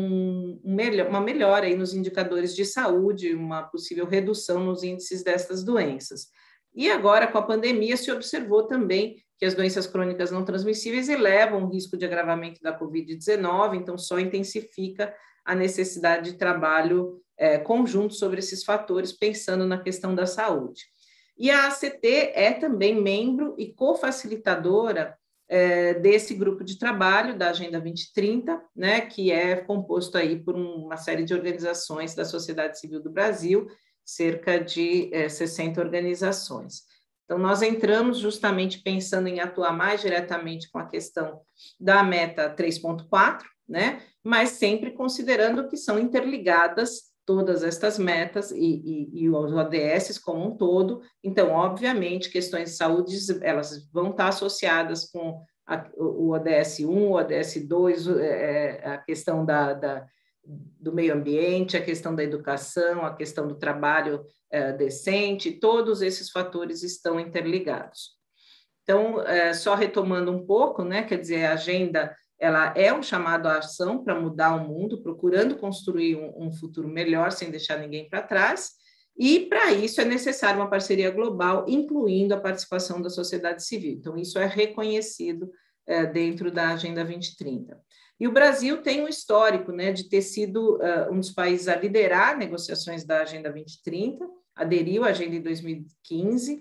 uma melhora aí nos indicadores de saúde, uma possível redução nos índices dessas doenças. E agora, com a pandemia, se observou também que as doenças crônicas não transmissíveis elevam o risco de agravamento da Covid-19, então só intensifica a necessidade de trabalho conjunto sobre esses fatores, pensando na questão da saúde. E a ACT é também membro e cofacilitadora desse grupo de trabalho da Agenda 2030, né, que é composto aí por uma série de organizações da sociedade civil do Brasil, cerca de 60 organizações. Então, nós entramos justamente pensando em atuar mais diretamente com a questão da meta 3.4, né, mas sempre considerando que são interligadas todas estas metas e os ODS como um todo. Então, obviamente, questões de saúde, elas vão estar associadas com o ODS 1, o ODS 2, a questão do meio ambiente, a questão da educação, a questão do trabalho decente, todos esses fatores estão interligados. Então, só retomando um pouco, né, quer dizer, a agenda ela é um chamado à ação para mudar o mundo, procurando construir um futuro melhor, sem deixar ninguém para trás, e para isso é necessária uma parceria global, incluindo a participação da sociedade civil. Então, isso é reconhecido dentro da Agenda 2030. E o Brasil tem um histórico, né, de ter sido um dos países a liderar negociações da Agenda 2030, aderiu à agenda em 2015,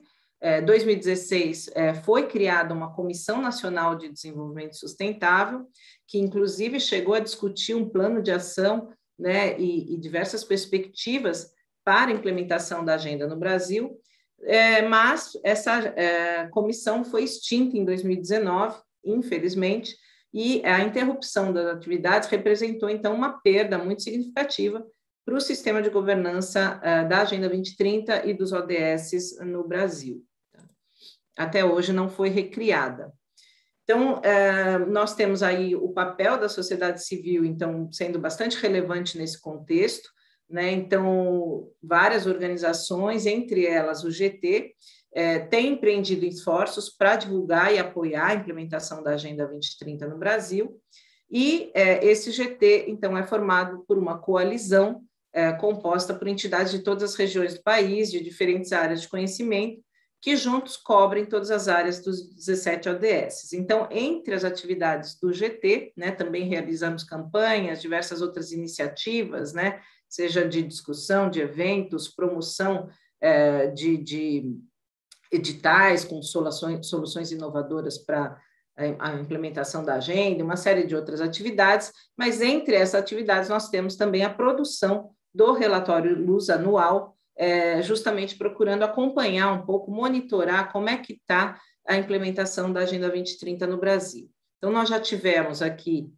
2016 foi criada uma Comissão Nacional de Desenvolvimento Sustentável, que inclusive chegou a discutir um plano de ação, né, e diversas perspectivas para a implementação da agenda no Brasil, mas essa comissão foi extinta em 2019, infelizmente, e a interrupção das atividades representou, então, uma perda muito significativa para o sistema de governança da Agenda 2030 e dos ODS no Brasil. Até hoje não foi recriada. Então, nós temos aí o papel da sociedade civil, então, sendo bastante relevante nesse contexto, né? Então, várias organizações, entre elas o GT, têm empreendido esforços para divulgar e apoiar a implementação da Agenda 2030 no Brasil, e esse GT, então, é formado por uma coalizão composta por entidades de todas as regiões do país, de diferentes áreas de conhecimento, que juntos cobrem todas as áreas dos 17 ODS. Então, entre as atividades do GT, né, também realizamos campanhas, diversas outras iniciativas, né, seja de discussão, de eventos, promoção de editais com soluções inovadoras para a implementação da agenda, uma série de outras atividades, mas entre essas atividades nós temos também a produção do relatório Luz anual, justamente procurando acompanhar um pouco, monitorar como é que está a implementação da Agenda 2030 no Brasil. Então, nós já tivemos aqui,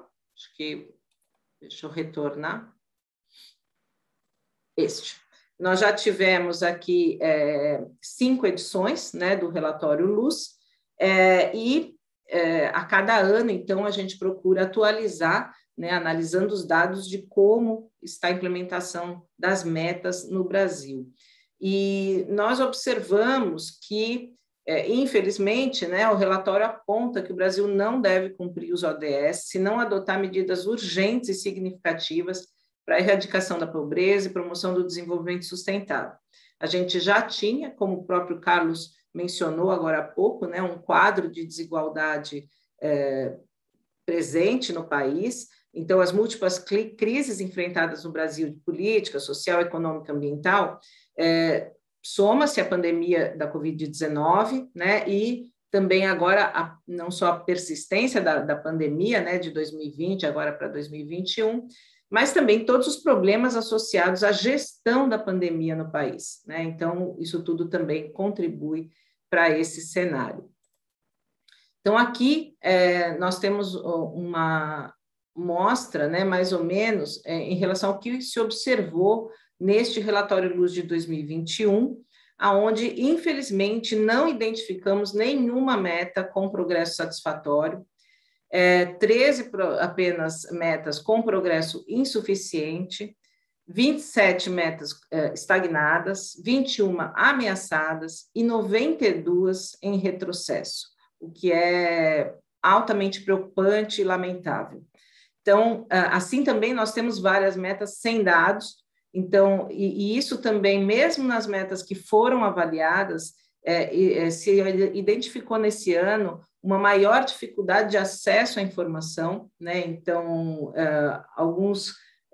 deixa eu retornar, nós já tivemos aqui 5 edições, né, do relatório Luz, a cada ano, então, a gente procura atualizar, né, analisando os dados de como está a implementação das metas no Brasil. E nós observamos que, infelizmente, né, o relatório aponta que o Brasil não deve cumprir os ODS se não adotar medidas urgentes e significativas para a erradicação da pobreza e promoção do desenvolvimento sustentável. A gente já tinha, como o próprio Carlos mencionou agora há pouco, né, um quadro de desigualdade presente no país. Então, as múltiplas crises enfrentadas no Brasil de política, social, econômica, ambiental, soma-se a pandemia da Covid-19, né, e também agora não só a persistência da pandemia, né, de 2020 agora para 2021, mas também todos os problemas associados à gestão da pandemia no país, né? Então, isso tudo também contribui para esse cenário. Então, aqui nós temos uma mostra, né, mais ou menos, em relação ao que se observou neste relatório Luz de 2021, aonde, infelizmente, não identificamos nenhuma meta com progresso satisfatório, 13 apenas metas com progresso insuficiente, 27 metas estagnadas, 21 ameaçadas e 92 em retrocesso, o que é altamente preocupante e lamentável. Então, assim também nós temos várias metas sem dados, então, e isso também, mesmo nas metas que foram avaliadas, se identificou nesse ano uma maior dificuldade de acesso à informação, né? Então, alguns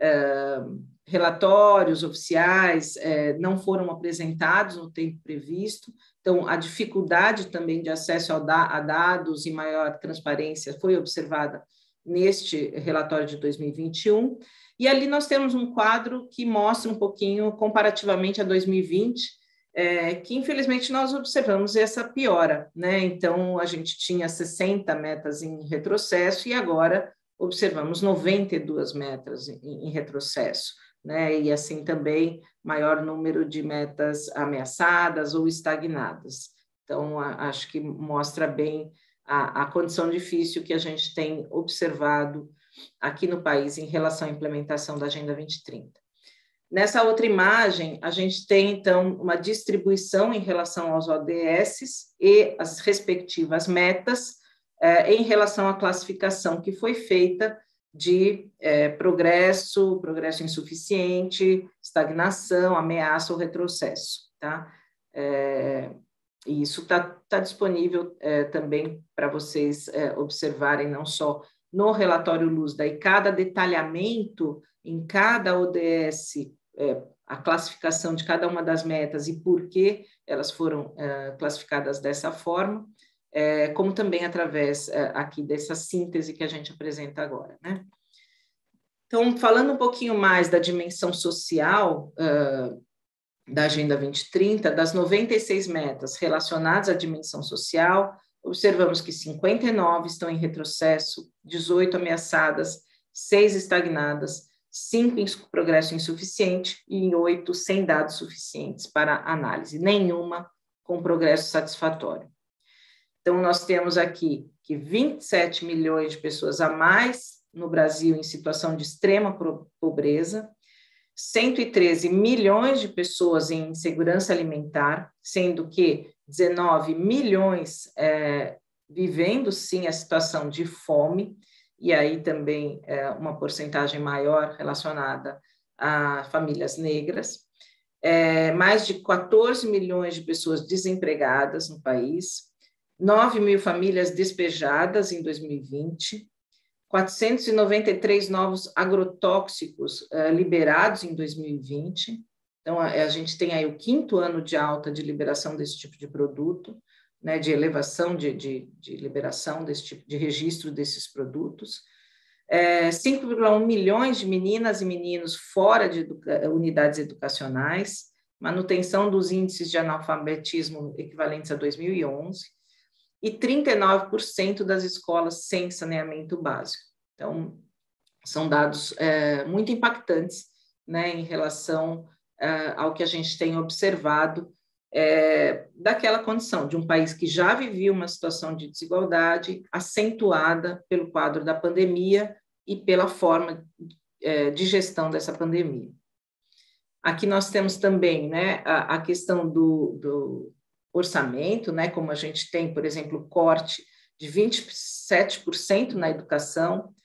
relatórios oficiais não foram apresentados no tempo previsto, então a dificuldade também de acesso a dados e maior transparência foi observada neste relatório de 2021, e ali nós temos um quadro que mostra um pouquinho, comparativamente a 2020, que infelizmente nós observamos essa piora, né? Então, a gente tinha 60 metas em retrocesso e agora observamos 92 metas em retrocesso, né? E assim também maior número de metas ameaçadas ou estagnadas. Então, acho que mostra bem a condição difícil que a gente tem observado aqui no país em relação à implementação da Agenda 2030. Nessa outra imagem, a gente tem, então, uma distribuição em relação aos ODS e as respectivas metas em relação à classificação que foi feita de progresso insuficiente, estagnação, ameaça ou retrocesso, tá? E isso está disponível também para vocês observarem, não só no relatório Luz, daí cada detalhamento em cada ODS, a classificação de cada uma das metas e por que elas foram classificadas dessa forma, como também através aqui dessa síntese que a gente apresenta agora, né? Então, falando um pouquinho mais da dimensão social da Agenda 2030, das 96 metas relacionadas à dimensão social, observamos que 59 estão em retrocesso, 18 ameaçadas, 6 estagnadas, 5 em progresso insuficiente e em 8 sem dados suficientes para análise, nenhuma com progresso satisfatório. Então, nós temos aqui que 27 milhões de pessoas a mais no Brasil em situação de extrema pobreza, 113 milhões de pessoas em insegurança alimentar, sendo que 19 milhões vivendo, sim, a situação de fome, e aí também uma porcentagem maior relacionada a famílias negras, mais de 14 milhões de pessoas desempregadas no país, 9 mil famílias despejadas em 2020, 493 novos agrotóxicos liberados em 2020. Então, a gente tem aí o 5º ano de alta de liberação desse tipo de produto, né, de elevação de liberação desse tipo de registro desses produtos. 5,1 milhões de meninas e meninos fora de unidades educacionais, manutenção dos índices de analfabetismo equivalentes a 2011, e 39% das escolas sem saneamento básico. Então, são dados muito impactantes, né, em relação ao que a gente tem observado daquela condição de um país que já vivia uma situação de desigualdade acentuada pelo quadro da pandemia e pela forma de gestão dessa pandemia. Aqui nós temos também, né, a questão do orçamento, né, como a gente tem, por exemplo, o corte de 27% na educação,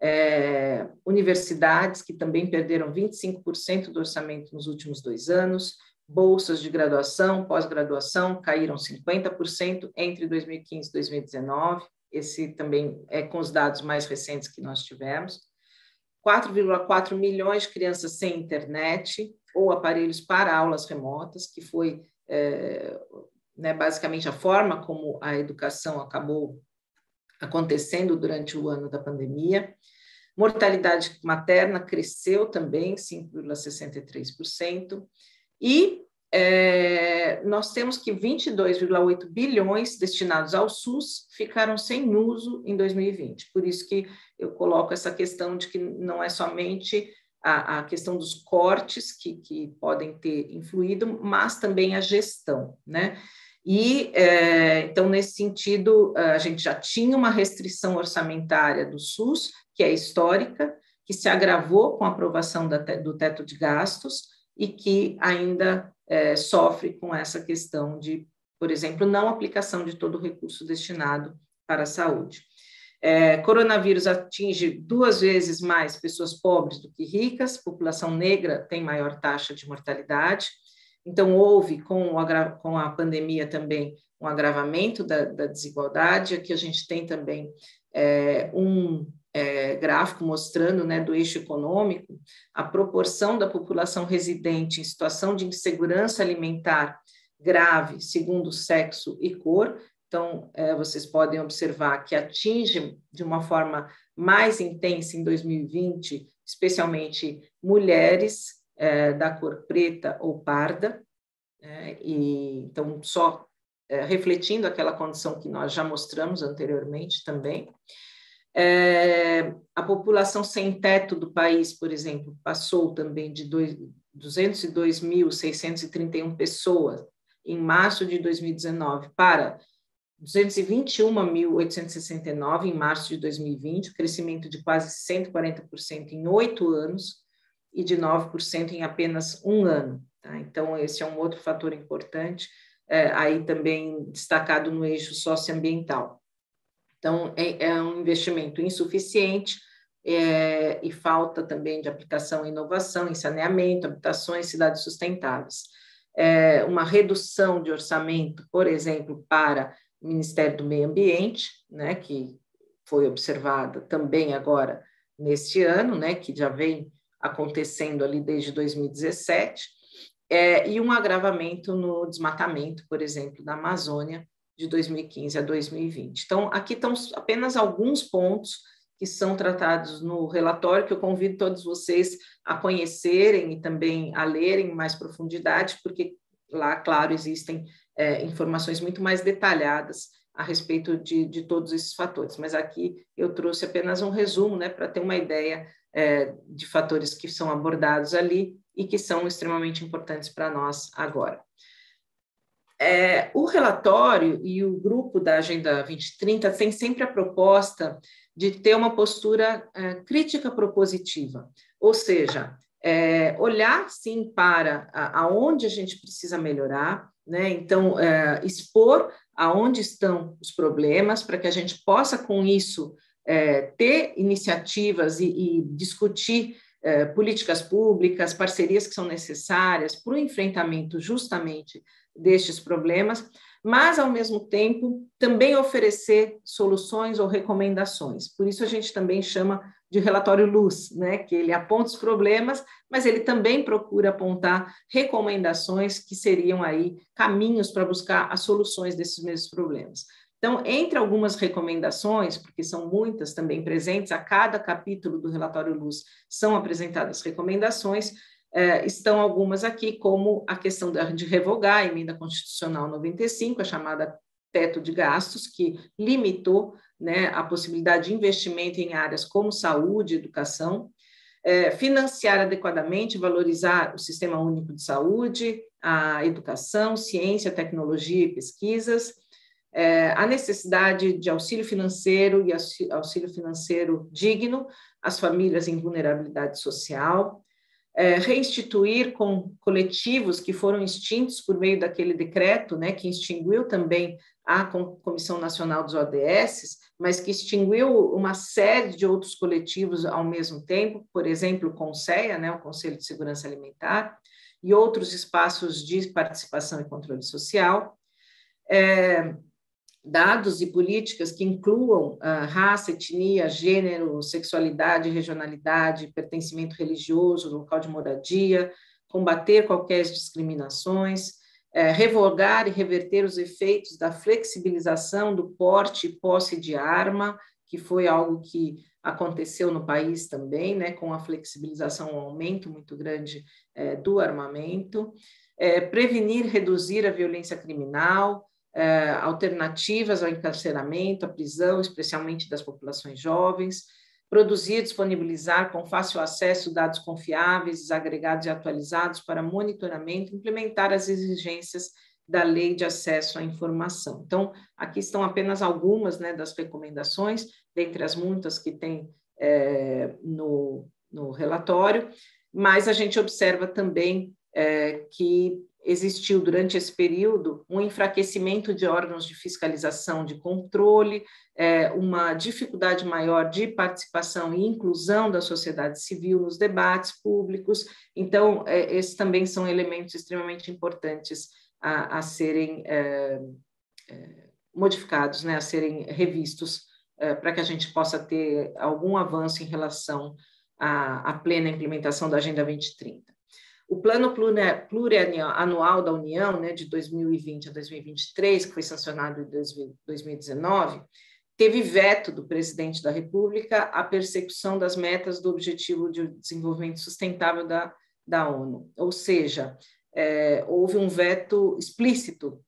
universidades que também perderam 25% do orçamento nos últimos 2 anos, bolsas de graduação, pós-graduação caíram 50% entre 2015 e 2019, esse também é com os dados mais recentes que nós tivemos, 4,4 milhões de crianças sem internet ou aparelhos para aulas remotas, que foi né, basicamente a forma como a educação acabou acontecendo durante o ano da pandemia. Mortalidade materna cresceu também, 5,63%, e nós temos que 22,8 bilhões destinados ao SUS ficaram sem uso em 2020. Por isso que eu coloco essa questão de que não é somente a questão dos cortes que podem ter influído, mas também a gestão, né? E, então, nesse sentido, a gente já tinha uma restrição orçamentária do SUS, que é histórica, que se agravou com a aprovação do teto de gastos e que ainda sofre com essa questão de, por exemplo, não aplicação de todo o recurso destinado para a saúde. Coronavírus atinge 2 vezes mais pessoas pobres do que ricas, população negra tem maior taxa de mortalidade. Então, houve, com a pandemia também, um agravamento da desigualdade. Aqui a gente tem também um gráfico mostrando, né, do eixo econômico, a proporção da população residente em situação de insegurança alimentar grave, segundo sexo e cor. Então, vocês podem observar que atinge de uma forma mais intensa em 2020, especialmente mulheres, da cor preta ou parda, e então só refletindo aquela condição que nós já mostramos anteriormente também. A população sem teto do país, por exemplo, passou também de 202.631 pessoas em março de 2019 para 221.869 em março de 2020, crescimento de quase 140% em 8 anos, e de 9% em apenas 1 ano. Tá? Então, esse é um outro fator importante, aí também destacado no eixo socioambiental. Então, é um investimento insuficiente e falta também de aplicação em inovação, em saneamento, habitações, cidades sustentáveis. Uma redução de orçamento, por exemplo, para o Ministério do Meio Ambiente, né, que foi observada também agora neste ano, né, que já vem acontecendo ali desde 2017, e um agravamento no desmatamento, por exemplo, da Amazônia, de 2015 a 2020. Então, aqui estão apenas alguns pontos que são tratados no relatório, que eu convido todos vocês a conhecerem e também a lerem em mais profundidade, porque lá, claro, existem informações muito mais detalhadas a respeito de todos esses fatores. Mas aqui eu trouxe apenas um resumo, né, para ter uma ideia de fatores que são abordados ali e que são extremamente importantes para nós agora. O relatório e o grupo da Agenda 2030 tem sempre a proposta de ter uma postura crítica propositiva, ou seja, olhar, sim, para aonde a gente precisa melhorar, né? Então, expor aonde estão os problemas, para que a gente possa, com isso, ter iniciativas e discutir políticas públicas, parcerias que são necessárias para o enfrentamento justamente destes problemas, mas, ao mesmo tempo, também oferecer soluções ou recomendações. Por isso, a gente também chama de relatório luz, né? Que ele aponta os problemas, mas ele também procura apontar recomendações que seriam aí caminhos para buscar as soluções desses mesmos problemas. Então, entre algumas recomendações, porque são muitas também presentes, a cada capítulo do relatório luz são apresentadas recomendações, estão algumas aqui, como a questão de revogar a emenda constitucional 95, a chamada teto de gastos, que limitou, né, a possibilidade de investimento em áreas como saúde e educação, financiar adequadamente, valorizar o Sistema Único de Saúde, a educação, ciência, tecnologia e pesquisas, a necessidade de auxílio financeiro e auxílio financeiro digno às famílias em vulnerabilidade social, reinstituir com coletivos que foram extintos por meio daquele decreto, né, que extinguiu também a Comissão Nacional dos ODS, mas que extinguiu uma série de outros coletivos ao mesmo tempo, por exemplo, o CONSEA, né, o Conselho de Segurança Alimentar, e outros espaços de participação e controle social, dados e políticas que incluam raça, etnia, gênero, sexualidade, regionalidade, pertencimento religioso, local de moradia, combater qualquer discriminações, revogar e reverter os efeitos da flexibilização do porte e posse de arma, que foi algo que aconteceu no país também, né, com a flexibilização, um aumento muito grande do armamento, prevenir e reduzir a violência criminal, alternativas ao encarceramento, à prisão, especialmente das populações jovens, produzir e disponibilizar com fácil acesso dados confiáveis, desagregados e atualizados para monitoramento, implementar as exigências da Lei de Acesso à Informação. Então, aqui estão apenas algumas, né, das recomendações, dentre as muitas que tem no relatório, mas a gente observa também que existiu durante esse período um enfraquecimento de órgãos de fiscalização, de controle, uma dificuldade maior de participação e inclusão da sociedade civil nos debates públicos. Então, esses também são elementos extremamente importantes a serem modificados, né, a serem revistos, para que a gente possa ter algum avanço em relação à plena implementação da Agenda 2030. O Plano Plurianual da União, né, de 2020 a 2023, que foi sancionado em 2019, teve veto do presidente da República à persecução das metas do Objetivo de Desenvolvimento Sustentável da ONU. Ou seja, houve um veto explícito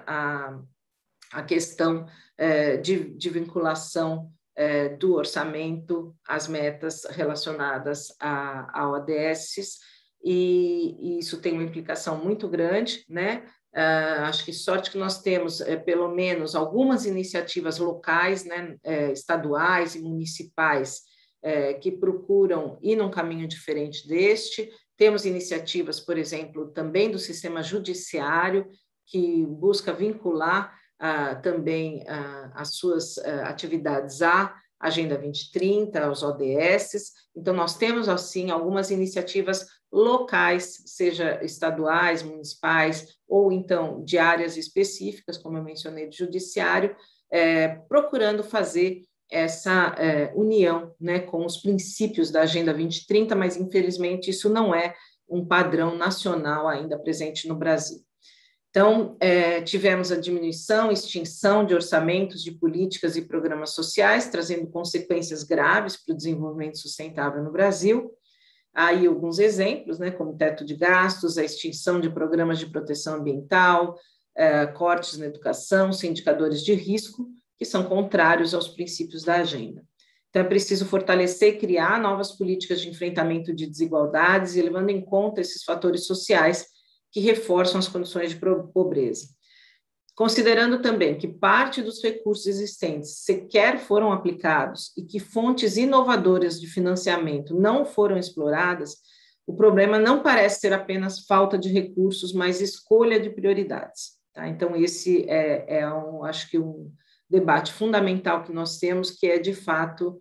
à questão de vinculação do orçamento às metas relacionadas a ODS, e isso tem uma implicação muito grande, né? Acho que sorte que nós temos, pelo menos, algumas iniciativas locais, né, estaduais e municipais, que procuram ir num caminho diferente deste. Temos iniciativas, por exemplo, também do sistema judiciário, que busca vincular também as suas atividades à Agenda 2030, aos ODS. Então, nós temos, assim, algumas iniciativas locais, seja estaduais, municipais, ou então de áreas específicas, como eu mencionei, de judiciário, procurando fazer essa união, né, com os princípios da Agenda 2030, mas, infelizmente, isso não é um padrão nacional ainda presente no Brasil. Então, tivemos a diminuição, extinção de orçamentos de políticas e programas sociais, trazendo consequências graves para o desenvolvimento sustentável no Brasil. Aí alguns exemplos, né, como teto de gastos, a extinção de programas de proteção ambiental, cortes na educação, indicadores de risco, que são contrários aos princípios da agenda. Então, é preciso fortalecer e criar novas políticas de enfrentamento de desigualdades e levando em conta esses fatores sociais que reforçam as condições de pobreza. Considerando também que parte dos recursos existentes sequer foram aplicados e que fontes inovadoras de financiamento não foram exploradas, o problema não parece ser apenas falta de recursos, mas escolha de prioridades. Tá? Então, esse acho que um debate fundamental que nós temos, que é, de fato,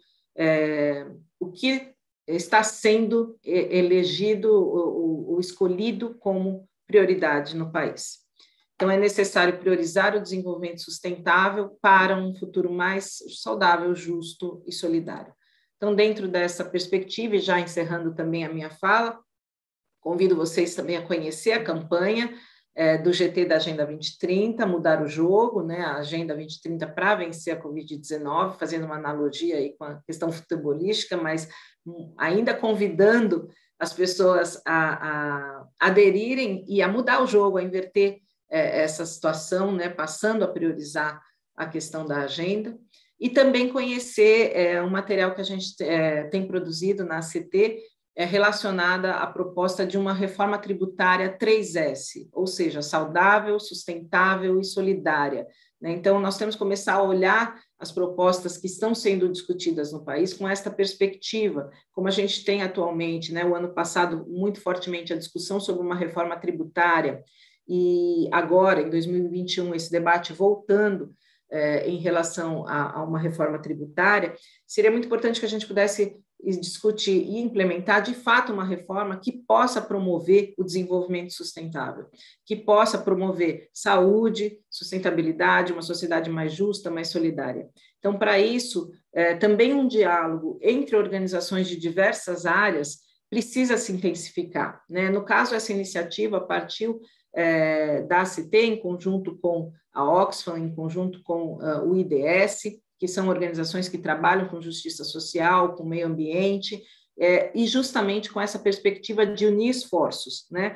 o que está sendo elegido ou escolhido como prioridade no país. Então, é necessário priorizar o desenvolvimento sustentável para um futuro mais saudável, justo e solidário. Então, dentro dessa perspectiva, e já encerrando também a minha fala, convido vocês também a conhecer a campanha do GT da Agenda 2030, Mudar o Jogo, né, a Agenda 2030 para vencer a Covid-19, fazendo uma analogia aí com a questão futebolística, mas ainda convidando as pessoas a aderirem e a mudar o jogo, a inverter essa situação, né, passando a priorizar a questão da agenda, e também conhecer um material que a gente tem produzido na ACT, relacionada à proposta de uma reforma tributária 3S, ou seja, saudável, sustentável e solidária. Né? Então, nós temos que começar a olhar as propostas que estão sendo discutidas no país com esta perspectiva, como a gente tem atualmente, né, o ano passado, muito fortemente a discussão sobre uma reforma tributária, e agora, em 2021, esse debate voltando em relação a uma reforma tributária, seria muito importante que a gente pudesse discutir e implementar, de fato, uma reforma que possa promover o desenvolvimento sustentável, que possa promover saúde, sustentabilidade, uma sociedade mais justa, mais solidária. Então, para isso, também um diálogo entre organizações de diversas áreas precisa se intensificar. Né? No caso, essa iniciativa partiu da ACT, em conjunto com a Oxfam, em conjunto com o IDS, que são organizações que trabalham com justiça social, com meio ambiente, e justamente com essa perspectiva de unir esforços. Né?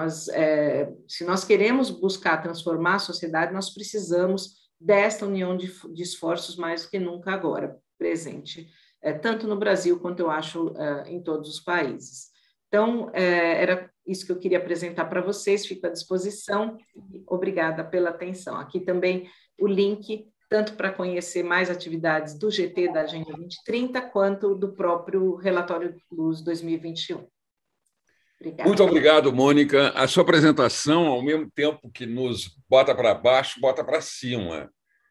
Se nós queremos buscar transformar a sociedade, nós precisamos desta união de esforços mais do que nunca agora, presente, tanto no Brasil quanto eu acho em todos os países. Então, era isso que eu queria apresentar para vocês, fico à disposição. Obrigada pela atenção. Aqui também o link, tanto para conhecer mais atividades do GT da Agenda 2030, quanto do próprio Relatório Luz 2021. Obrigada. Muito obrigado, Mônica. A sua apresentação, ao mesmo tempo que nos bota para baixo, bota para cima.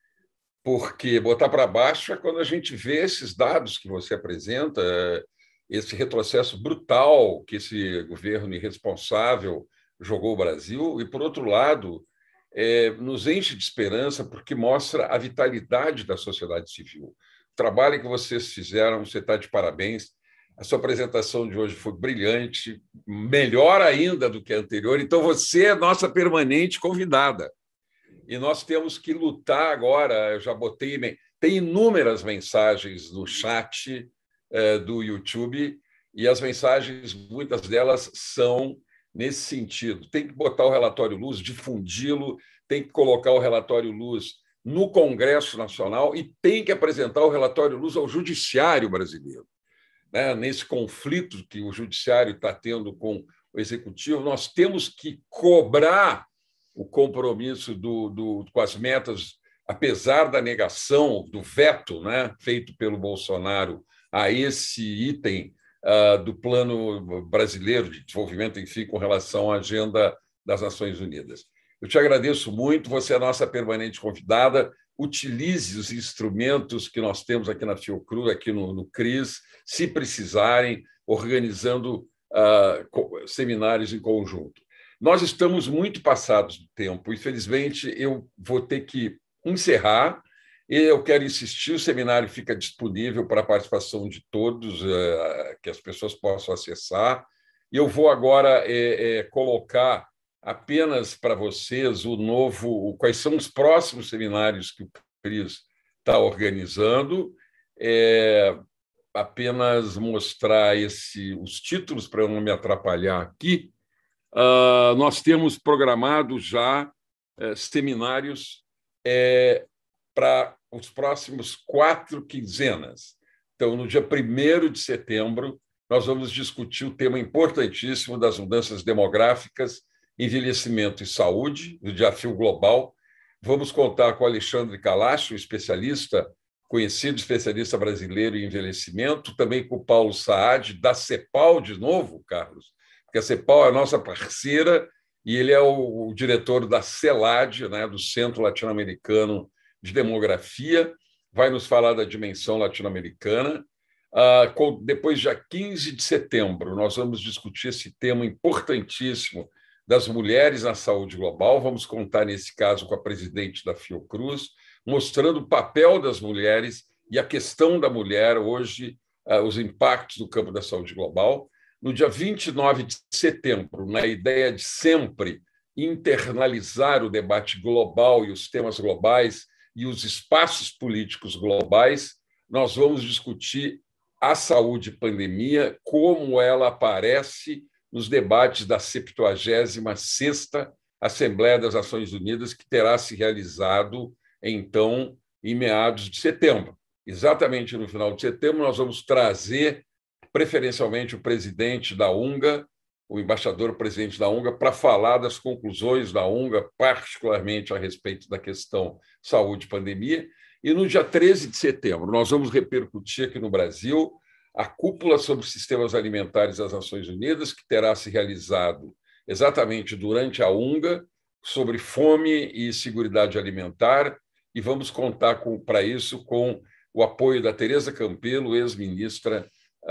Porque botar para baixo é quando a gente vê esses dados que você apresenta, esse retrocesso brutal que esse governo irresponsável jogou o Brasil, e, por outro lado, nos enche de esperança porque mostra a vitalidade da sociedade civil. O trabalho que vocês fizeram, você está de parabéns. A sua apresentação de hoje foi brilhante, melhor ainda do que a anterior, então você é nossa permanente convidada. E nós temos que lutar agora, eu já botei, tem inúmeras mensagens no chat do YouTube, e as mensagens, muitas delas são nesse sentido. Tem que botar o relatório Luz, difundi-lo, tem que colocar o relatório Luz no Congresso Nacional e tem que apresentar o relatório Luz ao Judiciário brasileiro. Né? Nesse conflito que o Judiciário está tendo com o Executivo, nós temos que cobrar o compromisso com as metas, apesar da negação, do veto, né, feito pelo Bolsonaro a esse item do Plano Brasileiro de Desenvolvimento, enfim, com relação à agenda das Nações Unidas. Eu te agradeço muito, você é a nossa permanente convidada, utilize os instrumentos que nós temos aqui na Fiocruz, aqui no CRIS, se precisarem, organizando seminários em conjunto. Nós estamos muito passados do tempo, infelizmente eu vou ter que encerrar. Eu quero insistir, o seminário fica disponível para a participação de todos, que as pessoas possam acessar. E eu vou agora colocar apenas para vocês quais são os próximos seminários que o CRIS está organizando, apenas mostrar os títulos para eu não me atrapalhar aqui. Nós temos programado já seminários para os próximos 4 quinzenas. Então, no dia 1º de setembro, nós vamos discutir o tema importantíssimo das mudanças demográficas, envelhecimento e saúde, do desafio global. Vamos contar com o Alexandre Calacho, conhecido especialista brasileiro em envelhecimento, também com o Paulo Saad, da CEPAL, de novo, Carlos, porque a CEPAL é a nossa parceira e ele é o diretor da CELAD, né, do Centro Latino-Americano de Demografia, vai nos falar da dimensão latino-americana. Depois, dia 15 de setembro, nós vamos discutir esse tema importantíssimo das mulheres na saúde global. Vamos contar, nesse caso, com a presidente da Fiocruz, mostrando o papel das mulheres e a questão da mulher hoje, os impactos do campo da saúde global. No dia 29 de setembro, na ideia de sempre internalizar o debate global e os temas globais e os espaços políticos globais, nós vamos discutir a saúde e pandemia, como ela aparece nos debates da 76ª Assembleia das Nações Unidas, que terá se realizado, então, em meados de setembro. Exatamente no final de setembro, nós vamos trazer, preferencialmente, o presidente da UNGA, o embaixador-presidente da UNGA, para falar das conclusões da UNGA, particularmente a respeito da questão saúde e pandemia. E no dia 13 de setembro, nós vamos repercutir aqui no Brasil a cúpula sobre sistemas alimentares das Nações Unidas, que terá se realizado exatamente durante a UNGA, sobre fome e seguridade alimentar, e vamos contar para isso com o apoio da Tereza Campelo, ex-ministra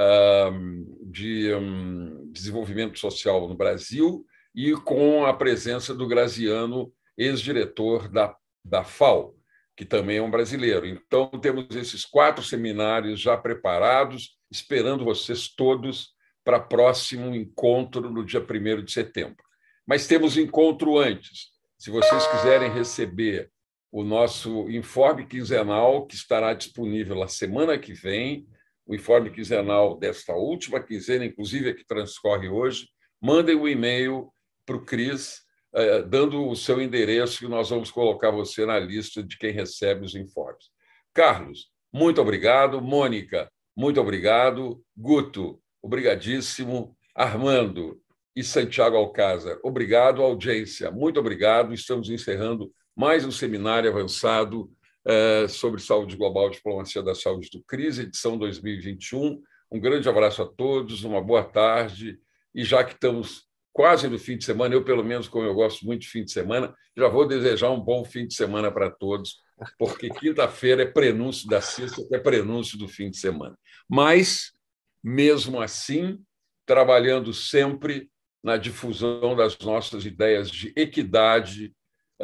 de Desenvolvimento Social no Brasil, e com a presença do Graziano, ex-diretor da FAO, que também é um brasileiro. Então, temos esses 4 seminários já preparados, esperando vocês todos para o próximo encontro no dia 1º de setembro. Mas temos encontro antes. Se vocês quiserem receber o nosso informe quinzenal, que estará disponível na semana que vem, o informe quinzenal desta última quinzena, inclusive a que transcorre hoje, mandem um e-mail para o Cris, dando o seu endereço, e nós vamos colocar você na lista de quem recebe os informes. Carlos, muito obrigado. Mônica, muito obrigado. Guto, obrigadíssimo. Armando e Santiago Alcázar, obrigado. Audiência, muito obrigado. Estamos encerrando mais um seminário avançado sobre saúde global e diplomacia da saúde do CRIS, edição 2021. Um grande abraço a todos, uma boa tarde. E já que estamos quase no fim de semana, eu, pelo menos, como eu gosto muito de fim de semana, já vou desejar um bom fim de semana para todos, porque quinta-feira é prenúncio da sexta, é prenúncio do fim de semana. Mas, mesmo assim, trabalhando sempre na difusão das nossas ideias de equidade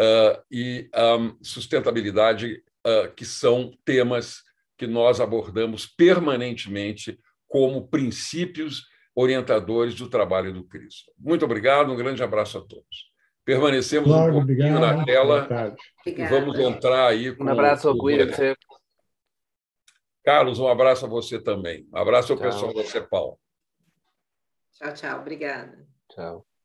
e sustentabilidade, que são temas que nós abordamos permanentemente como princípios orientadores do trabalho do CRIS. Muito obrigado, um grande abraço a todos. Permanecemos um pouquinho na tela e vamos entrar aí com... Um abraço, cuídense. Carlos, um abraço a você também. Um abraço ao pessoal da CEPAL. Tchau, tchau. Obrigada. Tchau.